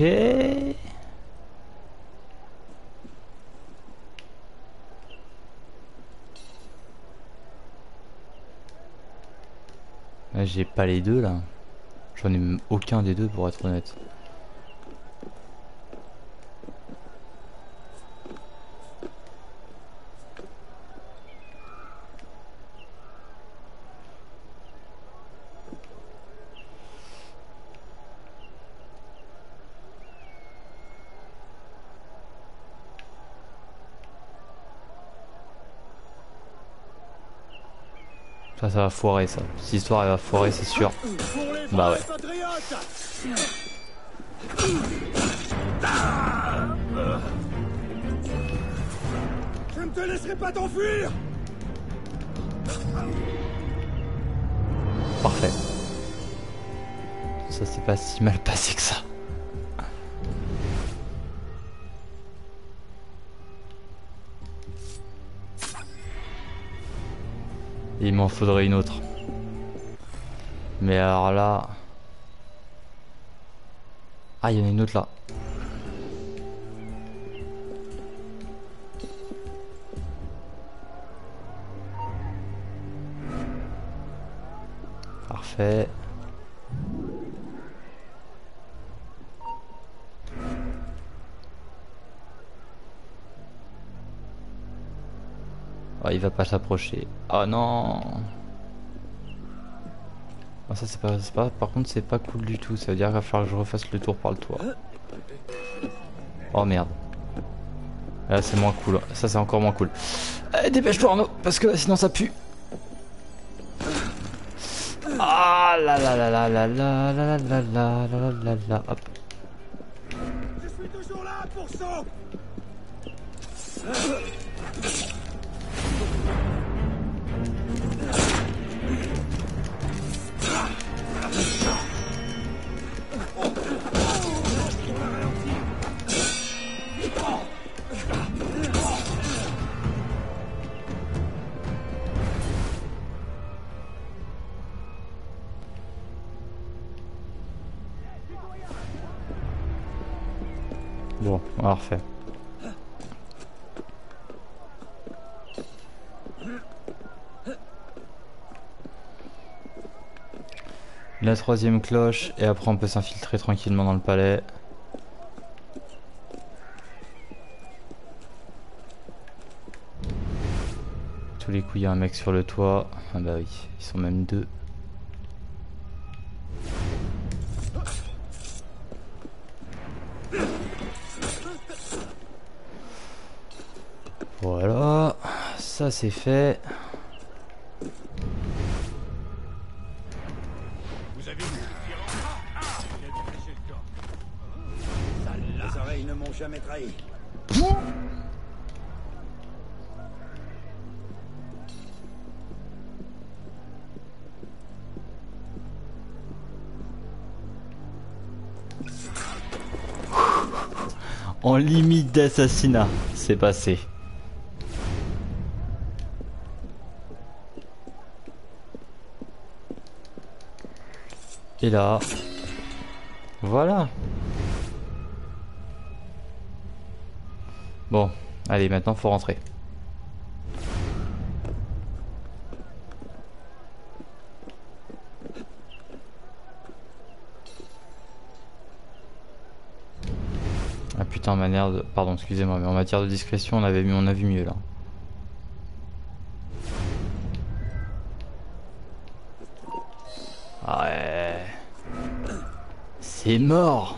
Speaker 1: Là j'ai pas les deux là. J'en ai même aucun des deux pour être honnête. Ça va foirer ça. Cette histoire elle va foirer c'est sûr. Bah ouais.
Speaker 21: Je ne te laisserai pas t'enfuir.
Speaker 1: Parfait. Ça s'est pas si mal passé que ça. Il m'en faudrait une autre. Mais alors là... Ah, il y en a une autre là. Parfait. Oh, il va pas s'approcher. Oh non. Oh, ça c'est pas, par contre c'est pas cool du tout. Ça veut dire qu'il va falloir que je refasse le tour par le toit. Oh merde. Là c'est moins cool. Ça c'est encore moins cool. Allez, dépêche-toi Arnaud, parce que sinon ça pue. Ah là là là là là là là là là là là là. Hop.
Speaker 21: Je suis toujours là pour ça.
Speaker 1: Bon, on va refaire. La troisième cloche et après on peut s'infiltrer tranquillement dans le palais. Tous les coups il y a un mec sur le toit. Ah bah oui, ils sont même deux. Voilà, ça c'est fait. En limite d'assassinat, c'est passé. Et là, voilà. Bon, allez, maintenant faut rentrer. Ah putain, manière de... Pardon, excusez-moi, mais en matière de discrétion, on a vu mieux là. Ouais. C'est mort.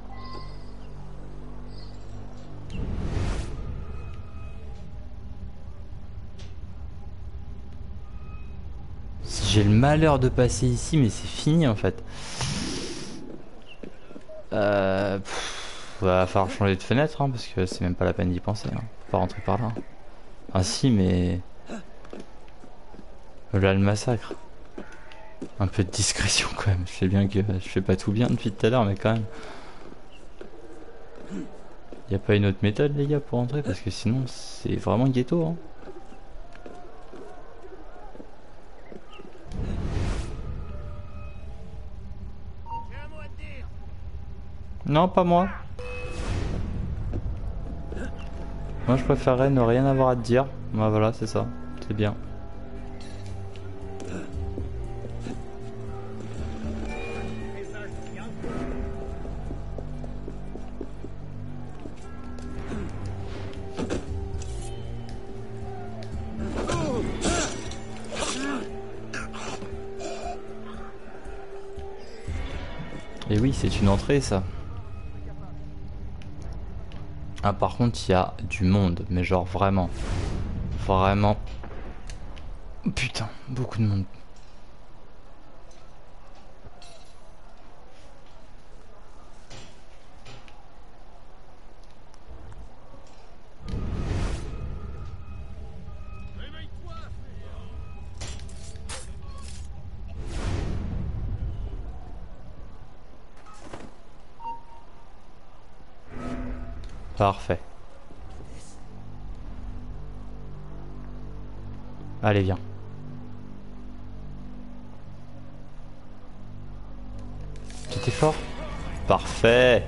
Speaker 1: Si j'ai le malheur de passer ici, mais c'est fini en fait. Va falloir changer de fenêtre hein, parce que c'est même pas la peine d'y penser. Hein. Faut pas rentrer par là. Ah si, mais là le massacre. Un peu de discrétion quand même. Je sais bien que je fais pas tout bien depuis tout à l'heure, mais quand même. Y a pas une autre méthode les gars pour entrer parce que sinon c'est vraiment ghetto. Hein. Non, pas moi. Moi je préférerais ne rien avoir à te dire. Bah voilà, c'est ça. C'est bien. Et oui, c'est une entrée ça. Ah par contre il y a du monde, mais genre vraiment. Vraiment. Putain, beaucoup de monde. Parfait. Allez, viens. T'étais fort? Parfait.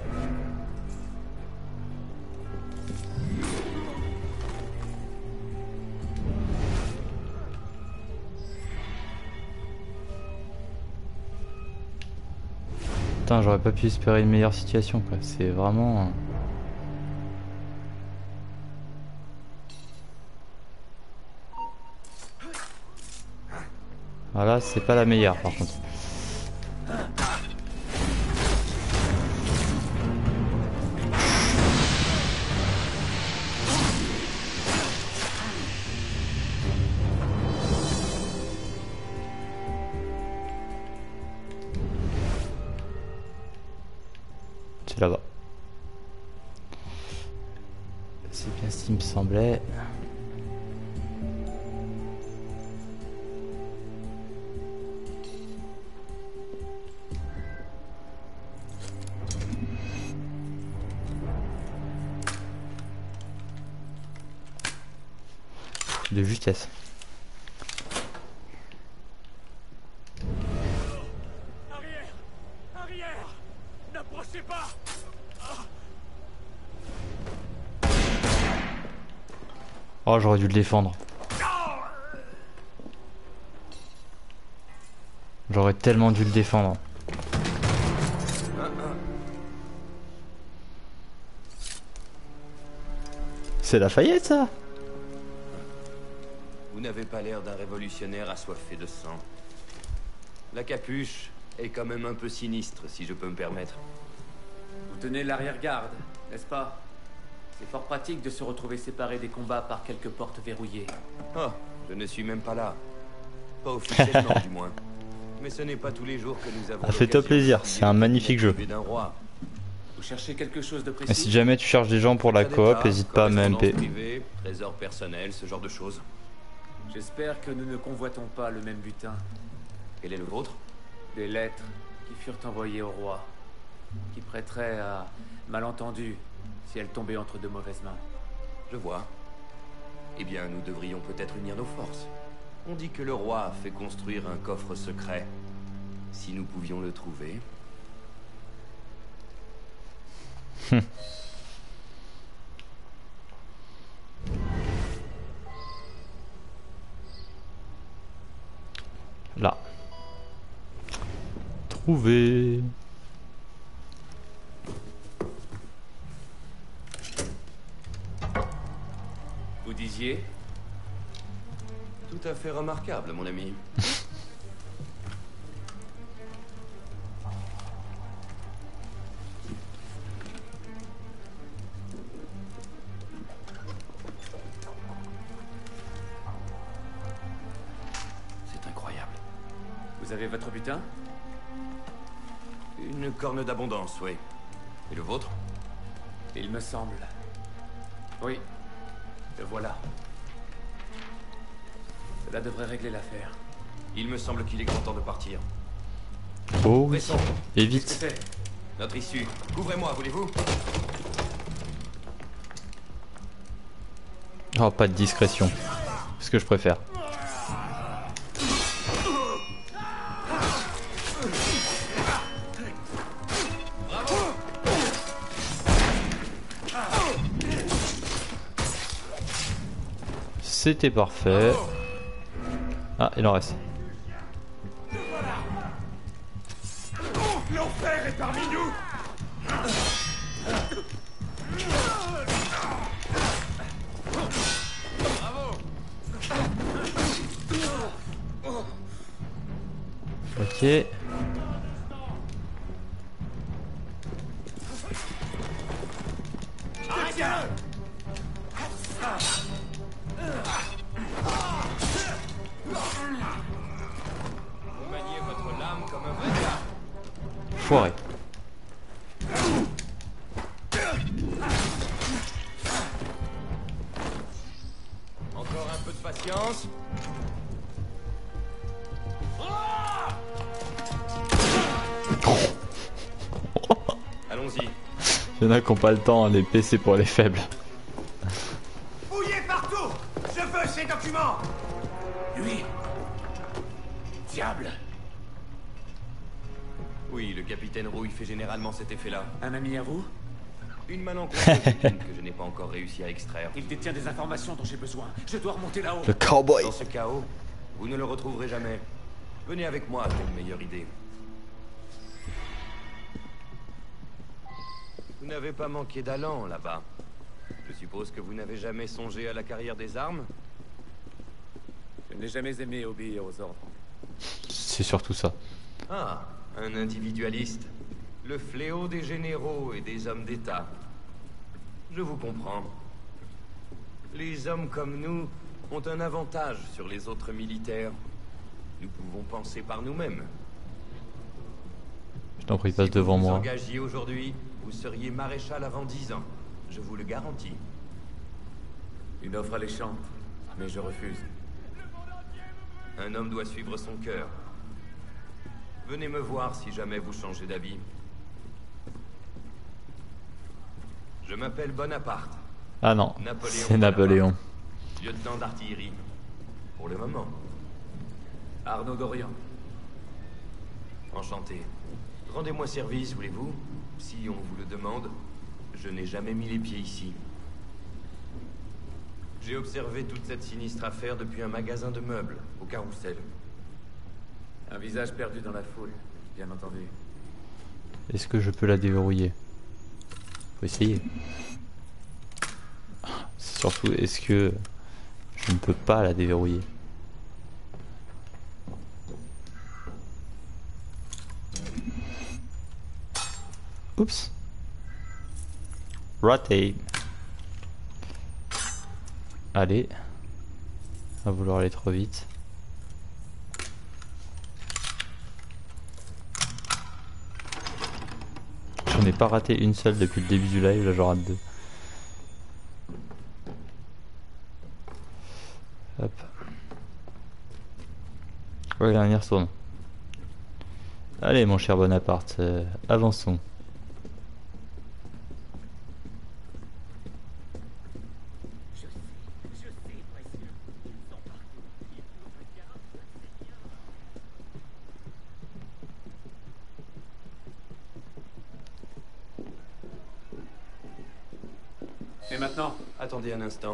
Speaker 1: Putain, j'aurais pas pu espérer une meilleure situation, quoi. C'est vraiment... Voilà, c'est pas la meilleure par contre. C'est là-bas. C'est bien ce qui me semblait. De justesse.
Speaker 7: Arrière! Arrière! N'approchez pas!
Speaker 1: Oh, j'aurais dû le défendre. J'aurais tellement dû le défendre. C'est Lafayette ça?
Speaker 8: Vous n'avez pas l'air d'un révolutionnaire assoiffé de sang. La capuche est quand même un peu sinistre, si je peux me permettre.
Speaker 13: Vous tenez l'arrière-garde, n'est-ce pas? C'est fort pratique de se retrouver séparé des combats par quelques portes verrouillées.
Speaker 8: Oh, je ne suis même pas là. Pas officiellement, du moins. Mais ce n'est pas tous les jours que nous avons...
Speaker 1: Fais-toi plaisir, c'est un magnifique jeu.
Speaker 13: Vous cherchez quelque chose de précis?
Speaker 1: Et si jamais tu cherches des gens pour la coop, n'hésite pas à me MP.
Speaker 8: Trésor personnel, ce genre de choses.
Speaker 13: J'espère que nous ne convoitons pas le même butin.
Speaker 8: Quel est le vôtre?
Speaker 13: Des lettres qui furent envoyées au roi, qui prêteraient à, malentendu, si elle tombait entre de mauvaises mains.
Speaker 8: Je vois. Eh bien, nous devrions peut-être unir nos forces. On dit que le roi a fait construire un coffre secret. Si nous pouvions le trouver...
Speaker 1: Là. Trouvé.
Speaker 13: Vous disiez?
Speaker 8: Tout à fait remarquable, mon ami. C'est incroyable.
Speaker 13: Vous avez votre butin?
Speaker 8: Une corne d'abondance, oui. Et le vôtre?
Speaker 13: Il me semble. Oui. Le voilà. Cela devrait régler l'affaire.
Speaker 8: Il me semble qu'il est grand temps de partir.
Speaker 1: Oh,
Speaker 8: Pressons.
Speaker 1: et vite.
Speaker 8: Qu'est-ce que c'est? Notre issue. Couvrez-moi, voulez-vous?
Speaker 1: Oh, pas de discrétion. C'est ce que je préfère. C'était parfait. Ah, il en reste.
Speaker 7: L'enfer est parmi nous.
Speaker 1: Ok.
Speaker 8: Vous maniez votre lame comme un vrai gars.
Speaker 1: Foiré.
Speaker 8: Encore un peu de patience. Allons-y.
Speaker 1: Il y en a qui n'ont pas le temps, l'épée c'est pour les faibles.
Speaker 7: Fouillez partout. Je veux ces documents.
Speaker 17: Lui. Diable.
Speaker 8: Oui, le capitaine Rouille fait généralement cet effet-là.
Speaker 13: Un ami à vous?
Speaker 8: Une malencontreuse épine que je n'ai pas encore réussi à extraire.
Speaker 13: Il détient des informations dont j'ai besoin. Je dois remonter là-haut.
Speaker 1: Le cowboy.
Speaker 8: Dans ce chaos, vous ne le retrouverez jamais. Venez avec moi, j'ai une meilleure idée. Vous n'avez pas manqué d'allant là-bas. Je suppose que vous n'avez jamais songé à la carrière des armes?
Speaker 13: Je n'ai jamais aimé obéir aux ordres.
Speaker 1: C'est surtout ça.
Speaker 8: Ah, un individualiste. Le fléau des généraux et des hommes d'État. Je vous comprends. Les hommes comme nous ont un avantage sur les autres militaires. Nous pouvons penser par nous-mêmes.
Speaker 1: Je t'en prie, passe devant
Speaker 8: Si vous vous
Speaker 1: moi.
Speaker 8: engagiez aujourd'hui, vous seriez maréchal avant 10 ans. Je vous le garantis.
Speaker 13: Une offre alléchante, mais je refuse.
Speaker 8: Un homme doit suivre son cœur. Venez me voir si jamais vous changez d'avis. Je m'appelle Bonaparte.
Speaker 1: Ah non,
Speaker 8: Napoléon
Speaker 1: c'est Napoléon.
Speaker 8: Lieutenant d'artillerie. Pour le moment.
Speaker 13: Arnaud d'Orient.
Speaker 8: Enchanté. Rendez-moi service, voulez-vous? Si on vous le demande, je n'ai jamais mis les pieds ici. J'ai observé toute cette sinistre affaire depuis un magasin de meubles, au Carrousel.
Speaker 13: Un visage perdu dans la foule, bien entendu.
Speaker 1: Est-ce que je peux la déverrouiller? Faut essayer. C'est surtout, est-ce que je ne peux pas la déverrouiller? Oups. Raté. Allez. On va vouloir aller trop vite. J'en ai pas raté une seule depuis le début du live, là j'en rate deux. Hop. Ouais, là on y retourne. Allez mon cher Bonaparte, avançons.
Speaker 13: Et maintenant?
Speaker 8: Attendez un instant.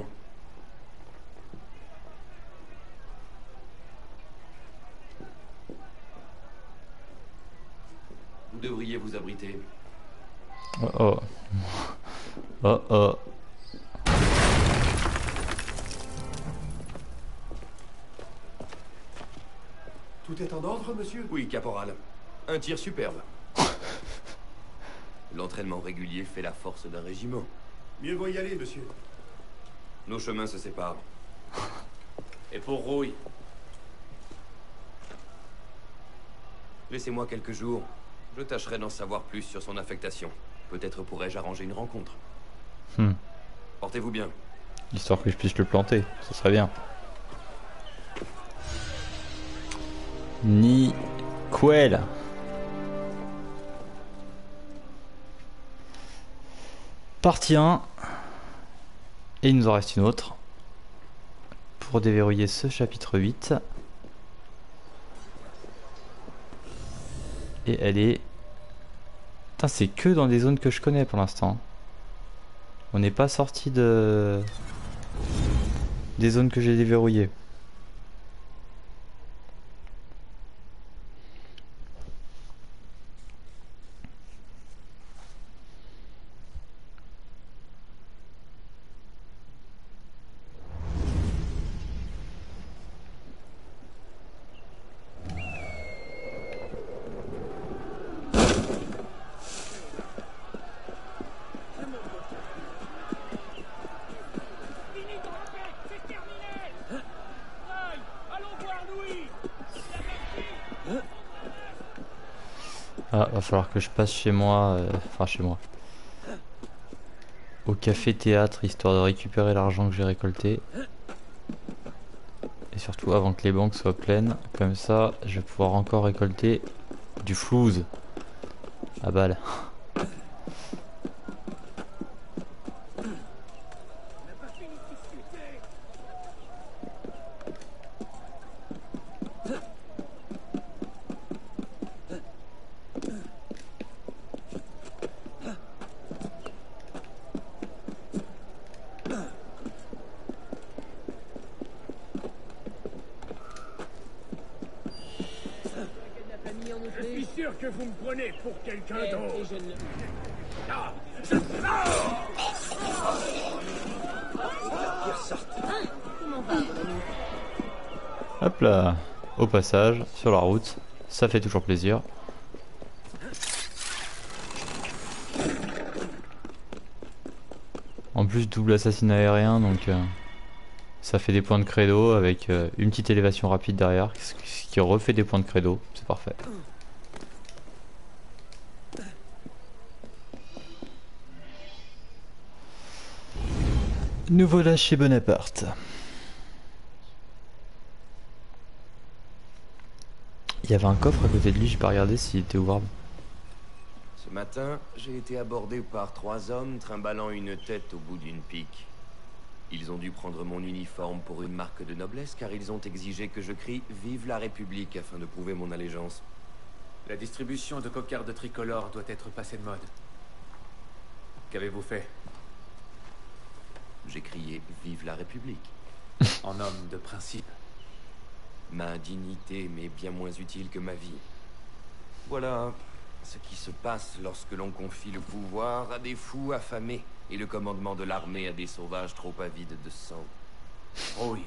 Speaker 8: Vous devriez vous abriter.
Speaker 1: Oh oh. Oh oh.
Speaker 7: Tout est en ordre, monsieur?
Speaker 8: Oui, caporal. Un tir superbe. L'entraînement régulier fait la force d'un régiment.
Speaker 7: Mieux vaut y aller, monsieur.
Speaker 8: Nos chemins se séparent.
Speaker 13: Et pour Rouille?
Speaker 8: Laissez-moi quelques jours. Je tâcherai d'en savoir plus sur son affectation. Peut-être pourrais-je arranger une rencontre. Portez-vous bien.
Speaker 1: Histoire que je puisse le planter, ce serait bien. Nickel. Partie 1. Et il nous en reste une autre. Pour déverrouiller ce chapitre 8. Et elle est... Putain, c'est que dans des zones que je connais pour l'instant. On n'est pas sorti de... des zones que j'ai déverrouillées. Ah, va falloir que je passe chez moi, enfin chez moi, au café-théâtre, histoire de récupérer l'argent que j'ai récolté. Et surtout avant que les banques soient pleines, comme ça je vais pouvoir encore récolter du flouze à balle.
Speaker 7: Je suis sûr que vous me prenez pour quelqu'un d'autre. Ah,
Speaker 1: Hop là, au passage, sur la route, ça fait toujours plaisir. En plus double assassinat aérien, donc ça fait des points de credo avec une petite élévation rapide derrière, ce qui refait des points de credo, c'est parfait. Nous voilà chez Bonaparte. Il y avait un coffre à côté de lui, j'ai pas regardé s'il était ouvrable.
Speaker 8: Ce matin, j'ai été abordé par 3 hommes trimballant une tête au bout d'une pique. Ils ont dû prendre mon uniforme pour une marque de noblesse car ils ont exigé que je crie « Vive la République » afin de prouver mon allégeance.
Speaker 13: La distribution de cocardes tricolores doit être passée de mode. Qu'avez-vous fait?
Speaker 8: J'ai crié « Vive la République ».
Speaker 13: En homme de principe.
Speaker 8: Ma dignité m'est bien moins utile que ma vie. Voilà ce qui se passe lorsque l'on confie le pouvoir à des fous affamés et le commandement de l'armée à des sauvages trop avides de sang.
Speaker 13: Oui.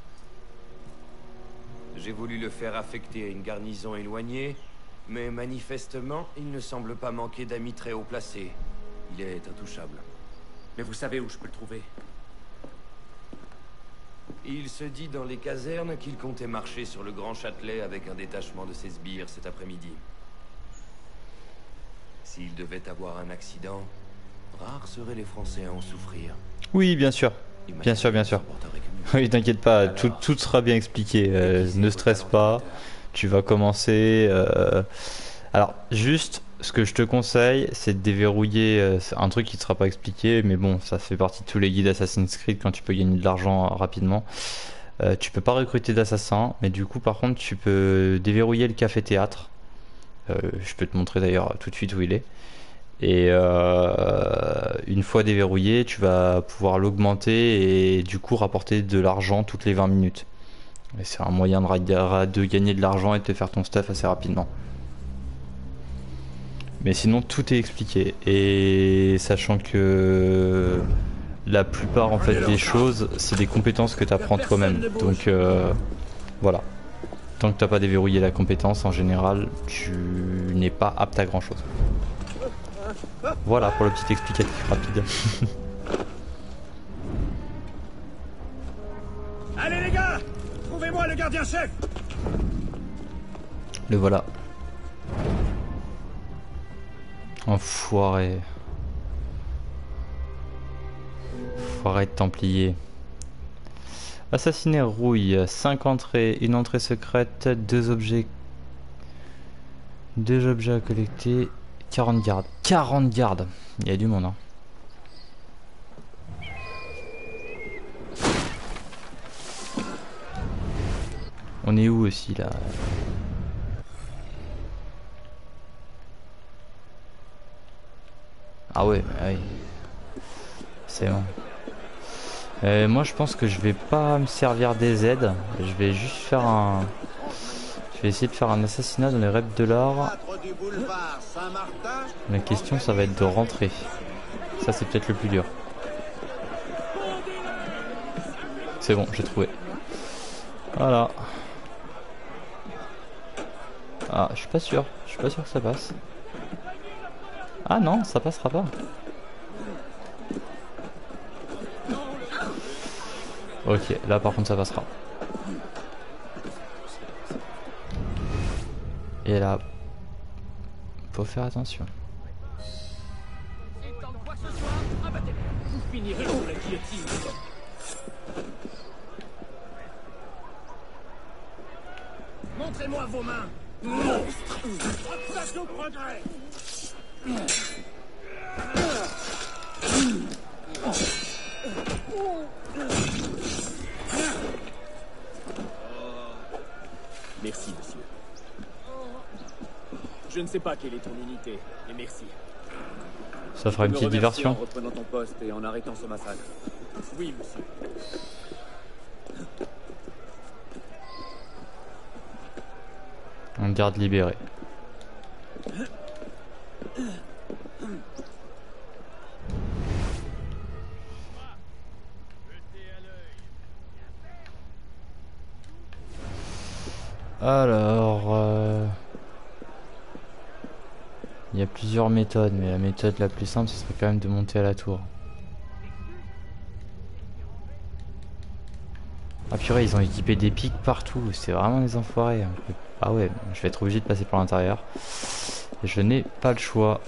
Speaker 8: J'ai voulu le faire affecter à une garnison éloignée, mais manifestement, il ne semble pas manquer d'amis très haut placés. Il est intouchable.
Speaker 13: Mais vous savez où je peux le trouver?
Speaker 8: Il se dit dans les casernes qu'il comptait marcher sur le Grand Châtelet avec un détachement de ses sbires cet après-midi. S'il devait avoir un accident, rares seraient les Français à en souffrir.
Speaker 1: Oui, bien sûr. Bien sûr, bien sûr. Oui, t'inquiète pas, tout sera bien expliqué. Ne stresse pas. Tu vas commencer. Alors, juste, ce que je te conseille, c'est de déverrouiller un truc qui ne sera pas expliqué, mais bon, ça fait partie de tous les guides Assassin's Creed quand tu peux gagner de l'argent rapidement. Tu peux pas recruter d'assassins, mais du coup, par contre, tu peux déverrouiller le café-théâtre. Je peux te montrer d'ailleurs tout de suite où il est. Et une fois déverrouillé, tu vas pouvoir l'augmenter et du coup rapporter de l'argent toutes les 20 minutes. Et c'est un moyen de gagner de l'argent et de te faire ton stuff assez rapidement. Mais sinon tout est expliqué. Et sachant que la plupart en fait des choses, c'est des compétences que tu apprends toi-même. Donc voilà. Tant que tu n'as pas déverrouillé la compétence, en général, tu n'es pas apte à grand chose. Voilà pour le petit explicatif rapide.
Speaker 21: Allez les gars, trouvez-moi le gardien-chef.
Speaker 1: Le voilà. Enfoiré. Enfoiré de Templier. Assassiner rouille, 5 entrées, une entrée secrète, 2 objets à collecter, 40 gardes. 40 gardes. Il y a du monde hein. On est où aussi là? Ah ouais, oui. C'est bon. Moi je pense que je vais pas me servir des aides. Je vais juste faire un... Je vais essayer de faire un assassinat dans les reps de l'art. La question ça va être de rentrer. Ça c'est peut-être le plus dur. C'est bon, j'ai trouvé. Voilà. Ah, je suis pas sûr. Je suis pas sûr que ça passe. Ah non, ça passera pas. Ok, là par contre ça passera. Et là, faut faire attention.
Speaker 17: Vous finirez sous la guillotine. Montrez-moi vos mains. Monstre. Obstacle au progrès. Merci, monsieur. Je ne sais pas quelle est ton unité, mais merci.
Speaker 1: Ça fera une petite diversion.
Speaker 17: En reprenant ton poste et en arrêtant ce massacre. Oui, monsieur.
Speaker 1: On garde libéré. Alors, il y a plusieurs méthodes, mais la méthode la plus simple, ce serait quand même de monter à la tour. Ah purée, ils ont équipé des pics partout, c'est vraiment des enfoirés. Ah ouais, je vais être obligé de passer par l'intérieur. Et je n'ai pas le choix.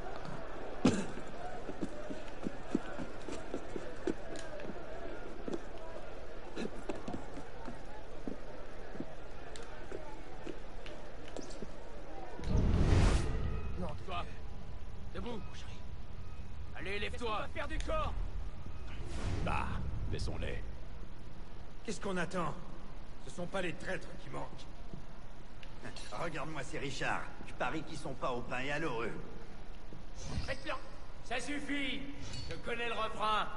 Speaker 17: Non, toi. Debout. Allez, lève-toi. Faire du corps.
Speaker 21: Bah, laissons-les. Qu'est-ce qu'on attend? Ce sont pas les traîtres qui manquent.
Speaker 10: Regarde-moi ces Richards. Je parie qu'ils sont pas au pain et à l'eau, eux.
Speaker 17: Faites-le. Ça suffit. Je connais le refrain.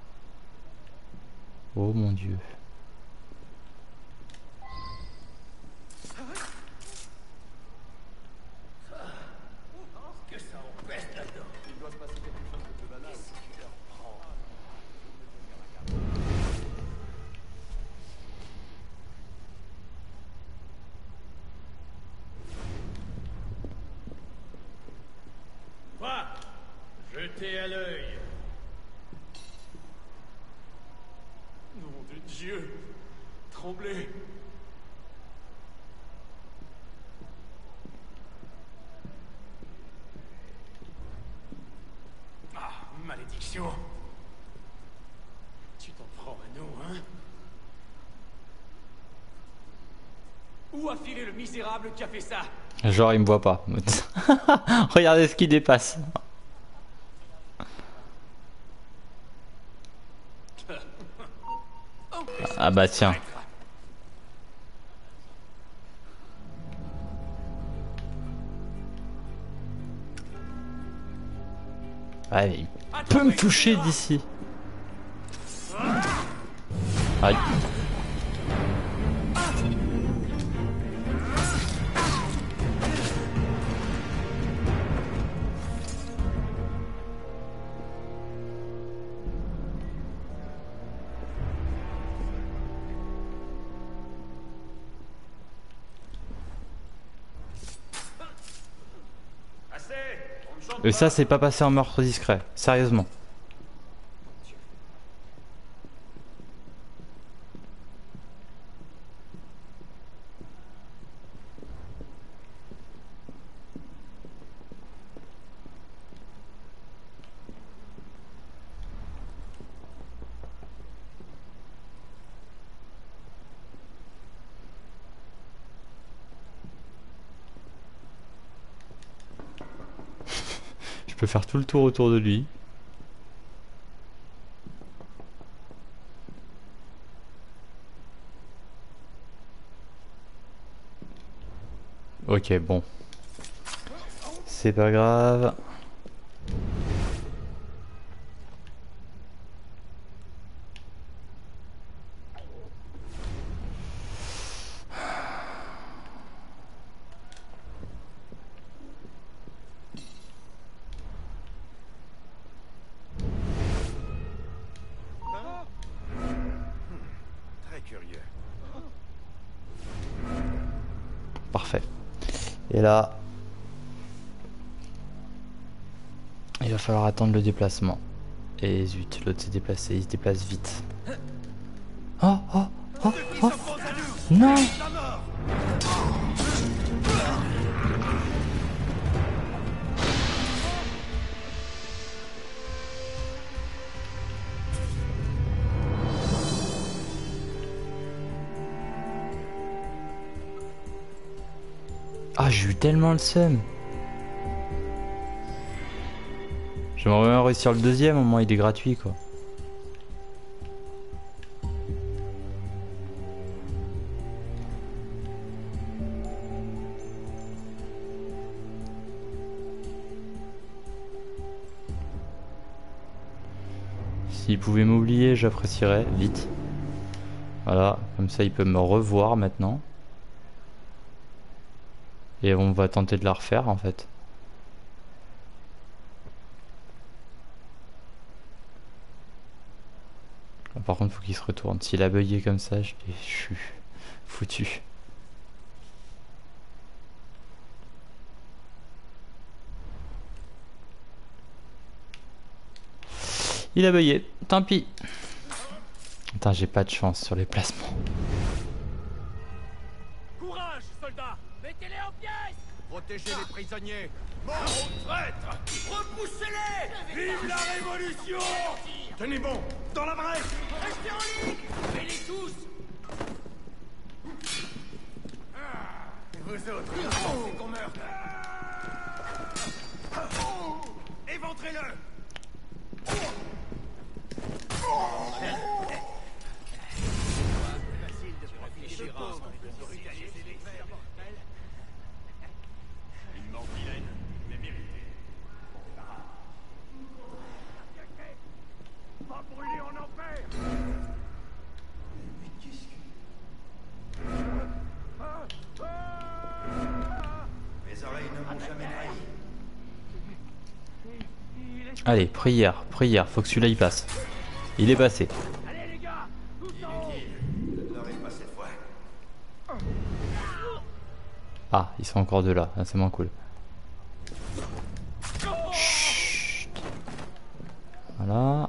Speaker 1: Oh mon dieu.
Speaker 21: Que ça empeste là-dedans. Il doit se passer quelque chose de plus banal. Qu'est-ce qui leur prend?
Speaker 7: Va! Jetez à l'œil.
Speaker 21: Nom de Dieu! Tremblez! Ah, malédiction! Tu t'en prends à nous, hein?
Speaker 17: Où a filé le misérable qui a fait ça?
Speaker 1: Genre il me voit pas. Regardez ce qui dépasse. Ah bah tiens. Ouais, mais il peut me toucher d'ici. Aïe. Et ça, c'est pas passé en meurtre discret, sérieusement. Je peux faire tout le tour autour de lui. Ok, bon. C'est pas grave. Parfait. Et là, il va falloir attendre le déplacement. Et zut, l'autre s'est déplacé, il se déplace vite. Oh, oh, oh, oh. Non! Ah, j'ai eu tellement le seum. J'aimerais bien réussir le deuxième, au moins il est gratuit quoi. S'il pouvait m'oublier, j'apprécierais, vite. Voilà, comme ça il peut me revoir maintenant. Et on va tenter de la refaire en fait. Par contre, faut qu'il se retourne. S'il a bugué comme ça, je suis foutu. Il a bugué, tant pis. Putain, j'ai pas de chance sur les placements.
Speaker 7: Courage, soldats! Mettez-les en pièces!
Speaker 9: Protégez les prisonniers!
Speaker 7: Mort aux traîtres! Repoussez-les! Vive la révolution!
Speaker 9: Tenez bon! Dans la brèche!
Speaker 7: Restez en ligne! Tuez-les tous!
Speaker 9: Vous autres, c'est qu'on meurt! Éventrez-le! Facile de profiter des pauvres pour brutaliser les frères mortels.
Speaker 7: Une mort vilaine, mais méritée.
Speaker 9: Pas brûler en enfer!
Speaker 7: Mais qu'est-ce que...
Speaker 9: Mes oreilles ne m'ont jamais trahi.
Speaker 1: Allez, prière, prière, faut que celui-là y passe. Il est passé.
Speaker 7: Allez les gars, tous en haut!
Speaker 9: Je ne l'aurai pas cette fois.
Speaker 1: Ah, ils sont encore deux là, ah, c'est moins cool. Chut. Voilà.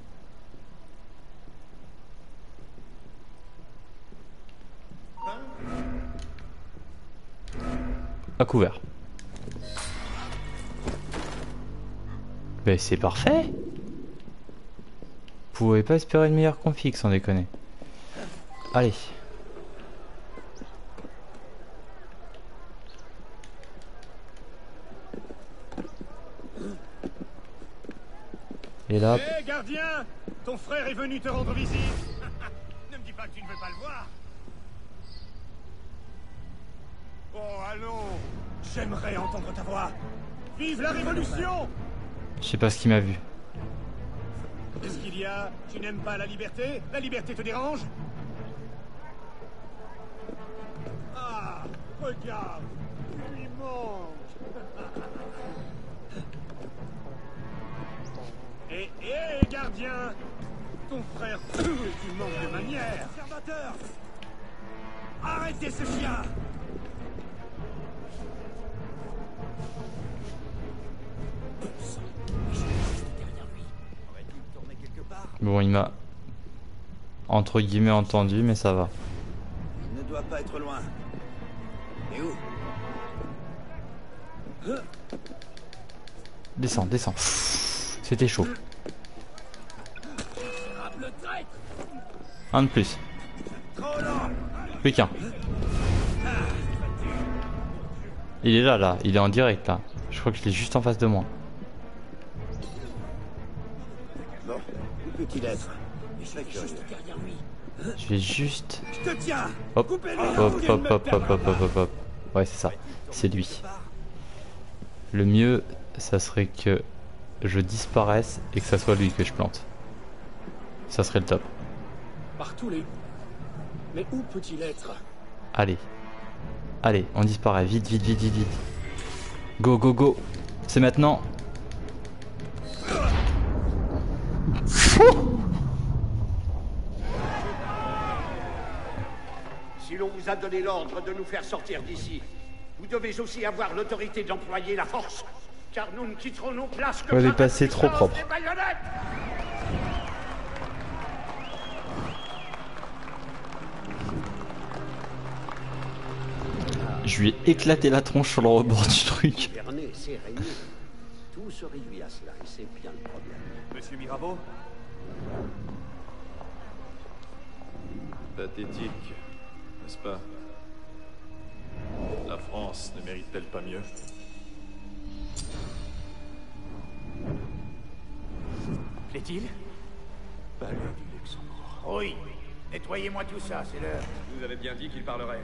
Speaker 1: À couvert. Mais c'est parfait. Vous pouvez pas espérer une meilleure config sans déconner. Allez. Et là.
Speaker 9: Hé, gardien! Ton frère est venu te rendre visite! Ne me dis pas que tu ne veux pas le voir! Oh, allons! J'aimerais entendre ta voix! Vive la révolution!
Speaker 1: Je sais pas ce qu'il m'a vu.
Speaker 21: Qu'est-ce qu'il y a? Tu n'aimes pas la liberté? La liberté te dérange? Ah, regarde, il lui manque. Hé, gardien! Ton frère, tu manques de manière! Observateur! Arrêtez ce chien!
Speaker 1: Bon, il m'a entre guillemets entendu, mais ça va.
Speaker 10: Il ne doit pas être loin. Et où?
Speaker 1: Descends, descends. C'était chaud. Un de plus. Plus qu'un. Il est là, là. Il est en direct, là. Je crois que je l'ai juste en face de moi.
Speaker 10: Bon, où peut-il être?
Speaker 1: Je vais juste...
Speaker 21: Je te tiens.
Speaker 1: Hop, hop, hop, hop, hop, hop, hop, hop, hop. Ouais, c'est ça. C'est lui. Le mieux, ça serait que je disparaisse et que ça soit lui que je plante. Ça serait le top.
Speaker 21: Partout les... Mais où peut-il être?
Speaker 1: Allez. Allez, on disparaît. Vite, vite, vite, vite, vite. Go, go, go. C'est maintenant.
Speaker 3: Si l'on vous a donné l'ordre de nous faire sortir d'ici, vous devez aussi avoir l'autorité d'employer la force, car nous ne quitterons nos places que
Speaker 1: Elle est
Speaker 3: par la
Speaker 1: passée trop
Speaker 3: puissance
Speaker 1: propre.
Speaker 3: des baïonnettes.
Speaker 1: Je lui ai éclaté la tronche sur le rebord du truc.
Speaker 3: Vernet, c'est régné. Tout se réduit à cela, et c'est bien le problème.
Speaker 21: Monsieur Mirabeau?
Speaker 11: Pathétique, n'est-ce pas? La France ne mérite-t-elle pas mieux?
Speaker 7: Plaît-il? Palais du Luxembourg. Oui. Nettoyez-moi tout ça, c'est l'heure.
Speaker 18: Vous avez bien dit qu'il parlerait.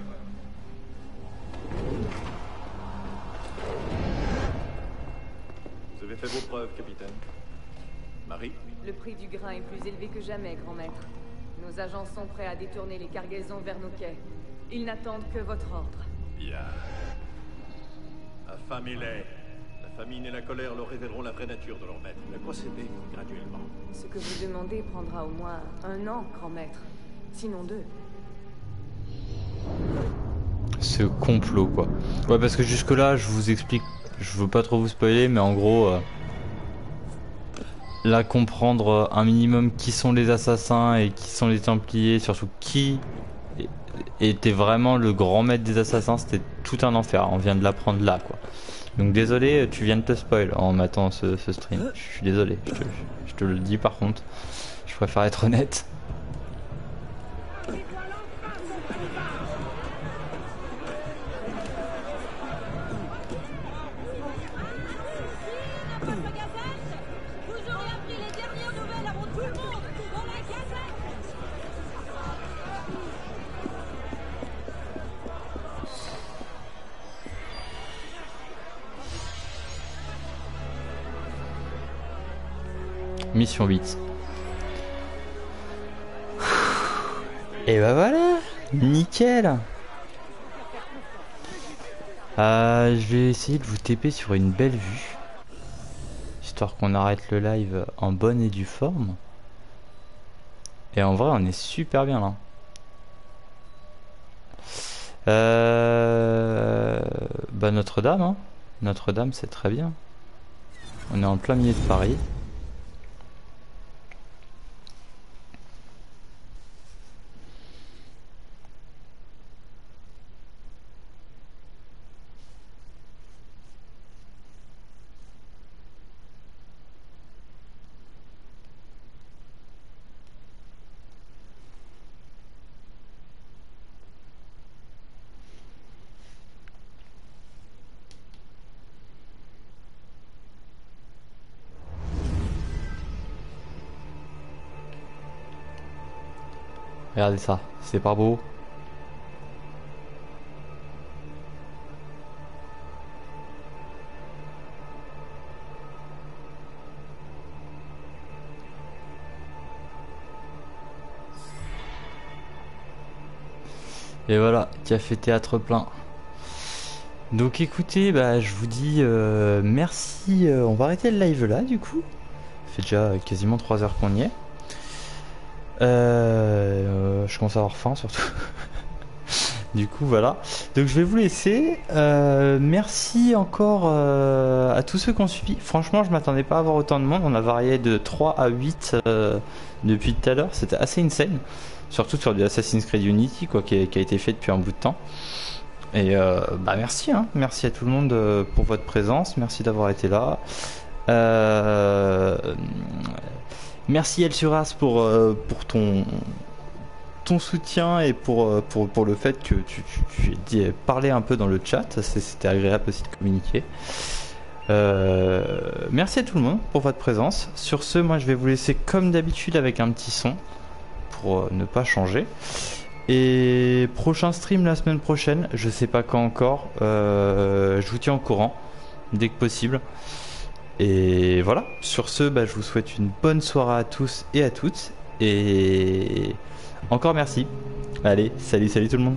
Speaker 11: Vous avez fait vos preuves, capitaine. Marie?
Speaker 12: Le prix du grain est plus élevé que jamais, grand maître. Nos agents sont prêts à détourner les cargaisons vers nos quais. Ils n'attendent que votre ordre.
Speaker 11: Bien. Affamez-les. La famine et la colère leur révéleront la vraie nature de leur maître. Mais procédez graduellement.
Speaker 12: Ce que vous demandez prendra au moins 1 an, grand maître. Sinon 2.
Speaker 1: Ce complot, quoi. Ouais, parce que jusque là, je vous explique. Je veux pas trop vous spoiler, mais en gros, là, comprendre un minimum qui sont les assassins et qui sont les Templiers, surtout qui était vraiment le grand maître des assassins, c'était tout un enfer. On vient de l'apprendre là, quoi. Donc désolé, tu viens de te spoil en matant ce stream. Je suis désolé, je te le dis par contre. Je préfère être honnête. Mission 8. Et bah voilà, nickel. Je vais essayer de vous TP sur une belle vue, histoire qu'on arrête le live en bonne et due forme. Et en vrai, on est super bien là. Bah Notre-Dame, hein. Notre-Dame, c'est très bien. On est en plein milieu de Paris. Regardez ça, c'est pas beau? Et voilà, café théâtre plein. Donc écoutez, bah, je vous dis merci. On va arrêter le live là du coup. Ça fait déjà quasiment 3 heures qu'on y est. Je commence à avoir faim surtout. Du coup voilà. Donc je vais vous laisser. Merci encore à tous ceux qui ont suivi. Franchement, je m'attendais pas à avoir autant de monde. On a varié de 3 à 8 depuis tout à l'heure. C'était assez insane. Surtout sur du Assassin's Creed Unity quoi, qui a été fait depuis un bout de temps. Et bah merci, hein. Merci à tout le monde pour votre présence. Merci d'avoir été là. Merci Elsuras pour ton soutien et pour le fait que tu aies parlé un peu dans le chat. C'était agréable aussi de communiquer. Merci à tout le monde pour votre présence. Sur ce, moi je vais vous laisser comme d'habitude avec un petit son pour ne pas changer. Et prochain stream la semaine prochaine, je sais pas quand encore, je vous tiens au courant dès que possible. Et voilà, sur ce, bah, je vous souhaite une bonne soirée à tous et à toutes. Et encore merci. Allez, salut tout le monde.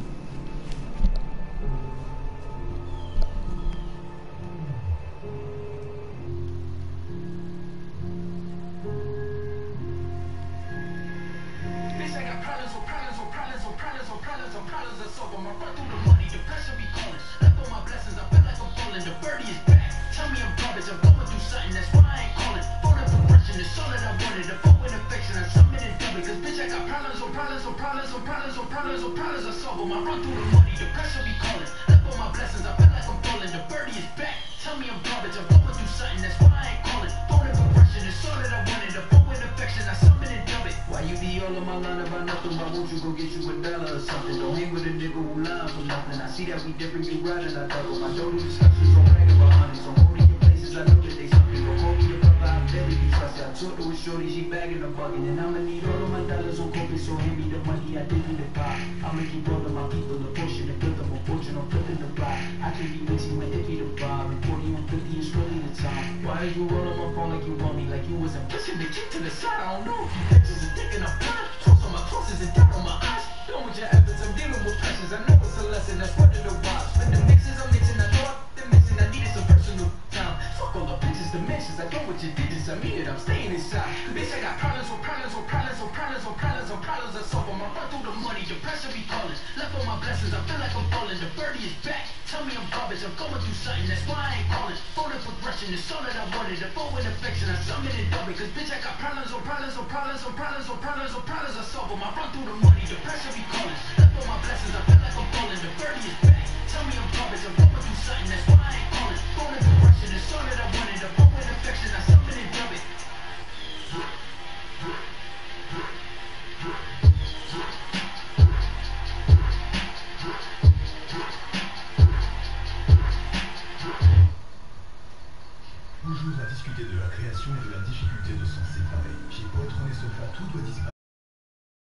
Speaker 15: Bonjour, à discuter de la création et de la difficulté de s'en séparer. Chez Poète René Sofa, tout doit